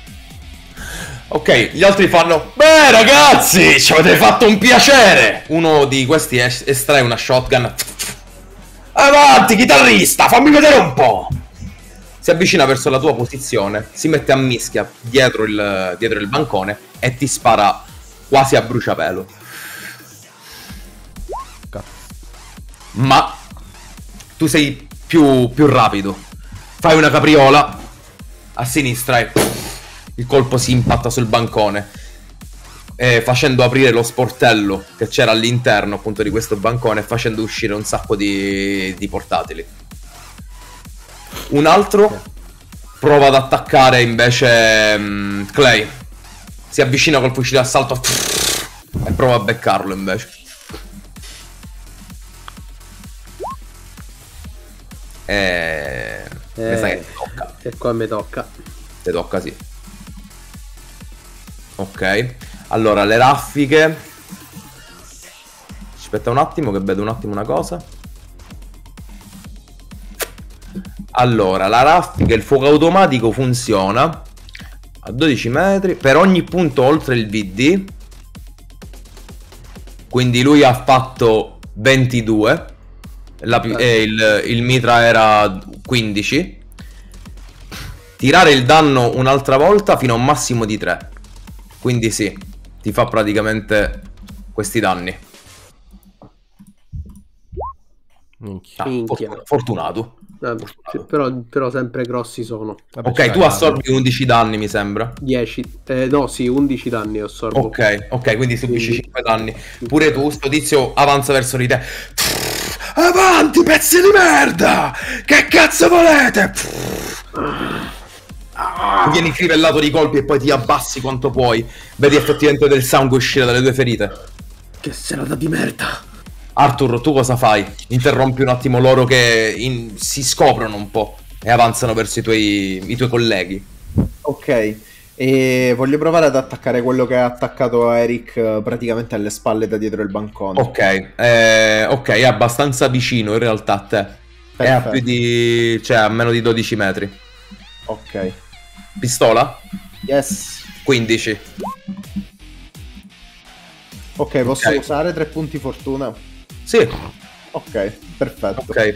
Ok, gli altri fanno: beh ragazzi, ci avete fatto un piacere. Uno di questi estrae una shotgun. Avanti chitarrista, fammi vedere un po'. Si avvicina verso la tua posizione, si mette a mischia dietro il bancone e ti spara quasi a bruciapelo. Ma tu sei più rapido. Fai una capriola a sinistra e il colpo si impatta sul bancone, facendo aprire lo sportello che c'era all'interno appunto di questo bancone e facendo uscire un sacco di portatili. Un altro prova ad attaccare invece Clay. Si avvicina col fucile d'assalto e prova a beccarlo invece. Mi sa che tocca. E qua mi tocca. Ti tocca, sì. Ok. Allora, le raffiche. Aspetta un attimo che vedo un attimo una cosa. Allora, la raffica, il fuoco automatico funziona a 12 metri per ogni punto oltre il VD. Quindi lui ha fatto 22. Il mitra era 15. Tirare il danno un'altra volta fino a un massimo di 3. Quindi sì, ti fa praticamente questi danni. Minchia. Fortunato. Però sempre grossi sono. Vabbè, ok, tu assorbi 11 danni mi sembra. 10. No, sì, 11 danni assorbo. Ok, quindi subisci 5 danni. Pure tu, sto tizio avanza verso di te. Avanti, pezzi di merda! Che cazzo volete? Tu vieni crivellato di colpi e poi ti abbassi quanto puoi. Vedi effettivamente del sangue uscire dalle tue ferite. Che serata di merda. Arthur, tu cosa fai? Interrompi un attimo loro che si scoprono un po' e avanzano verso i tuoi colleghi. Ok, e voglio provare ad attaccare quello che ha attaccato Eric praticamente alle spalle da dietro il bancone. Ok, è abbastanza vicino in realtà a te. È a più di... cioè a meno di 12 metri. Ok. Pistola? Yes. 15. Ok, posso usare 3 punti fortuna? Sì. Ok, perfetto. Ok.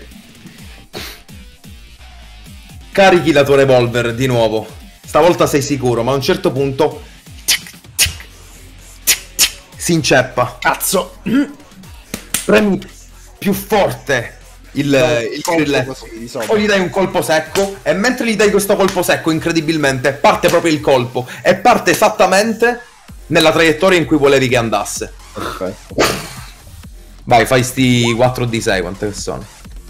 Carichi la tua revolver di nuovo. Stavolta sei sicuro, ma a un certo punto si inceppa. Cazzo! Premi più forte il grilletto, o gli dai un colpo secco, e mentre gli dai questo colpo secco, incredibilmente parte proprio il colpo e parte esattamente nella traiettoria in cui volevi che andasse. Perfetto. Vai, fai sti 4d6, quante che sono?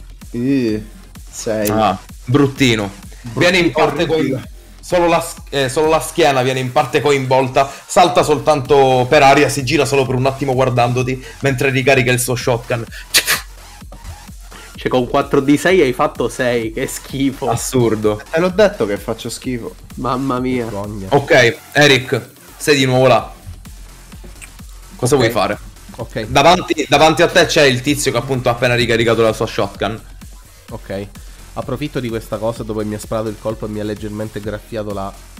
6. Ah, bruttino. Viene in parte solo la schiena viene in parte coinvolta, salta soltanto per aria, si gira solo per un attimo guardandoti mentre ricarica il suo shotgun. Cioè, con 4d6 hai fatto 6, che schifo. Assurdo. Te l'ho detto che faccio schifo. Mamma mia. Vergogna. Ok, Eric, sei di nuovo là. Cosa vuoi fare? Ok, Davanti a te c'è il tizio che appunto ha appena ricaricato la sua shotgun. ok. Approfitto di questa cosa dove mi ha sparato il colpo e mi ha leggermente graffiato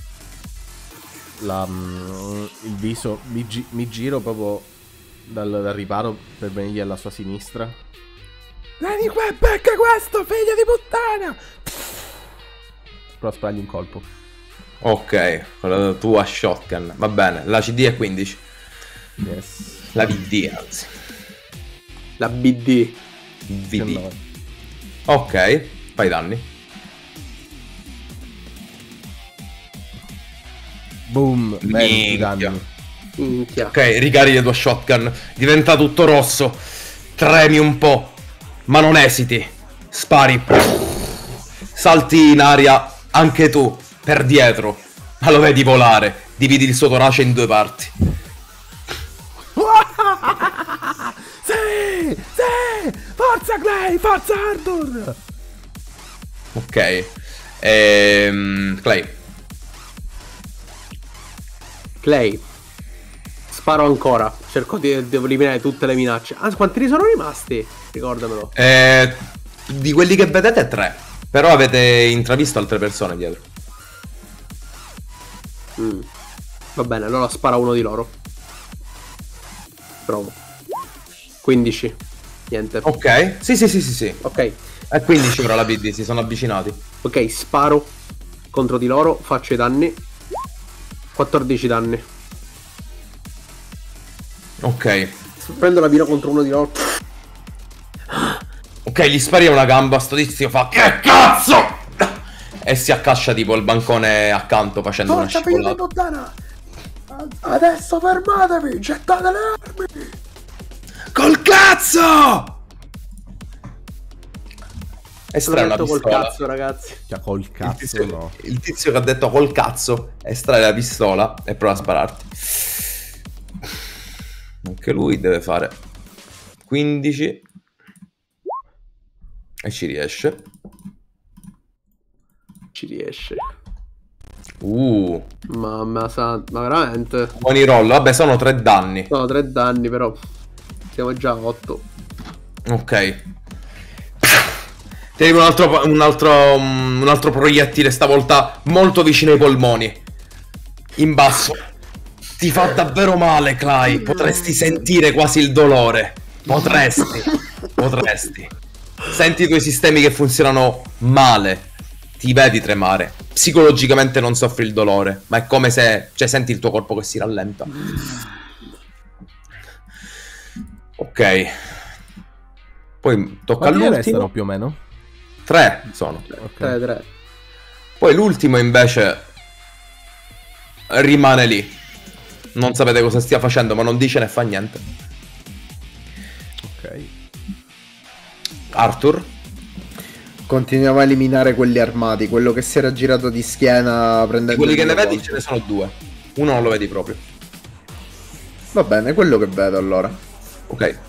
il viso. Mi giro proprio dal riparo per venirgli alla sua sinistra. Vieni qua, becca questo, figlio di puttana! Provo a sparargli un colpo. Ok, con la tua shotgun. Va bene, la CD è 15. Yes. La VD, anzi. La BD. VD. 19. Ok, fai danni. Boom, 20 Minchia. danni. Minchia. Ok, ricarichi la tua shotgun. Diventa tutto rosso. Tremi un po', ma non esiti. Spari. Salti in aria anche tu, per dietro. Ma lo vedi volare. Dividi il suo torace in 2 parti. Sì! Sì! Forza Clay! Forza Arthur! Ok. Clay. Clay. Sparo ancora. Cerco di eliminare tutte le minacce. Anzi, quanti ne sono rimasti? Ricordamelo. Di quelli che vedete 3. Però avete intravisto altre persone dietro. Va bene, allora spara uno di loro. Provo. 15. Niente. Ok. Sì. Ok. È 15 ora la BD, si sono avvicinati. Ok, sparo contro di loro, faccio i danni. 14 danni. Ok. Prendo la vino contro uno di loro. Ok, gli spari a una gamba, sto tizio fa che cazzo! E si accascia tipo al bancone accanto facendo una scivolata. puttana! Adesso fermatevi! Gettate le armi! Col cazzo! Estrae una L'ho detto col pistola. cazzo, ragazzi. Cioè, col cazzo no. Il tizio che ha detto col cazzo estrae la pistola e prova a spararti. Anche lui deve fare 15 e ci riesce. Ci riesce. Buoni Ma veramente. roll. Vabbè, sono 3 danni. Sono 3 danni, però. Siamo già a 8. Ok. Ti arriva un altro proiettile, stavolta molto vicino ai polmoni. In basso. Ti fa davvero male, Clay. Potresti sentire quasi il dolore. Potresti. Senti i tuoi sistemi che funzionano male. Ti vedi tremare. Psicologicamente non soffri il dolore, ma è come se... Cioè, senti il tuo corpo che si rallenta. Ok. Poi tocca Quanti ne restano all'ultimo. più o meno? 3 sono. Ok. 3. Poi l'ultimo invece rimane lì. Non sapete cosa stia facendo, ma non dice né fa niente. Ok. Arthur. Continuiamo a eliminare quelli armati. Quello che si era girato di schiena Di prendendo quelli che il ne vedi colpo. ce ne sono 2. Uno non lo vedi proprio. Va bene, quello che vedo allora. Ok.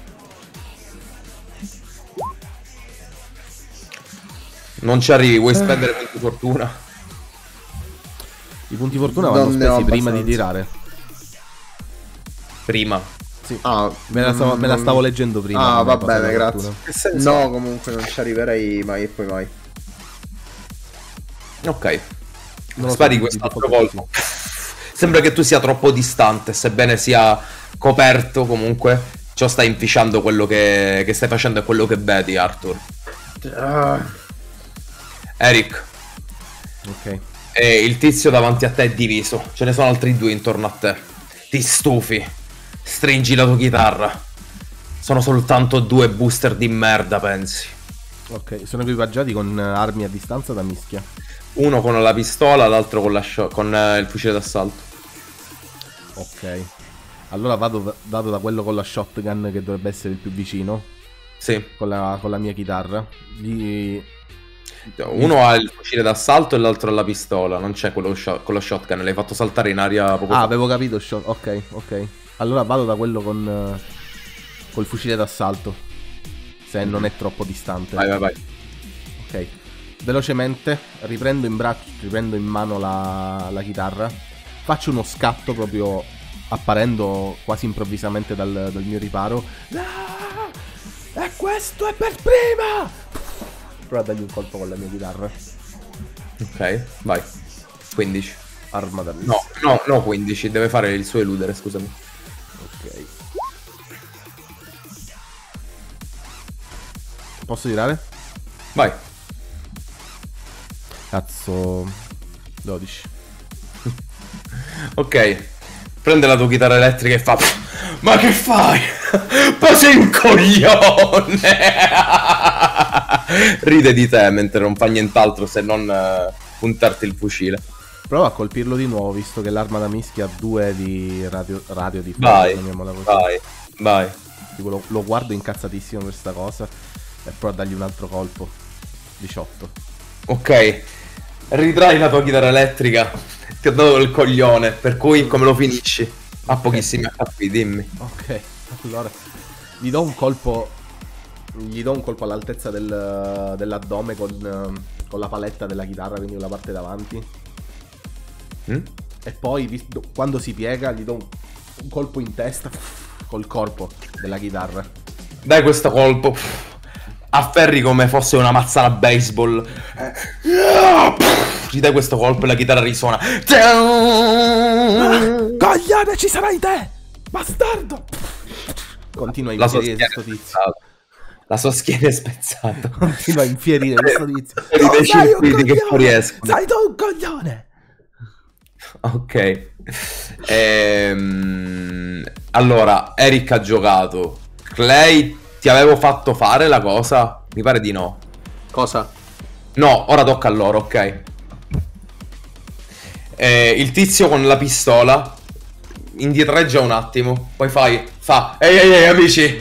Non ci arrivi, vuoi spendere punti fortuna? I punti fortuna Non vanno ne ho spesi prima di abbastanza. tirare. Prima. Sì. Ah, Me la stavo leggendo prima. Ah, non va è passata bene, la grazie. fortuna. Che senso? No, comunque non ci arriverei mai e poi mai. Ok. Non lo Spari so, quest'altro di default colpo. Sembra che tu sia troppo distante, sebbene sia coperto comunque. Ciò sta inficiando quello che stai facendo e quello che vedi, Arthur. Eric. Ok. E il tizio davanti a te è diviso. Ce ne sono altri 2 intorno a te. Ti stufi. Stringi la tua chitarra. Sono soltanto 2 booster di merda, pensi. Ok, sono equipaggiati con armi a distanza da mischia. Uno con la pistola, l'altro con, con il fucile d'assalto. Ok. Allora vado da quello con la shotgun, che dovrebbe essere il più vicino. Sì. Con la mia chitarra. Uno ha il fucile d'assalto e l'altro ha la pistola. Non c'è quello con lo shotgun. L'hai fatto saltare in aria poco fa. avevo capito. Ok, ok. Allora vado da quello col fucile d'assalto. Se non è troppo distante. Vai. Ok. Velocemente riprendo in mano la chitarra. Faccio uno scatto proprio apparendo quasi improvvisamente dal mio riparo. E questo è per prima! Prova a dargli un colpo con la mia chitarra. Ok, vai. 15. Arma da mischia. No, 15. Deve fare il suo eludere, scusami. Ok. Posso tirare? Vai. Cazzo. 12. Ok. Prende la tua chitarra elettrica e fa... Ma che fai? Ma sei un coglione! Ride di te mentre non fa nient'altro se non puntarti il fucile. Prova a colpirlo di nuovo, visto che l'arma da mischia ha 2 di radio di fuoco. Vai. Tipo lo guardo incazzatissimo per sta cosa e prova a dargli un altro colpo. 18. Ok. Ritrai la tua chitarra elettrica. Ti ho dato il coglione, per cui come lo finisci? Ha pochissimi HP, dimmi. Ok, allora gli do un colpo all'altezza dell'addome con la paletta della chitarra, quindi con la parte davanti. E poi quando si piega gli do un colpo in testa col corpo della chitarra. Dai questo colpo. Afferri come fosse una mazza da baseball. Gli dai questo colpo e la chitarra risuona. Coglione, ci sarai te! Bastardo! Continua a infierire questo tizio. La sua schiena è spezzata. Continua a infierire questo tizio. Dei circuiti che fuoriescono. Sei tu un coglione! Ok. Allora, Eric ha giocato. Clay, ti avevo fatto fare la cosa? Mi pare di no. Cosa? No, ora tocca a loro, ok. Il tizio con la pistola indietreggia un attimo. Poi fa ehi, amici.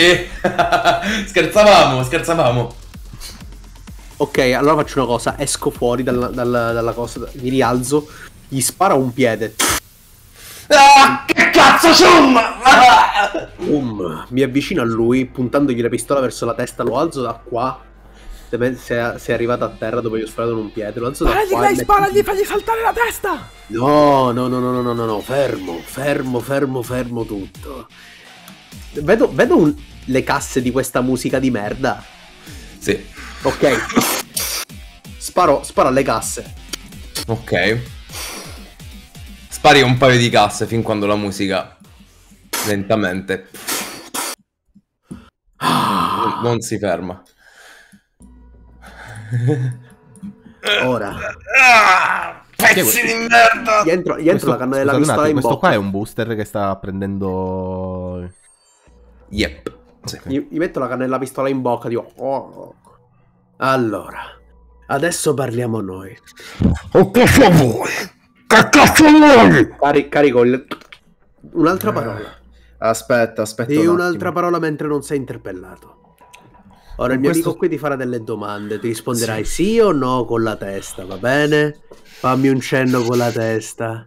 Scherzavamo. Ok, allora faccio una cosa. Esco fuori dalla cosa, mi rialzo, gli spara un piede. Che cazzo Mi avvicino a lui, puntandogli la pistola verso la testa, lo alzo da qua. Se è arrivato a terra dopo gli ho sparato in un piede, lo alzo da qua. Sparagli, fagli saltare la testa! No, fermo tutto. Vedo le casse di questa musica di merda. Sì. Ok. Sparo alle casse. Ok. Spari un paio di casse fin quando la musica lentamente non si ferma. Ora pezzi di merda. Gli entro la canna della pistola in questo bocca. qua è un booster che sta prendendo. Yep. Sì. Gli metto la canna della pistola in bocca, dico allora, adesso parliamo noi. O cosa vuoi? Che cazzo vuoi? Carico un'altra parola. Aspetta E un un'altra attimo. parola mentre non sei interpellato. Ora il mio amico qui ti farà delle domande. Ti risponderai sì o no con la testa, va bene? Fammi un cenno con la testa.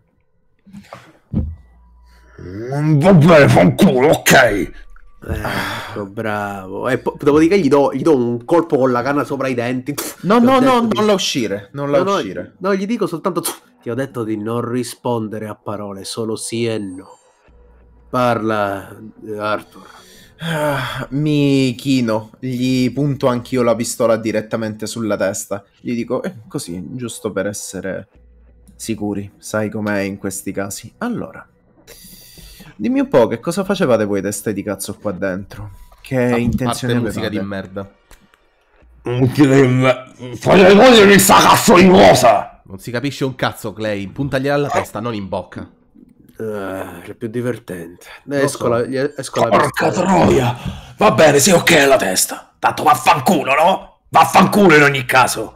Va bene, fa un culo, ok. Ecco, bravo. E dopodiché gli do un colpo con la canna sopra i denti. No, non la uscire. Non la uscire. No, gli dico soltanto ti ho detto di non rispondere a parole, solo sì e no. Parla, Arthur. Mi chino, gli punto anch'io la pistola direttamente sulla testa. Gli dico, così, giusto per essere sicuri. Sai com'è in questi casi. Allora, dimmi un po' che cosa facevate voi teste di cazzo qua dentro? Che intenzioni avevate? Musica di merda. Fai togliere sta cazzo di cosa! Non si capisce un cazzo, Clay. Puntagli alla testa, non in bocca. È più divertente. so. Esco la Porca pistola. troia! Va bene, sì, ok alla testa. Tanto vaffanculo, no? Vaffanculo in ogni caso.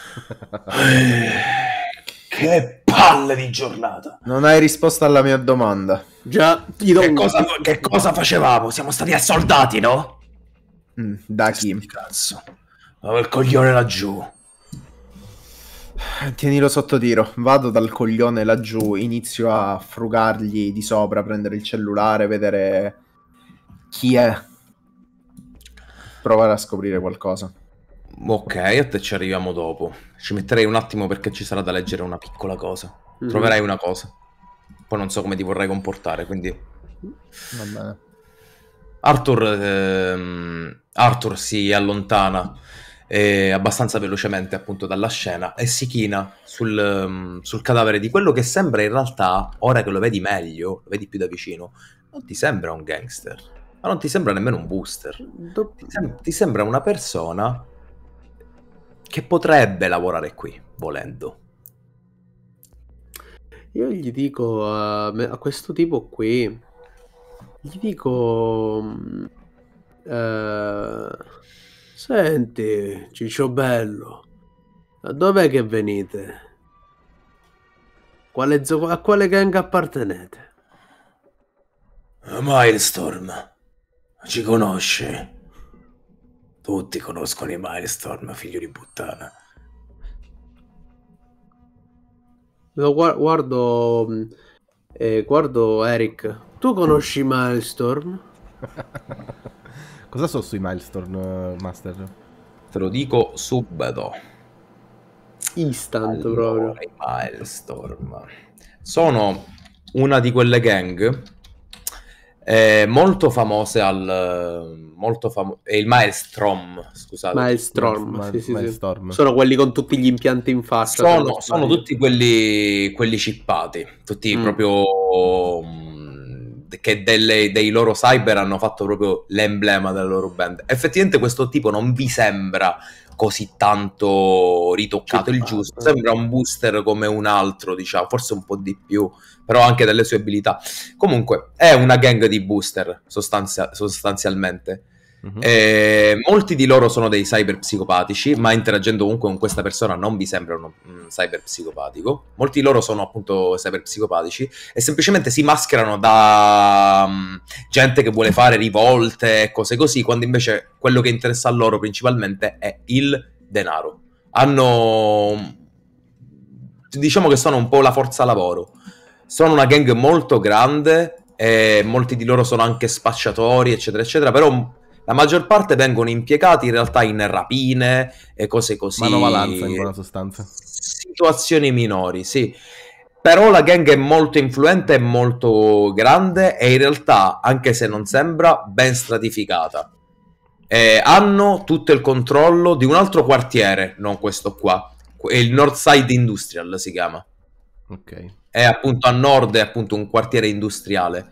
Che palle di giornata. Non hai risposto alla mia domanda. Già, gli do Che cosa facevamo? Siamo stati assoldati, no? Da chi? Cazzo. Avevo il coglione laggiù. Tienilo sotto tiro. Vado dal coglione laggiù, inizio a frugargli di sopra, prendere il cellulare, vedere chi è. Provare a scoprire qualcosa. Ok, a te ci arriviamo dopo. Ci metterei un attimo perché ci sarà da leggere una piccola cosa. Troverai una cosa. Poi non so come ti vorrai comportare, quindi... Va bene. Arthur si allontana abbastanza velocemente appunto dalla scena e si china sul cadavere di quello che sembra in realtà, ora che lo vedi meglio, lo vedi più da vicino, non ti sembra un gangster, ma non ti sembra nemmeno un booster. Ti sembra una persona che potrebbe lavorare qui, volendo. Io gli dico a questo tipo qui, gli dico, senti, Ciccio Bello, da dov'è che venite? A quale gang appartenete? Milestorm, ci conosci? Tutti conoscono i Milestorm, figlio di puttana. Guardo Eric, tu conosci Milestorm? Cosa so sui Milestone, Master? Te lo dico subito. Instant Allora, proprio. i Milestorm sono una di quelle gang molto famose è il Maelstrom, scusate. Maelstrom, sì. Maelstrom. Sono quelli con tutti gli impianti in faccia. Sono tutti quelli chippati, tutti proprio che dei loro cyber hanno fatto proprio l'emblema della loro band. Effettivamente questo tipo non vi sembra così tanto ritoccato il giusto, sembra un booster come un altro, diciamo, forse un po' di più, però anche delle sue abilità. Comunque è una gang di booster sostanzialmente. Molti di loro sono dei cyber psicopatici, ma interagendo comunque con questa persona non vi sembra un cyber psicopatico. Molti di loro sono appunto cyber psicopatici e semplicemente si mascherano da gente che vuole fare rivolte e cose così, quando invece quello che interessa a loro principalmente è il denaro. Diciamo che sono un po' la forza lavoro. Sono una gang molto grande e molti di loro sono anche spacciatori, eccetera eccetera, però la maggior parte vengono impiegati in realtà in rapine e cose così. Manovalanza, in buona sostanza. Situazioni minori, sì. Però la gang è molto influente e molto grande e in realtà, anche se non sembra, ben stratificata. Hanno tutto il controllo di un altro quartiere, non questo qua. Il Northside Industrial si chiama. Ok. È appunto a nord, è appunto un quartiere industriale.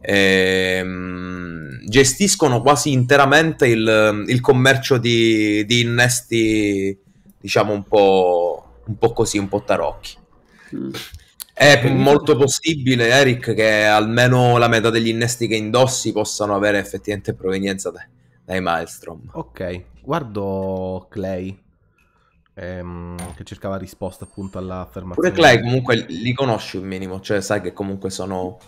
Gestiscono quasi interamente il commercio di innesti, diciamo un po' così, un po' tarocchi. È molto possibile, Eric, che almeno la metà degli innesti che indossi possano avere effettivamente provenienza dai Maelstrom. Ok, guardo Clay che cercava risposta appunto all'affermazione. Pure Clay comunque li conosci un minimo, cioè sai che comunque sono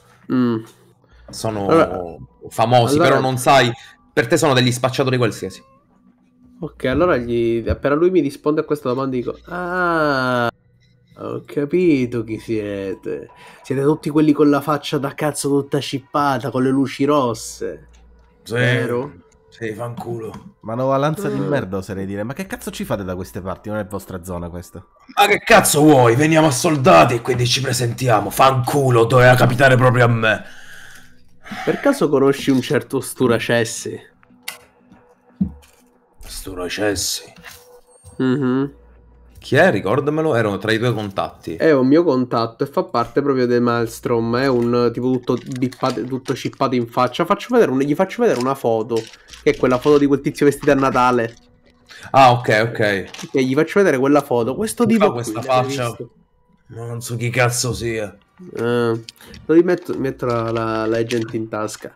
famosi, allora, però non sai, per te sono degli spacciatori qualsiasi. Ok, allora appena lui mi risponde a questa domanda dico: ah, ho capito chi siete. Siete tutti quelli con la faccia da cazzo tutta scippata, con le luci rosse. Sì, vero? Sì, fanculo. Manovalanza di merda, oserei dire. Ma che cazzo ci fate da queste parti? Non è vostra zona questa. Ma che cazzo vuoi? Veniamo assoldati e quindi ci presentiamo. Fanculo, doveva capitare proprio a me. Per caso conosci un certo Sturacessi? Sturacessi? Chi è? Ricordamelo, erano tra i tuoi contatti. È un mio contatto e fa parte proprio del Maelstrom. È un tipo tutto cippato in faccia. Gli faccio vedere una foto, che è quella foto di quel tizio vestito a Natale. Ah, ok. E gli faccio vedere quella foto. Questo tipo questa faccia, non so chi cazzo sia. Metto la Legend in tasca.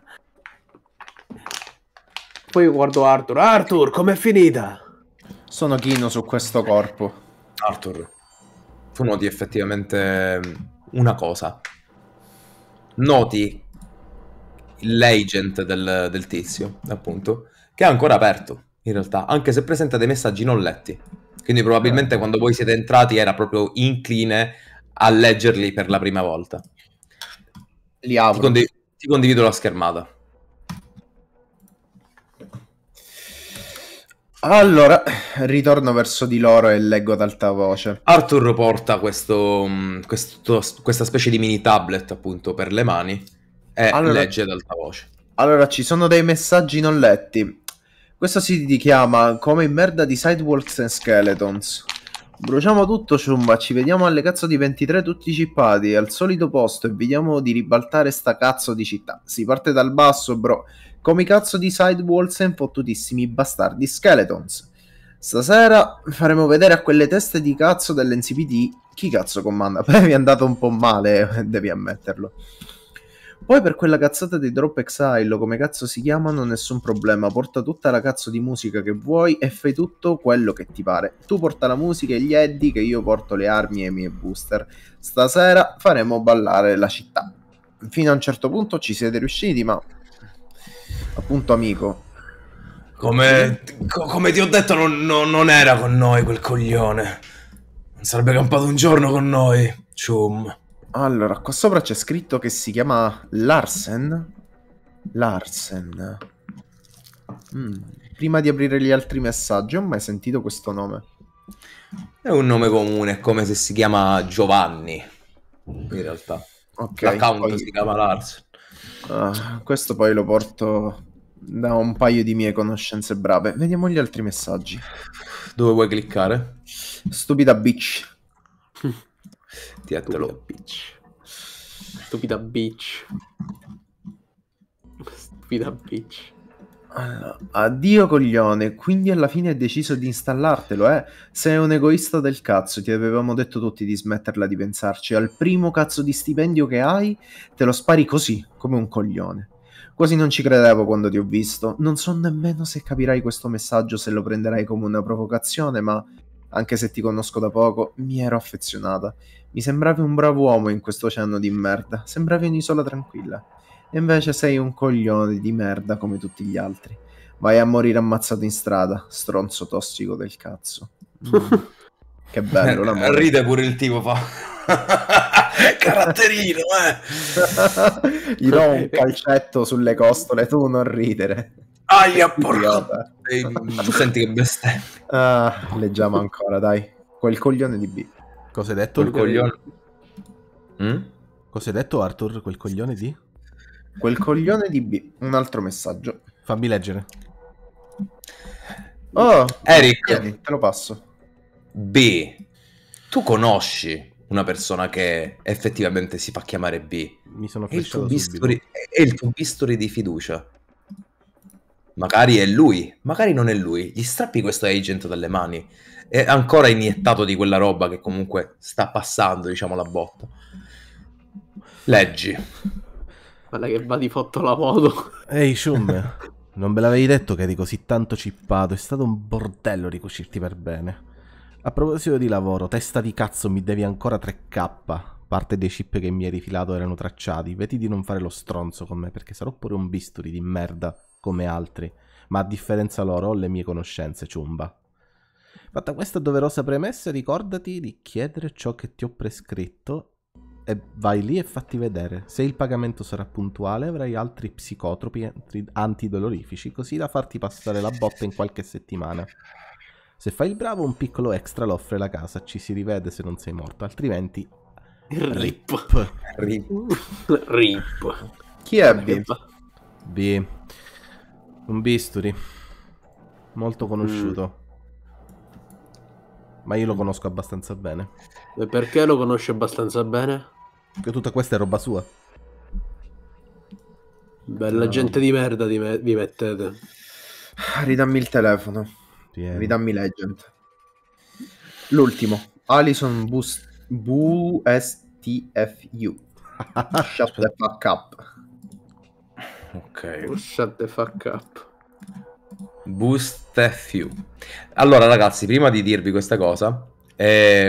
Poi guardo Arthur. Arthur, com'è finita? Sono chino su questo corpo. Arthur, tu noti effettivamente una cosa. Noti l'agent del tizio, appunto, che è ancora aperto, in realtà, anche se presenta dei messaggi non letti. Quindi probabilmente quando voi siete entrati era proprio incline a leggerli per la prima volta. Li apro. Ti condivido la schermata. Allora, ritorno verso di loro e leggo ad alta voce. Arthur porta questa specie di mini tablet, appunto, per le mani e legge ad alta voce. Allora, ci sono dei messaggi non letti. Questo si chiama Come in merda di Sidewalks and Skeletons. Bruciamo tutto, ciumba. Ci vediamo alle cazzo di 23 tutti cippati al solito posto e vediamo di ribaltare sta cazzo di città. Si parte dal basso, bro. Come i cazzo di Sidewalks and fottutissimi bastardi Skeletons. Stasera faremo vedere a quelle teste di cazzo dell'NCPD chi cazzo comanda. Beh, mi è andato un po' male, devi ammetterlo. Poi per quella cazzata di Drop Exile o come cazzo si chiamano, nessun problema, porta tutta la cazzo di musica che vuoi e fai tutto quello che ti pare. Tu porta la musica e gli Eddie, che io porto le armi e i miei booster. Stasera faremo ballare la città. Fino a un certo punto ci siete riusciti, ma appunto amico, come ti ho detto, non era con noi quel coglione. Non sarebbe campato un giorno con noi, cium. Allora, qua sopra c'è scritto che si chiama Larsen. Larsen. Prima di aprire gli altri messaggi, ho mai sentito questo nome? È un nome comune, è come se si chiama Giovanni, in realtà. Ok. L'account poi... si chiama Larsen. Questo poi lo porto da un paio di mie conoscenze brave. Vediamo gli altri messaggi. Dove vuoi cliccare? Stupida bitch. Dietelo. Stupida bitch. Stupida bitch. Allora, addio coglione, quindi alla fine hai deciso di installartelo, eh? Sei un egoista del cazzo, ti avevamo detto tutti di smetterla di pensarci. Al primo cazzo di stipendio che hai, te lo spari così, come un coglione. Quasi non ci credevo quando ti ho visto. Non so nemmeno se capirai questo messaggio, se lo prenderai come una provocazione, ma anche se ti conosco da poco, mi ero affezionata. Mi sembravi un bravo uomo in questo oceano di merda. Sembravi un'isola tranquilla. E invece sei un coglione di merda come tutti gli altri. Vai a morire ammazzato in strada, stronzo tossico del cazzo. Che bello l'amore. Ride pure il tipo, fa. Caratterino, Gli do un calcetto sulle costole, tu non ridere. Aia, porca. Senti che bestemmia. Leggiamo ancora, dai. Quel coglione di B. Cosa hai detto? Quel coglione. Cosa hai detto, Arthur? Quel coglione di? Quel coglione di B. Un altro messaggio. Fammi leggere. Oh, Eric. Tieni, te lo passo. B. Tu conosci una persona che effettivamente si fa chiamare B? Mi sono È il tuo flashato subito. è il tuo bisturi di fiducia. Magari è lui, magari non è lui. Gli strappi questo agent dalle mani. È ancora iniettato di quella roba che comunque sta passando, diciamo, la botta. Leggi. Guarda che va di fotto la moto. Ehi, Shum, non me l'avevi detto che eri così tanto cippato? È stato un bordello ricucirti per bene. A proposito di lavoro, testa di cazzo, mi devi ancora 3k. Parte dei chip che mi hai rifilato erano tracciati. Vedi di non fare lo stronzo con me, perché sarò pure un bisturi di merda come altri. Ma a differenza loro ho le mie conoscenze, ciumba. Fatta questa doverosa premessa, ricordati di chiedere ciò che ti ho prescritto e vai lì e fatti vedere. Se il pagamento sarà puntuale avrai altri psicotropi antidolorifici, così da farti passare la botta in qualche settimana. Se fai il bravo un piccolo extra lo offre la casa, ci si rivede se non sei morto, altrimenti Rip. Chi è B? B. Un bisturi molto conosciuto. Ma io lo conosco abbastanza bene. E perché lo conosci abbastanza bene? Che tutta questa è roba sua. Bella gente di merda vi mettete. Ridammi il telefono. Tieni. Ridammi Legend. L'ultimo. Alison VSTFU. Shut the fuck up. Ok. Shut the fuck up. Boost a few. Allora, ragazzi, prima di dirvi questa cosa, Clay,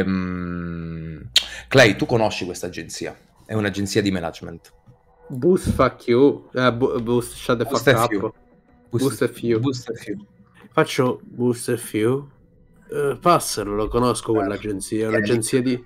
tu conosci questa agenzia? È un'agenzia di management. Boost fuck you. Boost shut the Boost fuck a up. few. Boost a few. Boost a few. Faccio boost a few. Passalo, lo conosco quell'agenzia. È un'agenzia di...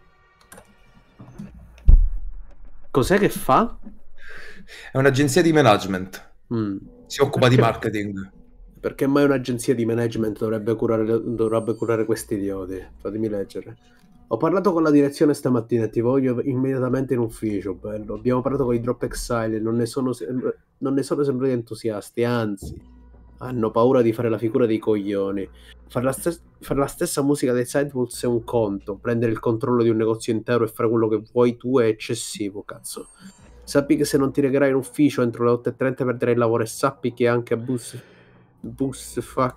Cos'è che fa? È un'agenzia di management. Mm. Si occupa di Perché? marketing. Perché mai un'agenzia di management dovrebbe curare questi idioti? Fatemi leggere. Ho parlato con la direzione stamattina e ti voglio immediatamente in ufficio, bello. Abbiamo parlato con i Drop Exile e non ne sono sembrati entusiasti, anzi, hanno paura di fare la figura dei coglioni. Fare la stessa musica dei Sidewalks è un conto, prendere il controllo di un negozio intero e fare quello che vuoi tu è eccessivo, cazzo. Sappi che se non ti regherai in ufficio entro le 8:30 perderai il lavoro e sappi che anche a Boost a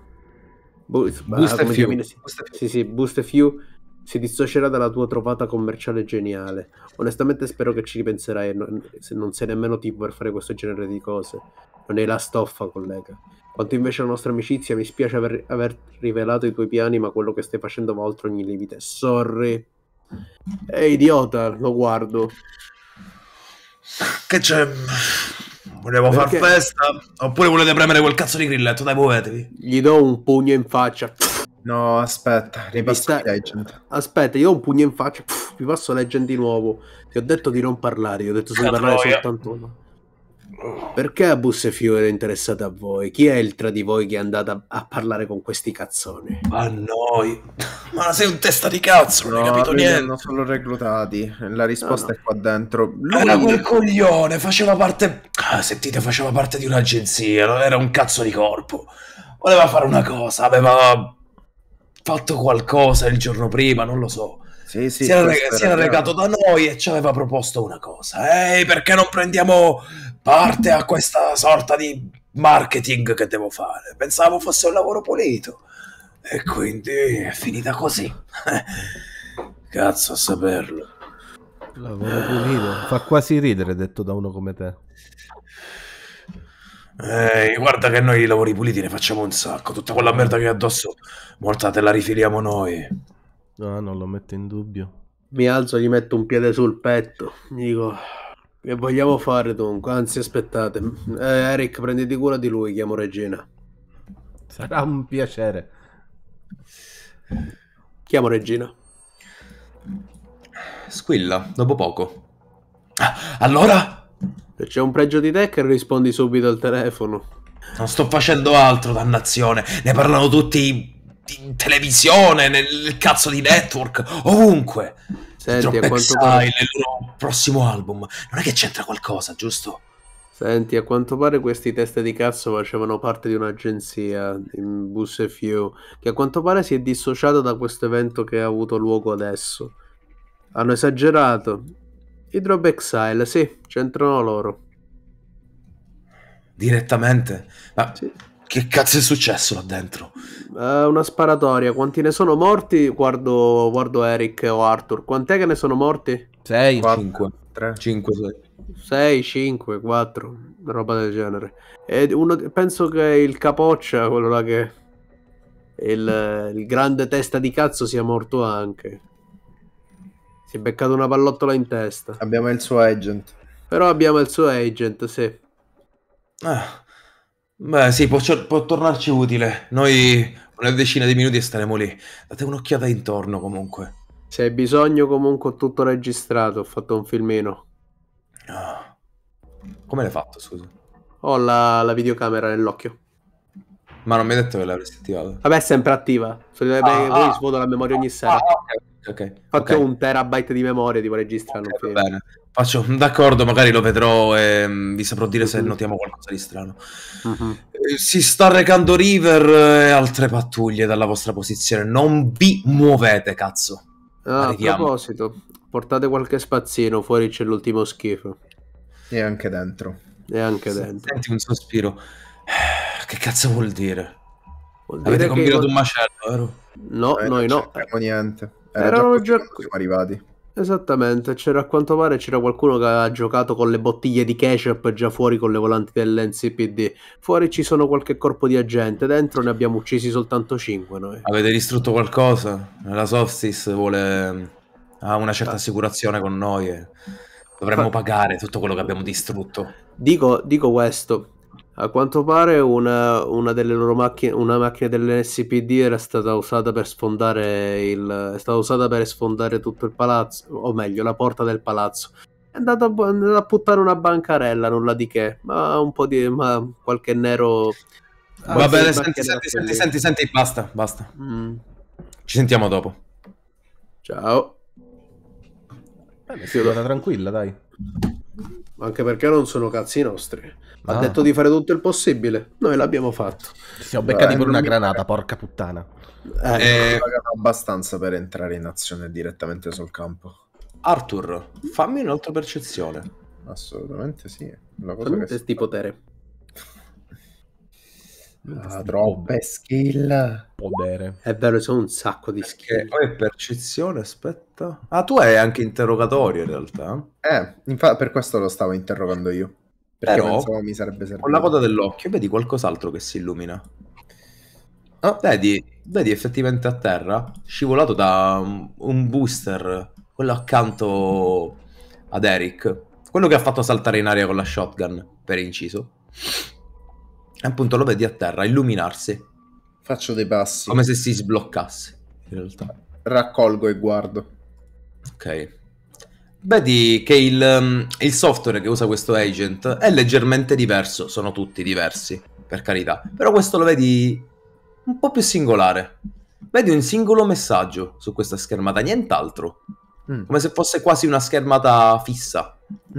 few si dissocierà dalla tua trovata commerciale geniale. Onestamente spero che ci ripenserai e non sei nemmeno tipo per fare questo genere di cose. Non hai la stoffa, collega. Quanto invece alla nostra amicizia, mi spiace aver rivelato i tuoi piani, ma quello che stai facendo va oltre ogni limite. Sorry. Idiota, lo guardo. Che c'è? Volevo far Perché? festa? Oppure volete premere quel cazzo di grilletto? Dai, muovetevi. Gli do un pugno in faccia. No, aspetta, ripasso Devi Legend. Aspetta, io ho un pugno in faccia. Vi passo Legend di nuovo. Ti ho detto di non parlare. Io ho detto solo di parlare soltanto uno. Perché a Bus e Few è interessata a voi? Chi è il tra di voi che è andata a parlare con questi cazzoni? A noi. Ma sei un testa di cazzo, non hai capito lui li niente. hanno solo reclutati. La risposta No. è qua dentro. Era quel coglione, faceva parte... sentite, faceva parte di un'agenzia, non era un cazzo di corpo. Voleva fare una cosa, aveva fatto qualcosa il giorno prima, non lo so. Sì, Si era recato da noi e ci aveva proposto una cosa. Ehi, perché non prendiamo parte a questa sorta di marketing che devo fare? Pensavo fosse un lavoro pulito. E quindi è finita così. Cazzo a saperlo. Lavoro pulito. Fa quasi ridere detto da uno come te. Guarda che noi i lavori puliti ne facciamo un sacco. Tutta quella merda che hai addosso, molta te la rifiliamo noi. No, non lo metto in dubbio. Mi alzo, gli metto un piede sul petto. Gli dico, che vogliamo fare dunque? Anzi, aspettate. Eric, prenditi cura di lui, chiamo Regina. Sarà un piacere. Chiamo Regina. Squilla, dopo poco. Allora? Se c'è un pregio di te che rispondi subito al telefono. Non sto facendo altro, dannazione. Ne parlano tutti in televisione, nel cazzo di network, ovunque. Senti, a quanto Exile, pare... il loro prossimo album. Non è che c'entra qualcosa, giusto? Senti, a quanto pare questi teste di cazzo facevano parte di un'agenzia, in Bus e Few, che a quanto pare si è dissociata da questo evento che ha avuto luogo adesso. Hanno esagerato. I Drop Exile, sì, c'entrano loro. Direttamente? Ma Sì. che cazzo è successo là dentro? Una sparatoria. Quanti ne sono morti? Guardo Eric o Arthur. Quant'è che ne sono morti? 6. 5. 3. 5, 6. 6, 5, 4, roba del genere. E penso che il capoccia, quello là che il grande testa di cazzo, sia morto anche. Si è beccato una pallottola in testa. Abbiamo il suo agent. Però abbiamo il suo agent, sì. Beh, sì, può tornarci utile. Noi una decina di minuti e staremo lì. Date un'occhiata intorno comunque. Se hai bisogno, comunque ho tutto registrato. Ho fatto un filmino. Come l'hai fatto, scusa? Ho la videocamera nell'occhio. Ma non mi hai detto che l'avresti attivato? Vabbè, è sempre attiva. Poi svuoto la memoria ogni sera. Ok. Faccio un terabyte di memoria, tipo registrare un film. Va bene. D'accordo, magari lo vedrò e vi saprò dire se notiamo qualcosa di strano. Si sta recando River e altre pattuglie dalla vostra posizione. Non vi muovete, cazzo. A Arriviamo. proposito, portate qualche spazzino, fuori c'è l'ultimo schifo. E anche dentro. E anche dentro. Senti un sospiro. Che cazzo vuol dire? Vuol Avete dire che combinato un macello, vero? no, noi Non no. c'entriamo niente. Erano Era già già così quando siamo arrivati. Esattamente, c'era a quanto pare c'era qualcuno che aveva giocato con le bottiglie di ketchup già fuori con le volanti dell'NCPD. Fuori ci sono qualche corpo di agente, dentro ne abbiamo uccisi soltanto 5 noi. Avete distrutto qualcosa? La Solstice ha una certa assicurazione con noi e dovremmo pagare tutto quello che abbiamo distrutto. Dico questo, a quanto pare una delle loro macchine, una macchina dell'NSPD era stata usata per è stata usata per sfondare tutto il palazzo, o meglio, la porta del palazzo. È andato a buttare una bancarella, nulla di che, ma qualche nero. Va bene, qualche senti, basta. Mm, Ci sentiamo dopo. ciao. Mi è andata tranquilla, dai. Anche perché non sono cazzi nostri. Ha Ah. detto di fare tutto il possibile. Noi l'abbiamo fatto. Ci siamo beccati pure non una mi granata, porca puttana. Ho pagato abbastanza per entrare in azione direttamente sul campo. Arthur, fammi un'altra percezione. Assolutamente sì. Una cosa Fammi che un test di potere. troppe skill. Podere. È vero, sono un sacco di Che skill. poi è percezione, aspetta. Ah, tu hai anche interrogatorio in realtà. Infatti per questo lo stavo interrogando io. Perché Però, pensavo mi sarebbe servito. con la coda dell'occhio vedi qualcos'altro che si illumina. Ah, Vedi effettivamente a terra, scivolato da un booster, quello accanto ad Eric, quello che ha fatto saltare in aria con la shotgun, per inciso. E appunto lo vedi a terra illuminarsi, faccio dei passi. come se si sbloccasse, in realtà. Raccolgo e guardo. Ok. Vedi che il software che usa questo agent è leggermente diverso, sono tutti diversi, per carità. Però questo lo vedi un po' più singolare. Vedi un singolo messaggio su questa schermata, nient'altro. Come se fosse quasi una schermata fissa.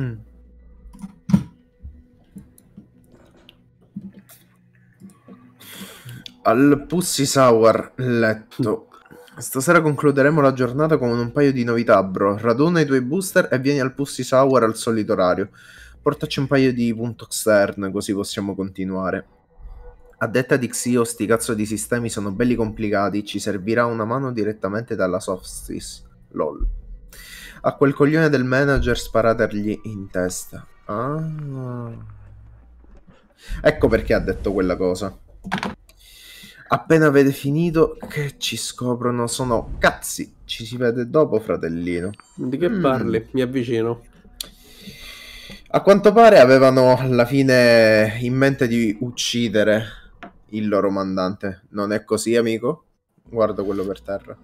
Al Pussy Sour letto. Stasera concluderemo la giornata con un paio di novità, bro. Raduna i tuoi booster e vieni al Pussy Sour al solito orario. Portaci un paio di punto extern, così possiamo continuare. A detta di Xio, sti cazzo di sistemi sono belli complicati. Ci servirà una mano direttamente dalla Solstice. LOL. A quel coglione del manager sparategli in testa. Ah. Ecco perché ha detto quella cosa. Appena avete finito, che ci scoprono sono cazzi. Ci si vede dopo, fratellino. Di che parli? Mi avvicino. A quanto pare avevano alla fine in mente di uccidere il loro mandante. Non è così, amico? Guarda quello per terra.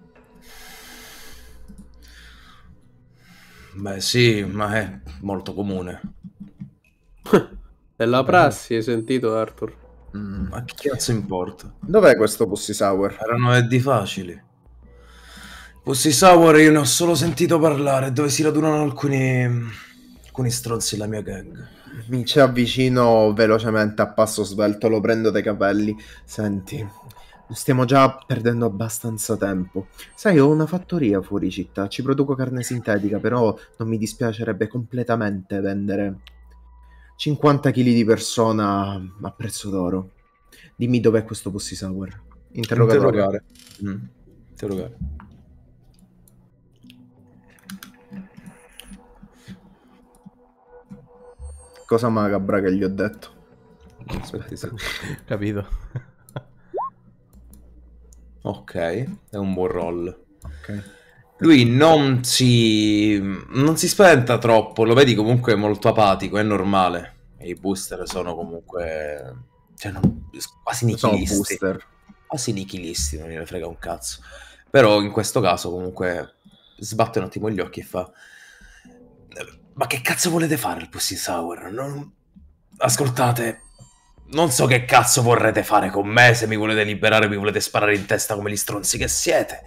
Beh sì, ma è molto comune. È la prassi, hai sentito, Arthur? Ma che cazzo importa? Dov'è questo Pussy Sour? Erano di facili. Pussy Sour io ne ho solo sentito parlare, dove si radunano alcuni stronzi della mia gang. Mi ci avvicino velocemente a passo svelto, lo prendo dai capelli. Senti, stiamo già perdendo abbastanza tempo. Sai, ho una fattoria fuori città, ci produco carne sintetica, però non mi dispiacerebbe completamente vendere 50 kg di persona a prezzo d'oro. Dimmi dov'è questo Pussy Sour. Interrogare. Interrogare. Cosa macabra che gli ho detto. Aspetti, sì. Capito? Ok, è un buon roll. Ok. Lui non si spaventa troppo, lo vedi comunque molto apatico, è normale. E i booster sono comunque quasi Sono nichilisti. booster. Quasi nichilisti, non gliene frega un cazzo. Però in questo caso comunque sbatte un attimo gli occhi e fa: ma che cazzo volete fare al Pussy Sour? Ascoltate, non so che cazzo vorrete fare con me, se mi volete liberare, mi volete sparare in testa come gli stronzi che siete.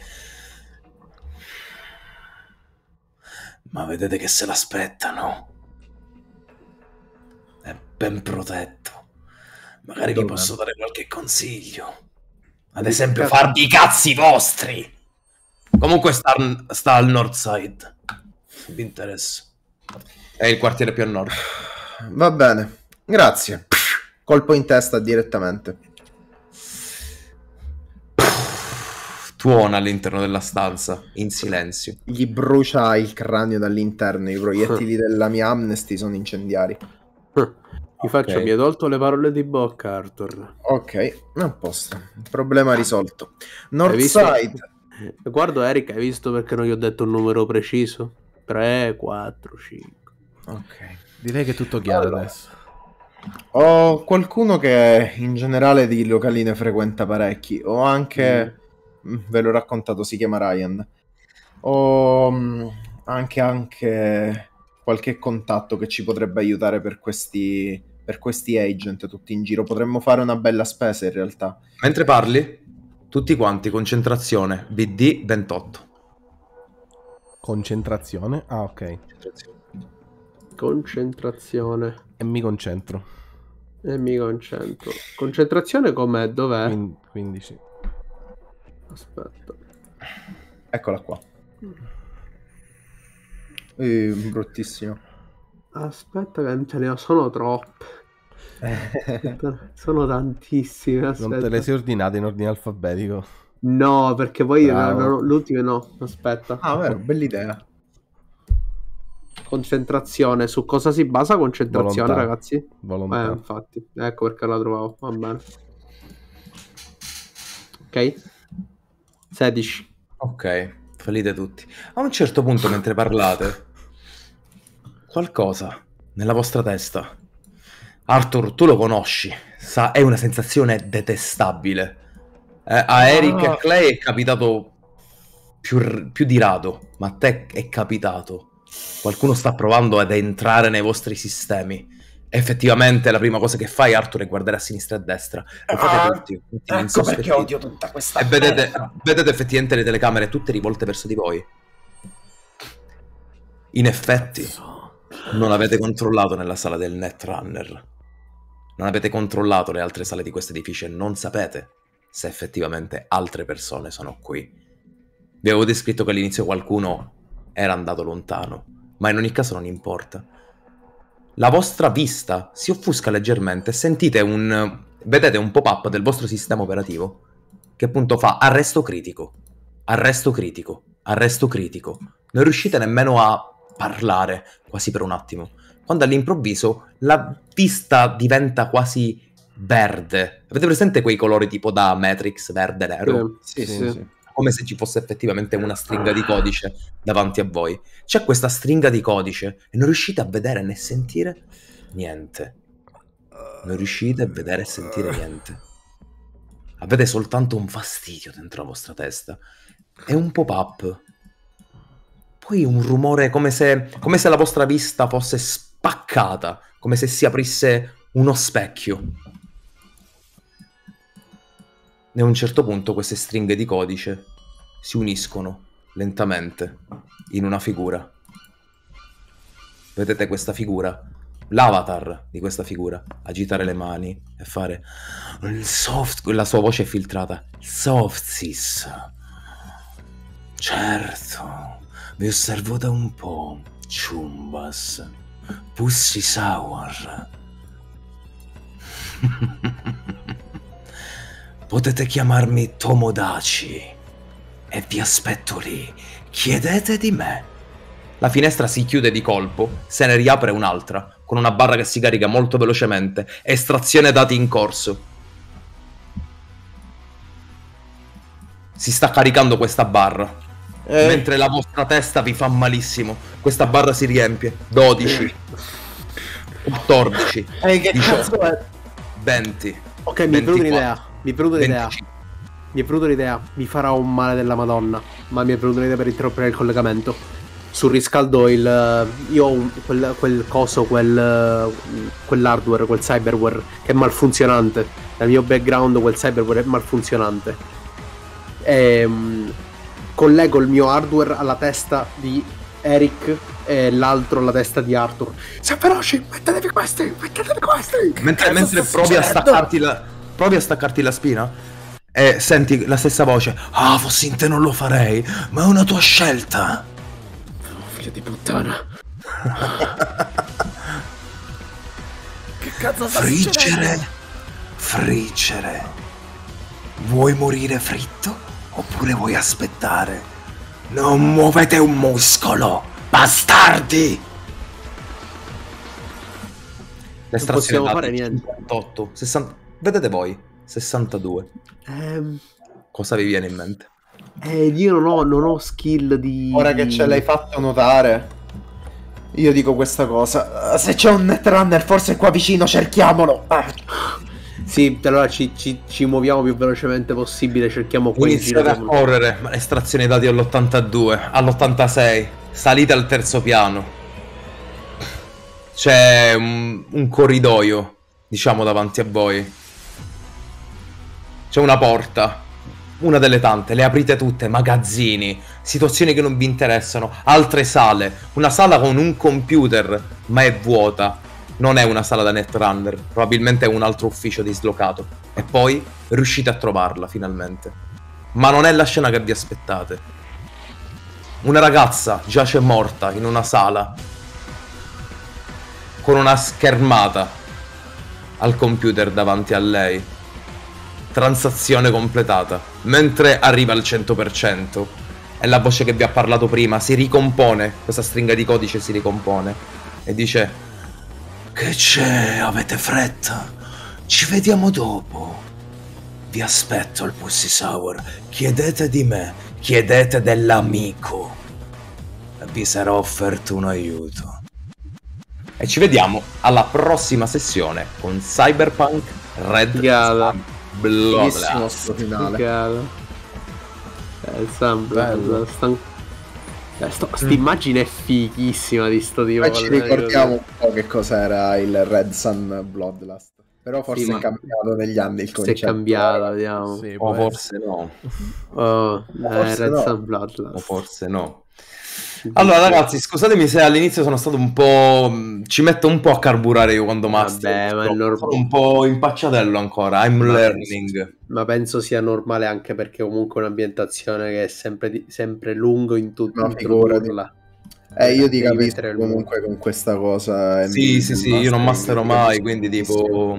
Ma vedete che se l'aspettano. È ben protetto. Magari gli posso dare qualche consiglio. Ad esempio, farvi i cazzi vostri. Comunque sta al North Side. Vi interessa. È il quartiere più a nord. Va bene, grazie. Colpo in testa direttamente. tuona all'interno della stanza, in silenzio. Gli brucia il cranio dall'interno, i proiettili della mia Amnesty sono incendiari. Mi hai tolto le parole di bocca, Arthur. Ok, a posto. Problema risolto. Northside. Guardo Eric, hai visto perché non gli ho detto un numero preciso? 3, 4, 5. Ok. Direi che è tutto chiaro adesso. Ho qualcuno che in generale di locali ne frequenta parecchi. Ho anche... ve l'ho raccontato, si chiama Ryan. Ho anche qualche contatto che ci potrebbe aiutare per questi agent tutti in giro. Potremmo fare una bella spesa in realtà. Mentre parli, tutti quanti, concentrazione, BD 28. Concentrazione? Ah, ok. Concentrazione. E mi concentro. Concentrazione com'è? Dov'è? 15. Aspetta. Eccola qua. Bruttissimo. Aspetta che ce ne sono troppe. Sono tantissime. Aspetta. Non te le sei ordinate in ordine alfabetico? No, perché poi l'ultimo no. Aspetta. Ah, vero, bell'idea. Concentrazione. Su cosa si basa concentrazione, Volontà. ragazzi? Volontà. Infatti. Ecco perché la trovavo. Va bene. Ok. 16. Ok, fallite tutti. A un certo punto, mentre parlate, qualcosa nella vostra testa. Arthur, tu lo conosci, è una sensazione detestabile. A Eric e Clay è capitato più di rado, ma a te è capitato. Qualcuno sta provando ad entrare nei vostri sistemi. Effettivamente la prima cosa che fai, Arthur, è guardare a sinistra e a destra. Lo fate tutti Ecco perché odio tutta questa e vedete effettivamente le telecamere tutte rivolte verso di voi. In effetti non avete controllato nella sala del Netrunner, non avete controllato le altre sale di questo edificio e non sapete se effettivamente altre persone sono qui. Vi avevo descritto che all'inizio qualcuno era andato lontano, ma in ogni caso non importa. La vostra vista si offusca leggermente e vedete un pop-up del vostro sistema operativo che appunto fa arresto critico, arresto critico, arresto critico. Non riuscite nemmeno a parlare quasi per un attimo, quando all'improvviso la vista diventa quasi verde. Avete presente quei colori tipo da Matrix, verde, nero? Sì. Come se ci fosse effettivamente una stringa di codice davanti a voi. C'è questa stringa di codice e non riuscite a vedere né sentire niente. Non riuscite a vedere e sentire niente. Avete soltanto un fastidio dentro la vostra testa. È un pop-up. Poi un rumore come se la vostra vista fosse spaccata, come se si aprisse uno specchio. E a un certo punto queste stringhe di codice si uniscono lentamente in una figura. Vedete questa figura, l'avatar di questa figura, agitare le mani e fare la sua voce è filtrata. Softsys. Certo, vi osservo da un po', Chumbas. Pussy Sour. Potete chiamarmi Tomodachi e vi aspetto lì. Chiedete di me. La finestra si chiude di colpo, se ne riapre un'altra, con una barra che si carica molto velocemente. Estrazione dati in corso. Si sta caricando questa barra. Mentre la vostra testa vi fa malissimo. Questa barra si riempie. 12 14 che 18, cazzo è? 20. Ok, mi è venuta un'idea. Mi è venuta un'idea. Mi farà un male della Madonna. Ma mi è venuta un'idea per interrompere il collegamento. Surriscaldo io ho quel coso, quell'hardware, quel cyberware che è malfunzionante. Nel mio background quel cyberware è malfunzionante. Collego il mio hardware alla testa di Eric e l'altro alla testa di Arthur. Siamo veloci, mettetevi questi. Mentre provi a staccarti la spina e senti la stessa voce. Ah, fossi in te non lo farei, ma è una tua scelta. Oh, figlio di puttana. Che cazzo sta succedendo? Friggere. Vuoi morire fritto? oppure vuoi aspettare? Non muovete un muscolo, bastardi! L'estrazione possiamo data fare è niente. 58, 60, vedete voi, 62. Cosa vi viene in mente? Io non ho skill di... Ora che ce l'hai fatto notare, io dico questa cosa. Se c'è un Netrunner forse qua vicino, cerchiamolo. Sì, allora ci muoviamo più velocemente possibile, cerchiamo qua in Iniziate a giro. correre, ma l'estrazione dati all'82, all'86, salite al terzo piano. C'è un corridoio, diciamo, davanti a voi. C'è una porta, una delle tante, le aprite tutte, magazzini, situazioni che non vi interessano, altre sale, una sala con un computer, ma è vuota. Non è una sala da Netrunner, probabilmente è un altro ufficio dislocato. E poi riuscite a trovarla finalmente. Ma non è la scena che vi aspettate. Una ragazza giace morta in una sala con una schermata al computer davanti a lei. Transazione completata. Mentre arriva al 100% e la voce che vi ha parlato prima si ricompone, questa stringa di codice si ricompone e dice: che c'è? Avete fretta? Ci vediamo dopo. Vi aspetto al Pussy Sour. Chiedete di me, chiedete dell'amico. Vi sarà offerto un aiuto. E ci vediamo alla prossima sessione con Cyberpunk Red Figata. Bloodlust. Nostro finale. Sta immagine è fighissima di sto tipo. Poi ci ricordiamo un po' che cos'era il Red Sun Bloodlust. Però forse Sì, è cambiato negli anni il Se concetto. è cambiata, vediamo. Sì, O può forse no. Forse Red no. Sun Bloodlust. O forse no. Allora ragazzi, scusatemi se all'inizio sono stato un po'... ci metto un po' a carburare io quando master. Vabbè, ma è normale. Sono un po' impacciatello ancora, I'm learning. Ma penso sia normale anche perché comunque è un'ambientazione che è sempre lungo in tutto. No, figurati. Io ti Devi capisco mettere il comunque con questa cosa. Sì, io non mastero mai, quindi tipo...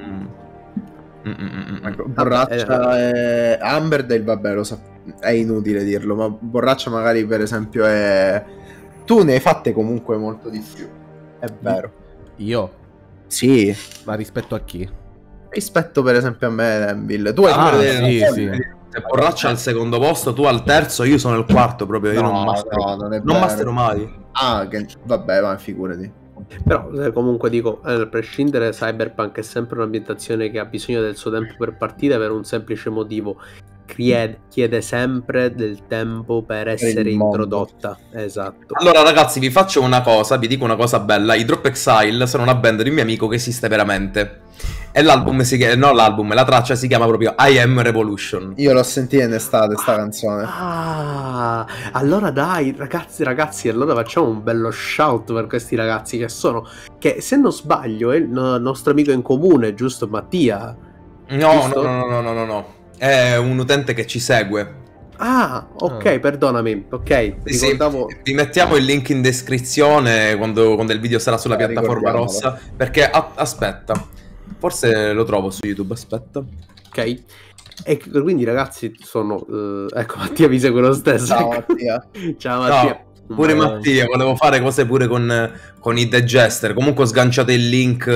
Ecco, Borraccia e Amberdale, vabbè, lo so, è inutile dirlo, ma Borraccia magari per esempio è... Tu ne hai fatte comunque molto di più, è vero. Io? Sì, Ma rispetto a chi? rispetto per esempio a me, Emil. Tu hai sì. Se Borraccia al secondo posto, tu al terzo, io sono il quarto proprio, io non mastero. non è Non vero. mastero mai. Vabbè, ma figurati. Però comunque dico, a prescindere, Cyberpunk è sempre un'ambientazione che ha bisogno del suo tempo per partire per un semplice motivo. Chiede sempre del tempo per essere il mondo. introdotta. Esatto. Allora ragazzi, vi faccio una cosa, vi dico una cosa bella. I Drop Exile sono una band di un mio amico che esiste veramente. E l'album si chiama... No, l'album, la traccia si chiama proprio I Am Revolution. Io l'ho sentita in estate sta canzone. Ah, allora dai, ragazzi, allora facciamo un bello shout per questi ragazzi che se non sbaglio è il nostro amico in comune, giusto Mattia? Giusto? No. È un utente che ci segue. Ah, ok, perdonami, ok, Sì, ricordavo... vi mettiamo il link in descrizione quando il video sarà sulla piattaforma ricordiamolo. rossa. Perché, aspetta, forse lo trovo su YouTube, aspetta. Ok, e quindi ragazzi sono... ecco, Mattia mi segue lo stesso. Ciao Mattia. Ciao Mattia. No, pure Mattia, volevo fare cose pure con i The Jester. Comunque ho sganciato il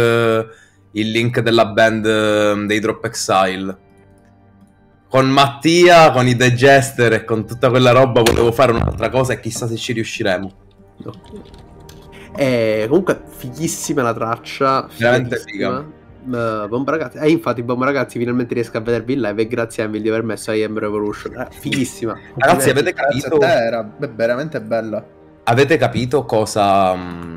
link della band dei Drop Exile. Con Mattia, con i The Jester e con tutta quella roba volevo fare un'altra cosa e chissà se ci riusciremo. Comunque fighissima la traccia. Veramente fighissima. Bomba ragazzi. Infatti Bomba ragazzi finalmente riesco a vedervi in live e grazie a Emil di aver messo I Am Revolution. Fighissima. Ragazzi, avete Grazie capito? a te, era veramente bella. Avete capito cosa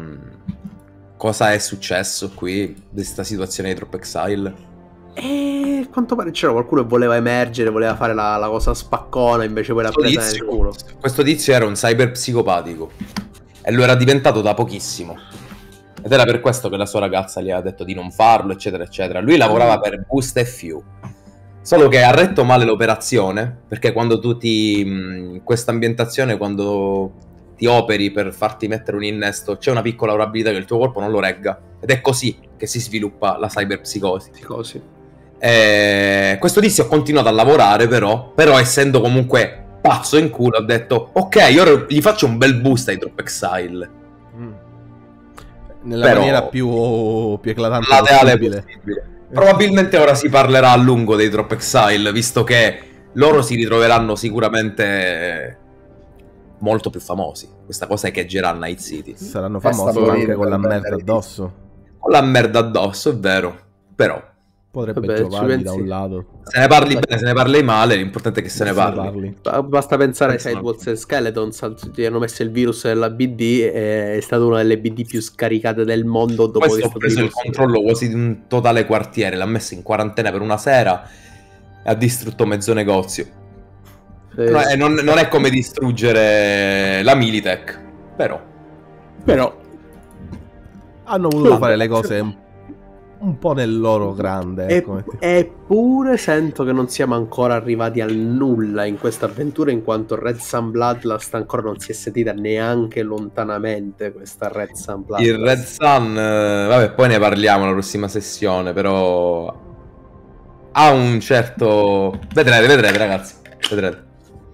è successo qui di questa situazione di Drop Exile? E a quanto pare c'era qualcuno che voleva emergere, voleva fare la cosa spaccona, invece poi l'ha presa nel culo. Questo tizio era un cyber psicopatico e lo era diventato da pochissimo. Ed era per questo che la sua ragazza gli ha detto di non farlo, eccetera, eccetera. Lui lavorava per Boost FU. Solo che ha retto male l'operazione, perché quando tu in questa ambientazione, quando ti operi per farti mettere un innesto, c'è una piccola probabilità che il tuo corpo non lo regga. Ed è così che si sviluppa la cyberpsicosi. Così. Questo tizio ha continuato a lavorare però essendo comunque pazzo in culo, ha detto ok, ora gli faccio un bel boost ai Drop Exile. Nella Però, maniera più eclatante laterale possibile. Probabilmente ora si parlerà a lungo dei Drop Exile, visto che loro si ritroveranno sicuramente molto più famosi. Questa cosa è che girerà Night City. Saranno Sta famosi morire anche con per la merda vendere addosso. Con la merda addosso, è vero. Però Potrebbe Vabbè, ci giovargli da pensi? un lato. se ne parli bene, se ne parli male, l'importante è che se ne parli. Basta pensare ai Penso Sidewalls e Skeletons, gli hanno messo il virus della BD, è stata una delle BD più scaricate del mondo dopo Questo che ha preso il controllo quasi di un totale quartiere, l'ha messo in quarantena per una sera e ha distrutto mezzo negozio. Non è come distruggere la Militech, però Hanno voluto fare le cose un po' nel loro grande. Ecco. Eppure sento che non siamo ancora arrivati al nulla in questa avventura, in quanto Red Sun Bloodlust ancora non si è sentita neanche lontanamente questa Red Sun Bloodlust. il Red Sun, vabbè, poi ne parliamo la prossima sessione, però ha un certo... Vedrete ragazzi, vedrete.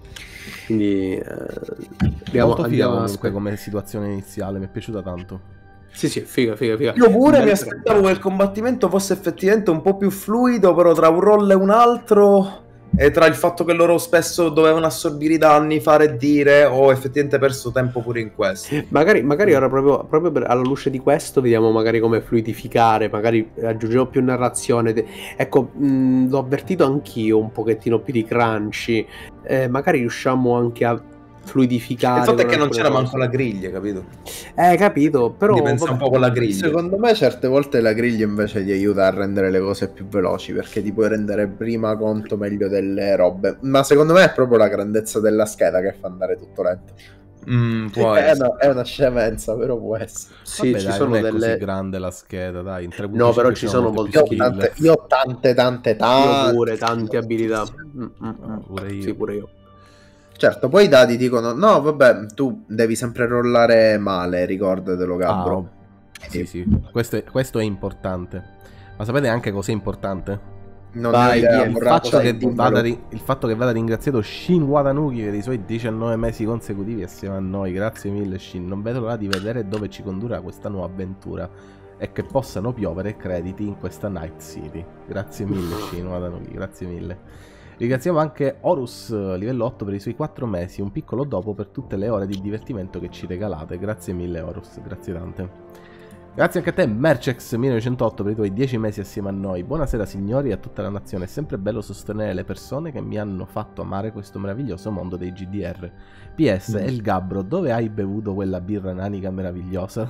Quindi Molto figa a comunque come situazione iniziale, mi è piaciuta tanto. Sì, figa. Io pure mi aspettavo che il combattimento fosse effettivamente un po' più fluido, però tra un roll e un altro, e tra il fatto che loro spesso dovevano assorbire i danni, fare e dire, ho effettivamente perso tempo pure in questo. Magari ora proprio alla luce di questo vediamo magari come fluidificare, magari aggiungiamo più narrazione. Ecco, l'ho avvertito anch'io un pochettino più di crunchy, magari riusciamo anche a fluidificare. Il fatto è che non alcune c'era cose. manco la griglia, capito? Capito, però Quindi pensa un po' con la griglia. Secondo me certe volte la griglia invece ti aiuta a rendere le cose più veloci, perché ti puoi rendere prima conto meglio delle robe. Ma secondo me è proprio la grandezza della scheda che fa andare tutto lento. Può È essere. è una scemenza, però può essere. sì, Vabbè, ci dai, sono non è delle così grande la scheda, dai. In 3.5 No, però ci sono molte molti più Io ho skill. io ho tante io pure tante abilità. Pure io. Sì, pure io. Certo, poi i dadi dicono: no, vabbè, tu devi sempre rollare male, ricordatelo, Gabbro. Oh, sì. Questo è importante. Ma sapete anche cos'è importante? Non Vai, ho idea, via, Il vorrà fatto, cosa che dimmelo. il fatto che vada ringraziato Shin Watanuki per i suoi 19 mesi consecutivi assieme a noi. Grazie mille, Shin. Non vedo l'ora di vedere dove ci condurrà questa nuova avventura e che possano piovere crediti in questa Night City. Grazie mille, Shin Watanuki. Grazie mille. Ringraziamo anche Horus, livello 8, per i suoi 4 mesi, un piccolo dopo per tutte le ore di divertimento che ci regalate. Grazie mille, Horus, grazie tante. Grazie anche a te, Mercex1908, per i tuoi 10 mesi assieme a noi. Buonasera signori e a tutta la nazione, è sempre bello sostenere le persone che mi hanno fatto amare questo meraviglioso mondo dei GDR. PS, El Gabbro, dove hai bevuto quella birra nanica meravigliosa?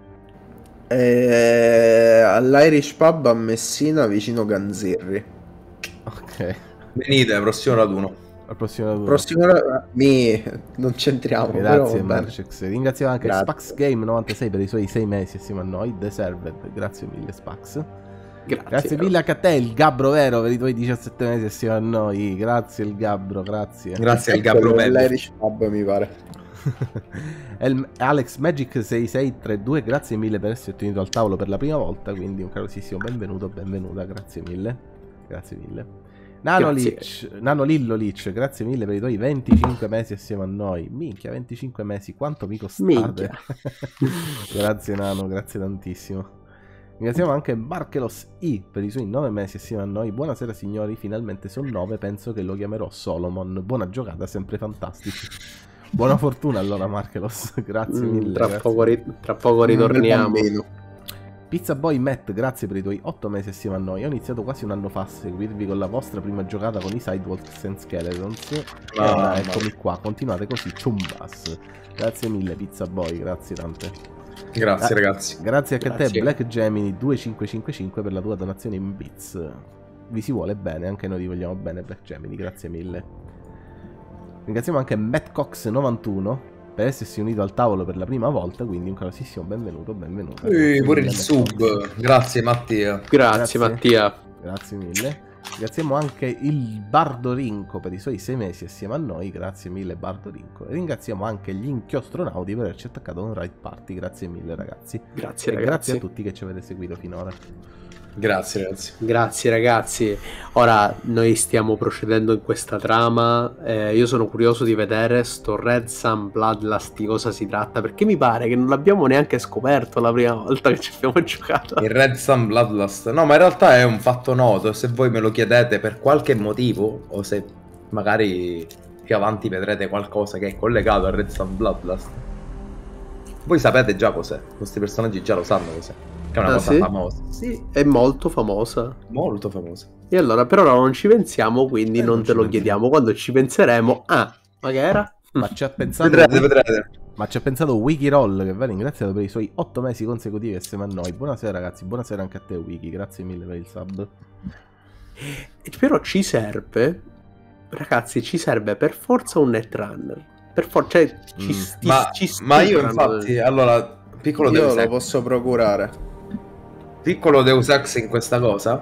All'Irish Pub a Messina vicino Ganzirri. Ok, Venite, prossimo raduno. al prossimo raduno. Non c'entriamo. Grazie però va bene. Mercex. Ringraziamo anche Grazie. Spax Game 96 per i suoi 6 mesi assieme a noi. Deserved, grazie mille Spax. Grazie mille anche a te, il Gabbro vero, per i tuoi 17 mesi assieme a noi. Grazie il Gabbro, grazie. Grazie al Gabbro Bello. L'Irish Pub mi pare. Alex Magic 6632, grazie mille per esserti tenuto al tavolo per la prima volta, quindi un calorosissimo benvenuta, grazie mille. Nano Lillo Lich, grazie mille per i tuoi 25 mesi assieme a noi. Minchia, 25 mesi, quanto mi costate? Grazie Nano, grazie tantissimo. Ringraziamo anche Markelos I per i suoi 9 mesi assieme a noi. Buonasera signori, finalmente sono 9, penso che lo chiamerò Solomon. Buona giocata, sempre fantastici. Buona fortuna allora Markelos, grazie mille. Tra grazie. poco ritorniamo. Pizza Boy Matt, grazie per i tuoi 8 mesi assieme a noi. Ho iniziato quasi un anno fa a seguirvi con la vostra prima giocata con i Sidewalks and Skeletons. E ora eccomi qua, continuate così, Chumbas. Grazie mille Pizza Boy, grazie tante. Grazie ragazzi. Grazie anche a te Grazie. Black Gemini 2555 per la tua donazione in bits. Vi si vuole bene, anche noi vi vogliamo bene Black Gemini, grazie mille. Ringraziamo anche Matt Cox 91 per essersi unito al tavolo per la prima volta, quindi un calorosissimo benvenuto. Pure il sub. Grazie Mattia. Grazie Mattia. Grazie mille. Ringraziamo anche il Bardo Rinco per i suoi 6 mesi assieme a noi, grazie mille Bardo Rinco. E ringraziamo anche gli inchiostronauti per averci attaccato a un Ride Party, grazie mille ragazzi. Grazie E ragazzi. grazie a tutti che ci avete seguito finora. Grazie, ragazzi. Grazie ragazzi. Ora noi stiamo procedendo in questa trama. Io sono curioso di vedere sto Red Sun Bloodlust di cosa si tratta, perché mi pare che non l'abbiamo neanche scoperto la prima volta che ci abbiamo giocato. Il Red Sun Bloodlust. No, ma in realtà è un fatto noto. Se voi me lo chiedete per qualche motivo, o se magari più avanti vedrete qualcosa che è collegato al Red Sun Bloodlust, voi sapete già cos'è. Questi personaggi già lo sanno cos'è. Che è una cosa sì? famosa. Sì, è molto famosa. Molto famosa. E allora per ora non ci pensiamo, quindi non non te ci lo pensiamo. chiediamo. Quando ci penseremo, ma che era? Ma ci ha pensato Vedrete. Ma ci ha pensato Wikiroll, che va ringraziato per i suoi 8 mesi consecutivi assieme a noi. Buonasera ragazzi, buonasera anche a te Wiki, grazie mille per il sub. Però ci serve, ragazzi, ci serve per forza un Netrunner. Per forza, cioè, Ma io infatti, allora, piccolo Io Deus lo Ex. posso procurare. Piccolo Deus Ex in questa cosa.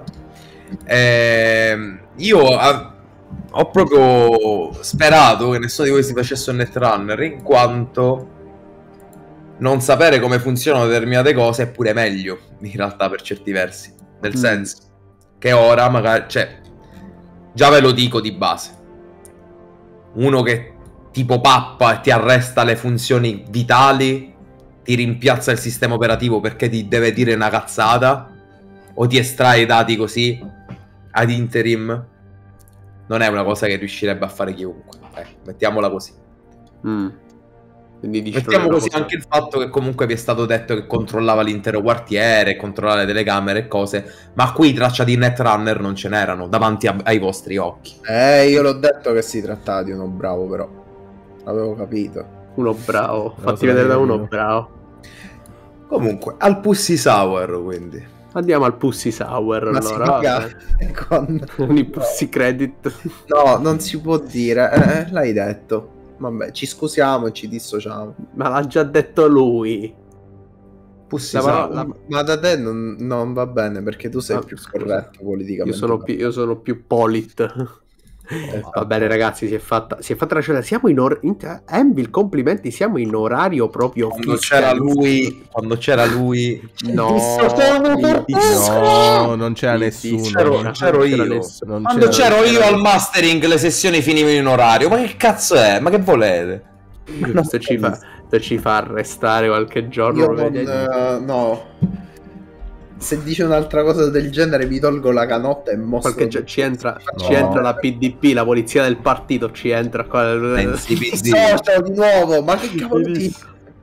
Io ho proprio sperato che nessuno di voi si facesse un Netrunner, in quanto non sapere come funzionano determinate cose è pure meglio, in realtà, per certi versi. Nel senso che ora magari, cioè, già ve lo dico di base, uno che tipo pappa e ti arresta le funzioni vitali, ti rimpiazza il sistema operativo perché ti deve dire una cazzata, o ti estrae i dati così ad interim, non è una cosa che riuscirebbe a fare chiunque. Mettiamola così. Quindi Mettiamo così anche il fatto che comunque vi è stato detto che controllava l'intero quartiere, controllava le telecamere e cose, ma qui traccia di Netrunner non ce n'erano davanti ai vostri occhi. Io l'ho detto che si trattava di uno bravo, però avevo capito. Uno bravo, Lo fatti so vedere da io. uno bravo. Comunque, al Pussy Sour, quindi. Andiamo al Pussy Sour, Ma allora. si paga Con i Pussy Credit. No, non si può dire. L'hai detto. Vabbè, ci scusiamo e ci dissociamo. Ma l'ha già detto lui. Pussy La Sour. parola- Ma da te non va bene perché tu sei più scusa. corretto politicamente. Io sono più polit. Va bene ragazzi, si è fatta la scelta. Siamo Anvil, complimenti, siamo in orario proprio Quando c'era lui, No, No, non c'era nessuno. c'ero io. Non Quando c'era- c'ero io al mastering le sessioni finivano in orario. Ma che cazzo è? Ma che volete? Questo ci fa arrestare qualche giorno. Io lo non, vedi? no. Se dice un'altra cosa del genere mi tolgo la canotta e mostro. Ci entra No. la PDP, la polizia del partito ci entra qua. Pensi Mi PD? dissocio di nuovo, ma che cavolo di...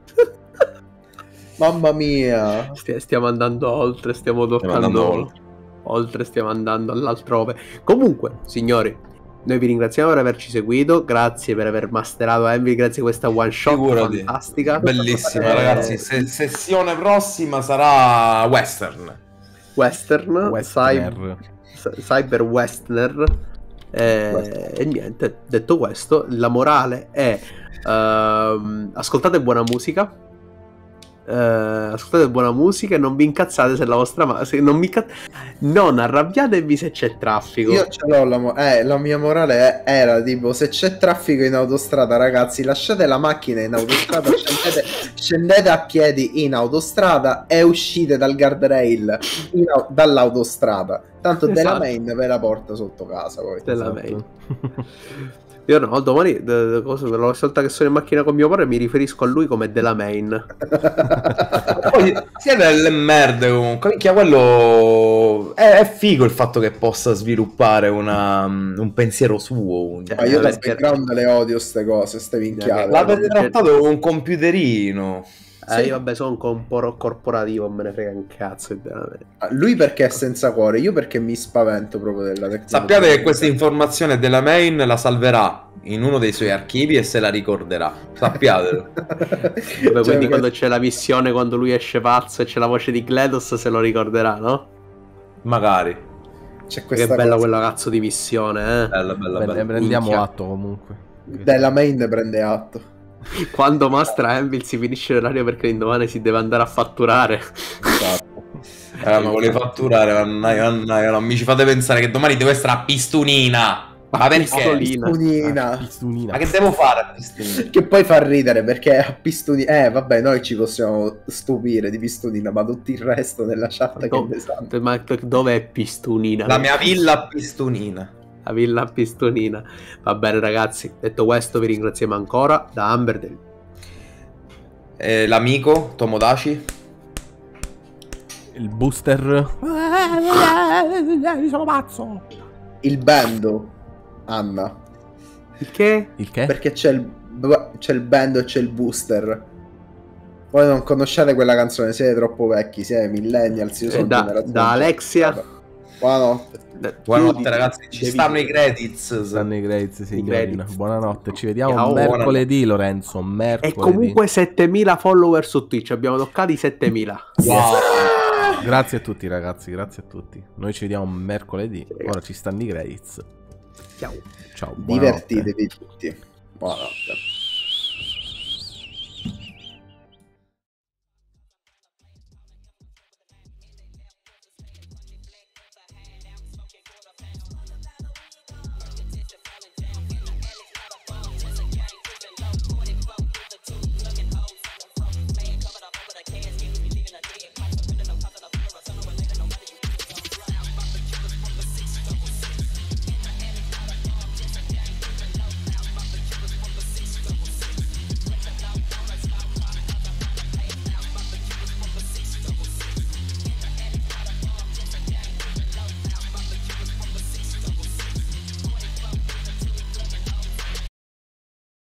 Mamma mia. Stiamo andando oltre, stiamo toccando andando oltre, stiamo andando all'altrove. Comunque, signori, noi vi ringraziamo per averci seguito, grazie per aver masterato Envy, grazie a questa one shot Figurati. fantastica. Bellissima, ragazzi. Sessione prossima sarà Western. Western. Westerner. Cyber Westerner. E niente, detto questo, la morale è ascoltate buona musica. Ascoltate buona musica e non vi incazzate se la vostra non arrabbiatevi se c'è traffico. Io ce l'ho la mia morale era tipo se c'è traffico in autostrada, ragazzi, lasciate la macchina in autostrada, scendete a piedi in autostrada e uscite dal guardrail dall'autostrada. Tanto della Esatto. main ve la porta sotto casa poi. Della Esatto. main. Io no, domani la volta che sono in macchina con mio padre mi riferisco a lui come della main. Poi siete delle merde comunque. Minchia, quello è figo il fatto che possa sviluppare un pensiero suo. Ma io da perché- background le odio ste cose, ste minchiate. L'avete trattato con un computerino. Sì. Io vabbè sono un po' corporativo, me ne frega un cazzo. Veramente. Lui perché è senza cuore, io perché mi spavento proprio della tecnologia. Sappiate che questa informazione della main la salverà in uno dei suoi archivi e se la ricorderà. Sappiatelo. Vabbè, quindi quando c'è la missione, quando lui esce pazzo e c'è la voce di GLaDOS se lo ricorderà, no? Magari. C'è Che questa bella cosa. quella cazzo di missione, Bella, bella, bella. Prendiamo Minchia. atto comunque. Della main prende atto. Quando Mastra Anvil si finisce l'orario perché l'indomani si deve andare a fatturare. Esatto. Ma volevo fatturare, mannaia, non mi ci fate pensare che domani devo essere a Pistunina. Ma perché? Pistonina. Pistunina. Ma che devo fare a Pistonina? Che poi fa ridere perché a Pistonina... vabbè, noi ci possiamo stupire di Pistonina, ma tutto il resto della chat che ne sa. Ma dove è Pistunina? La mia villa a Pistonina. La villa a Pistonina. Va bene ragazzi, detto questo vi ringraziamo ancora da Amber del... L'amico Tomodachi. Il booster. Sono pazzo. Il bando, Anna. Il che? Il che? Perché c'è il bando e c'è il booster. Voi non conoscete quella canzone, siete troppo vecchi, siete millennials, io sono da Alexia. Buonanotte. Buonanotte ragazzi, ci stanno i credits. Stanno i credits, signorina. credits. Buonanotte, ci vediamo Ciao, mercoledì, Lorenzo. E Mercoledì. comunque 7000 follower su Twitch, abbiamo toccati 7000. Wow. Grazie a tutti ragazzi, grazie a tutti. Noi ci vediamo mercoledì. Ora ci stanno i credits. Ciao. Ciao, buonanotte. Divertitevi tutti. Buonanotte.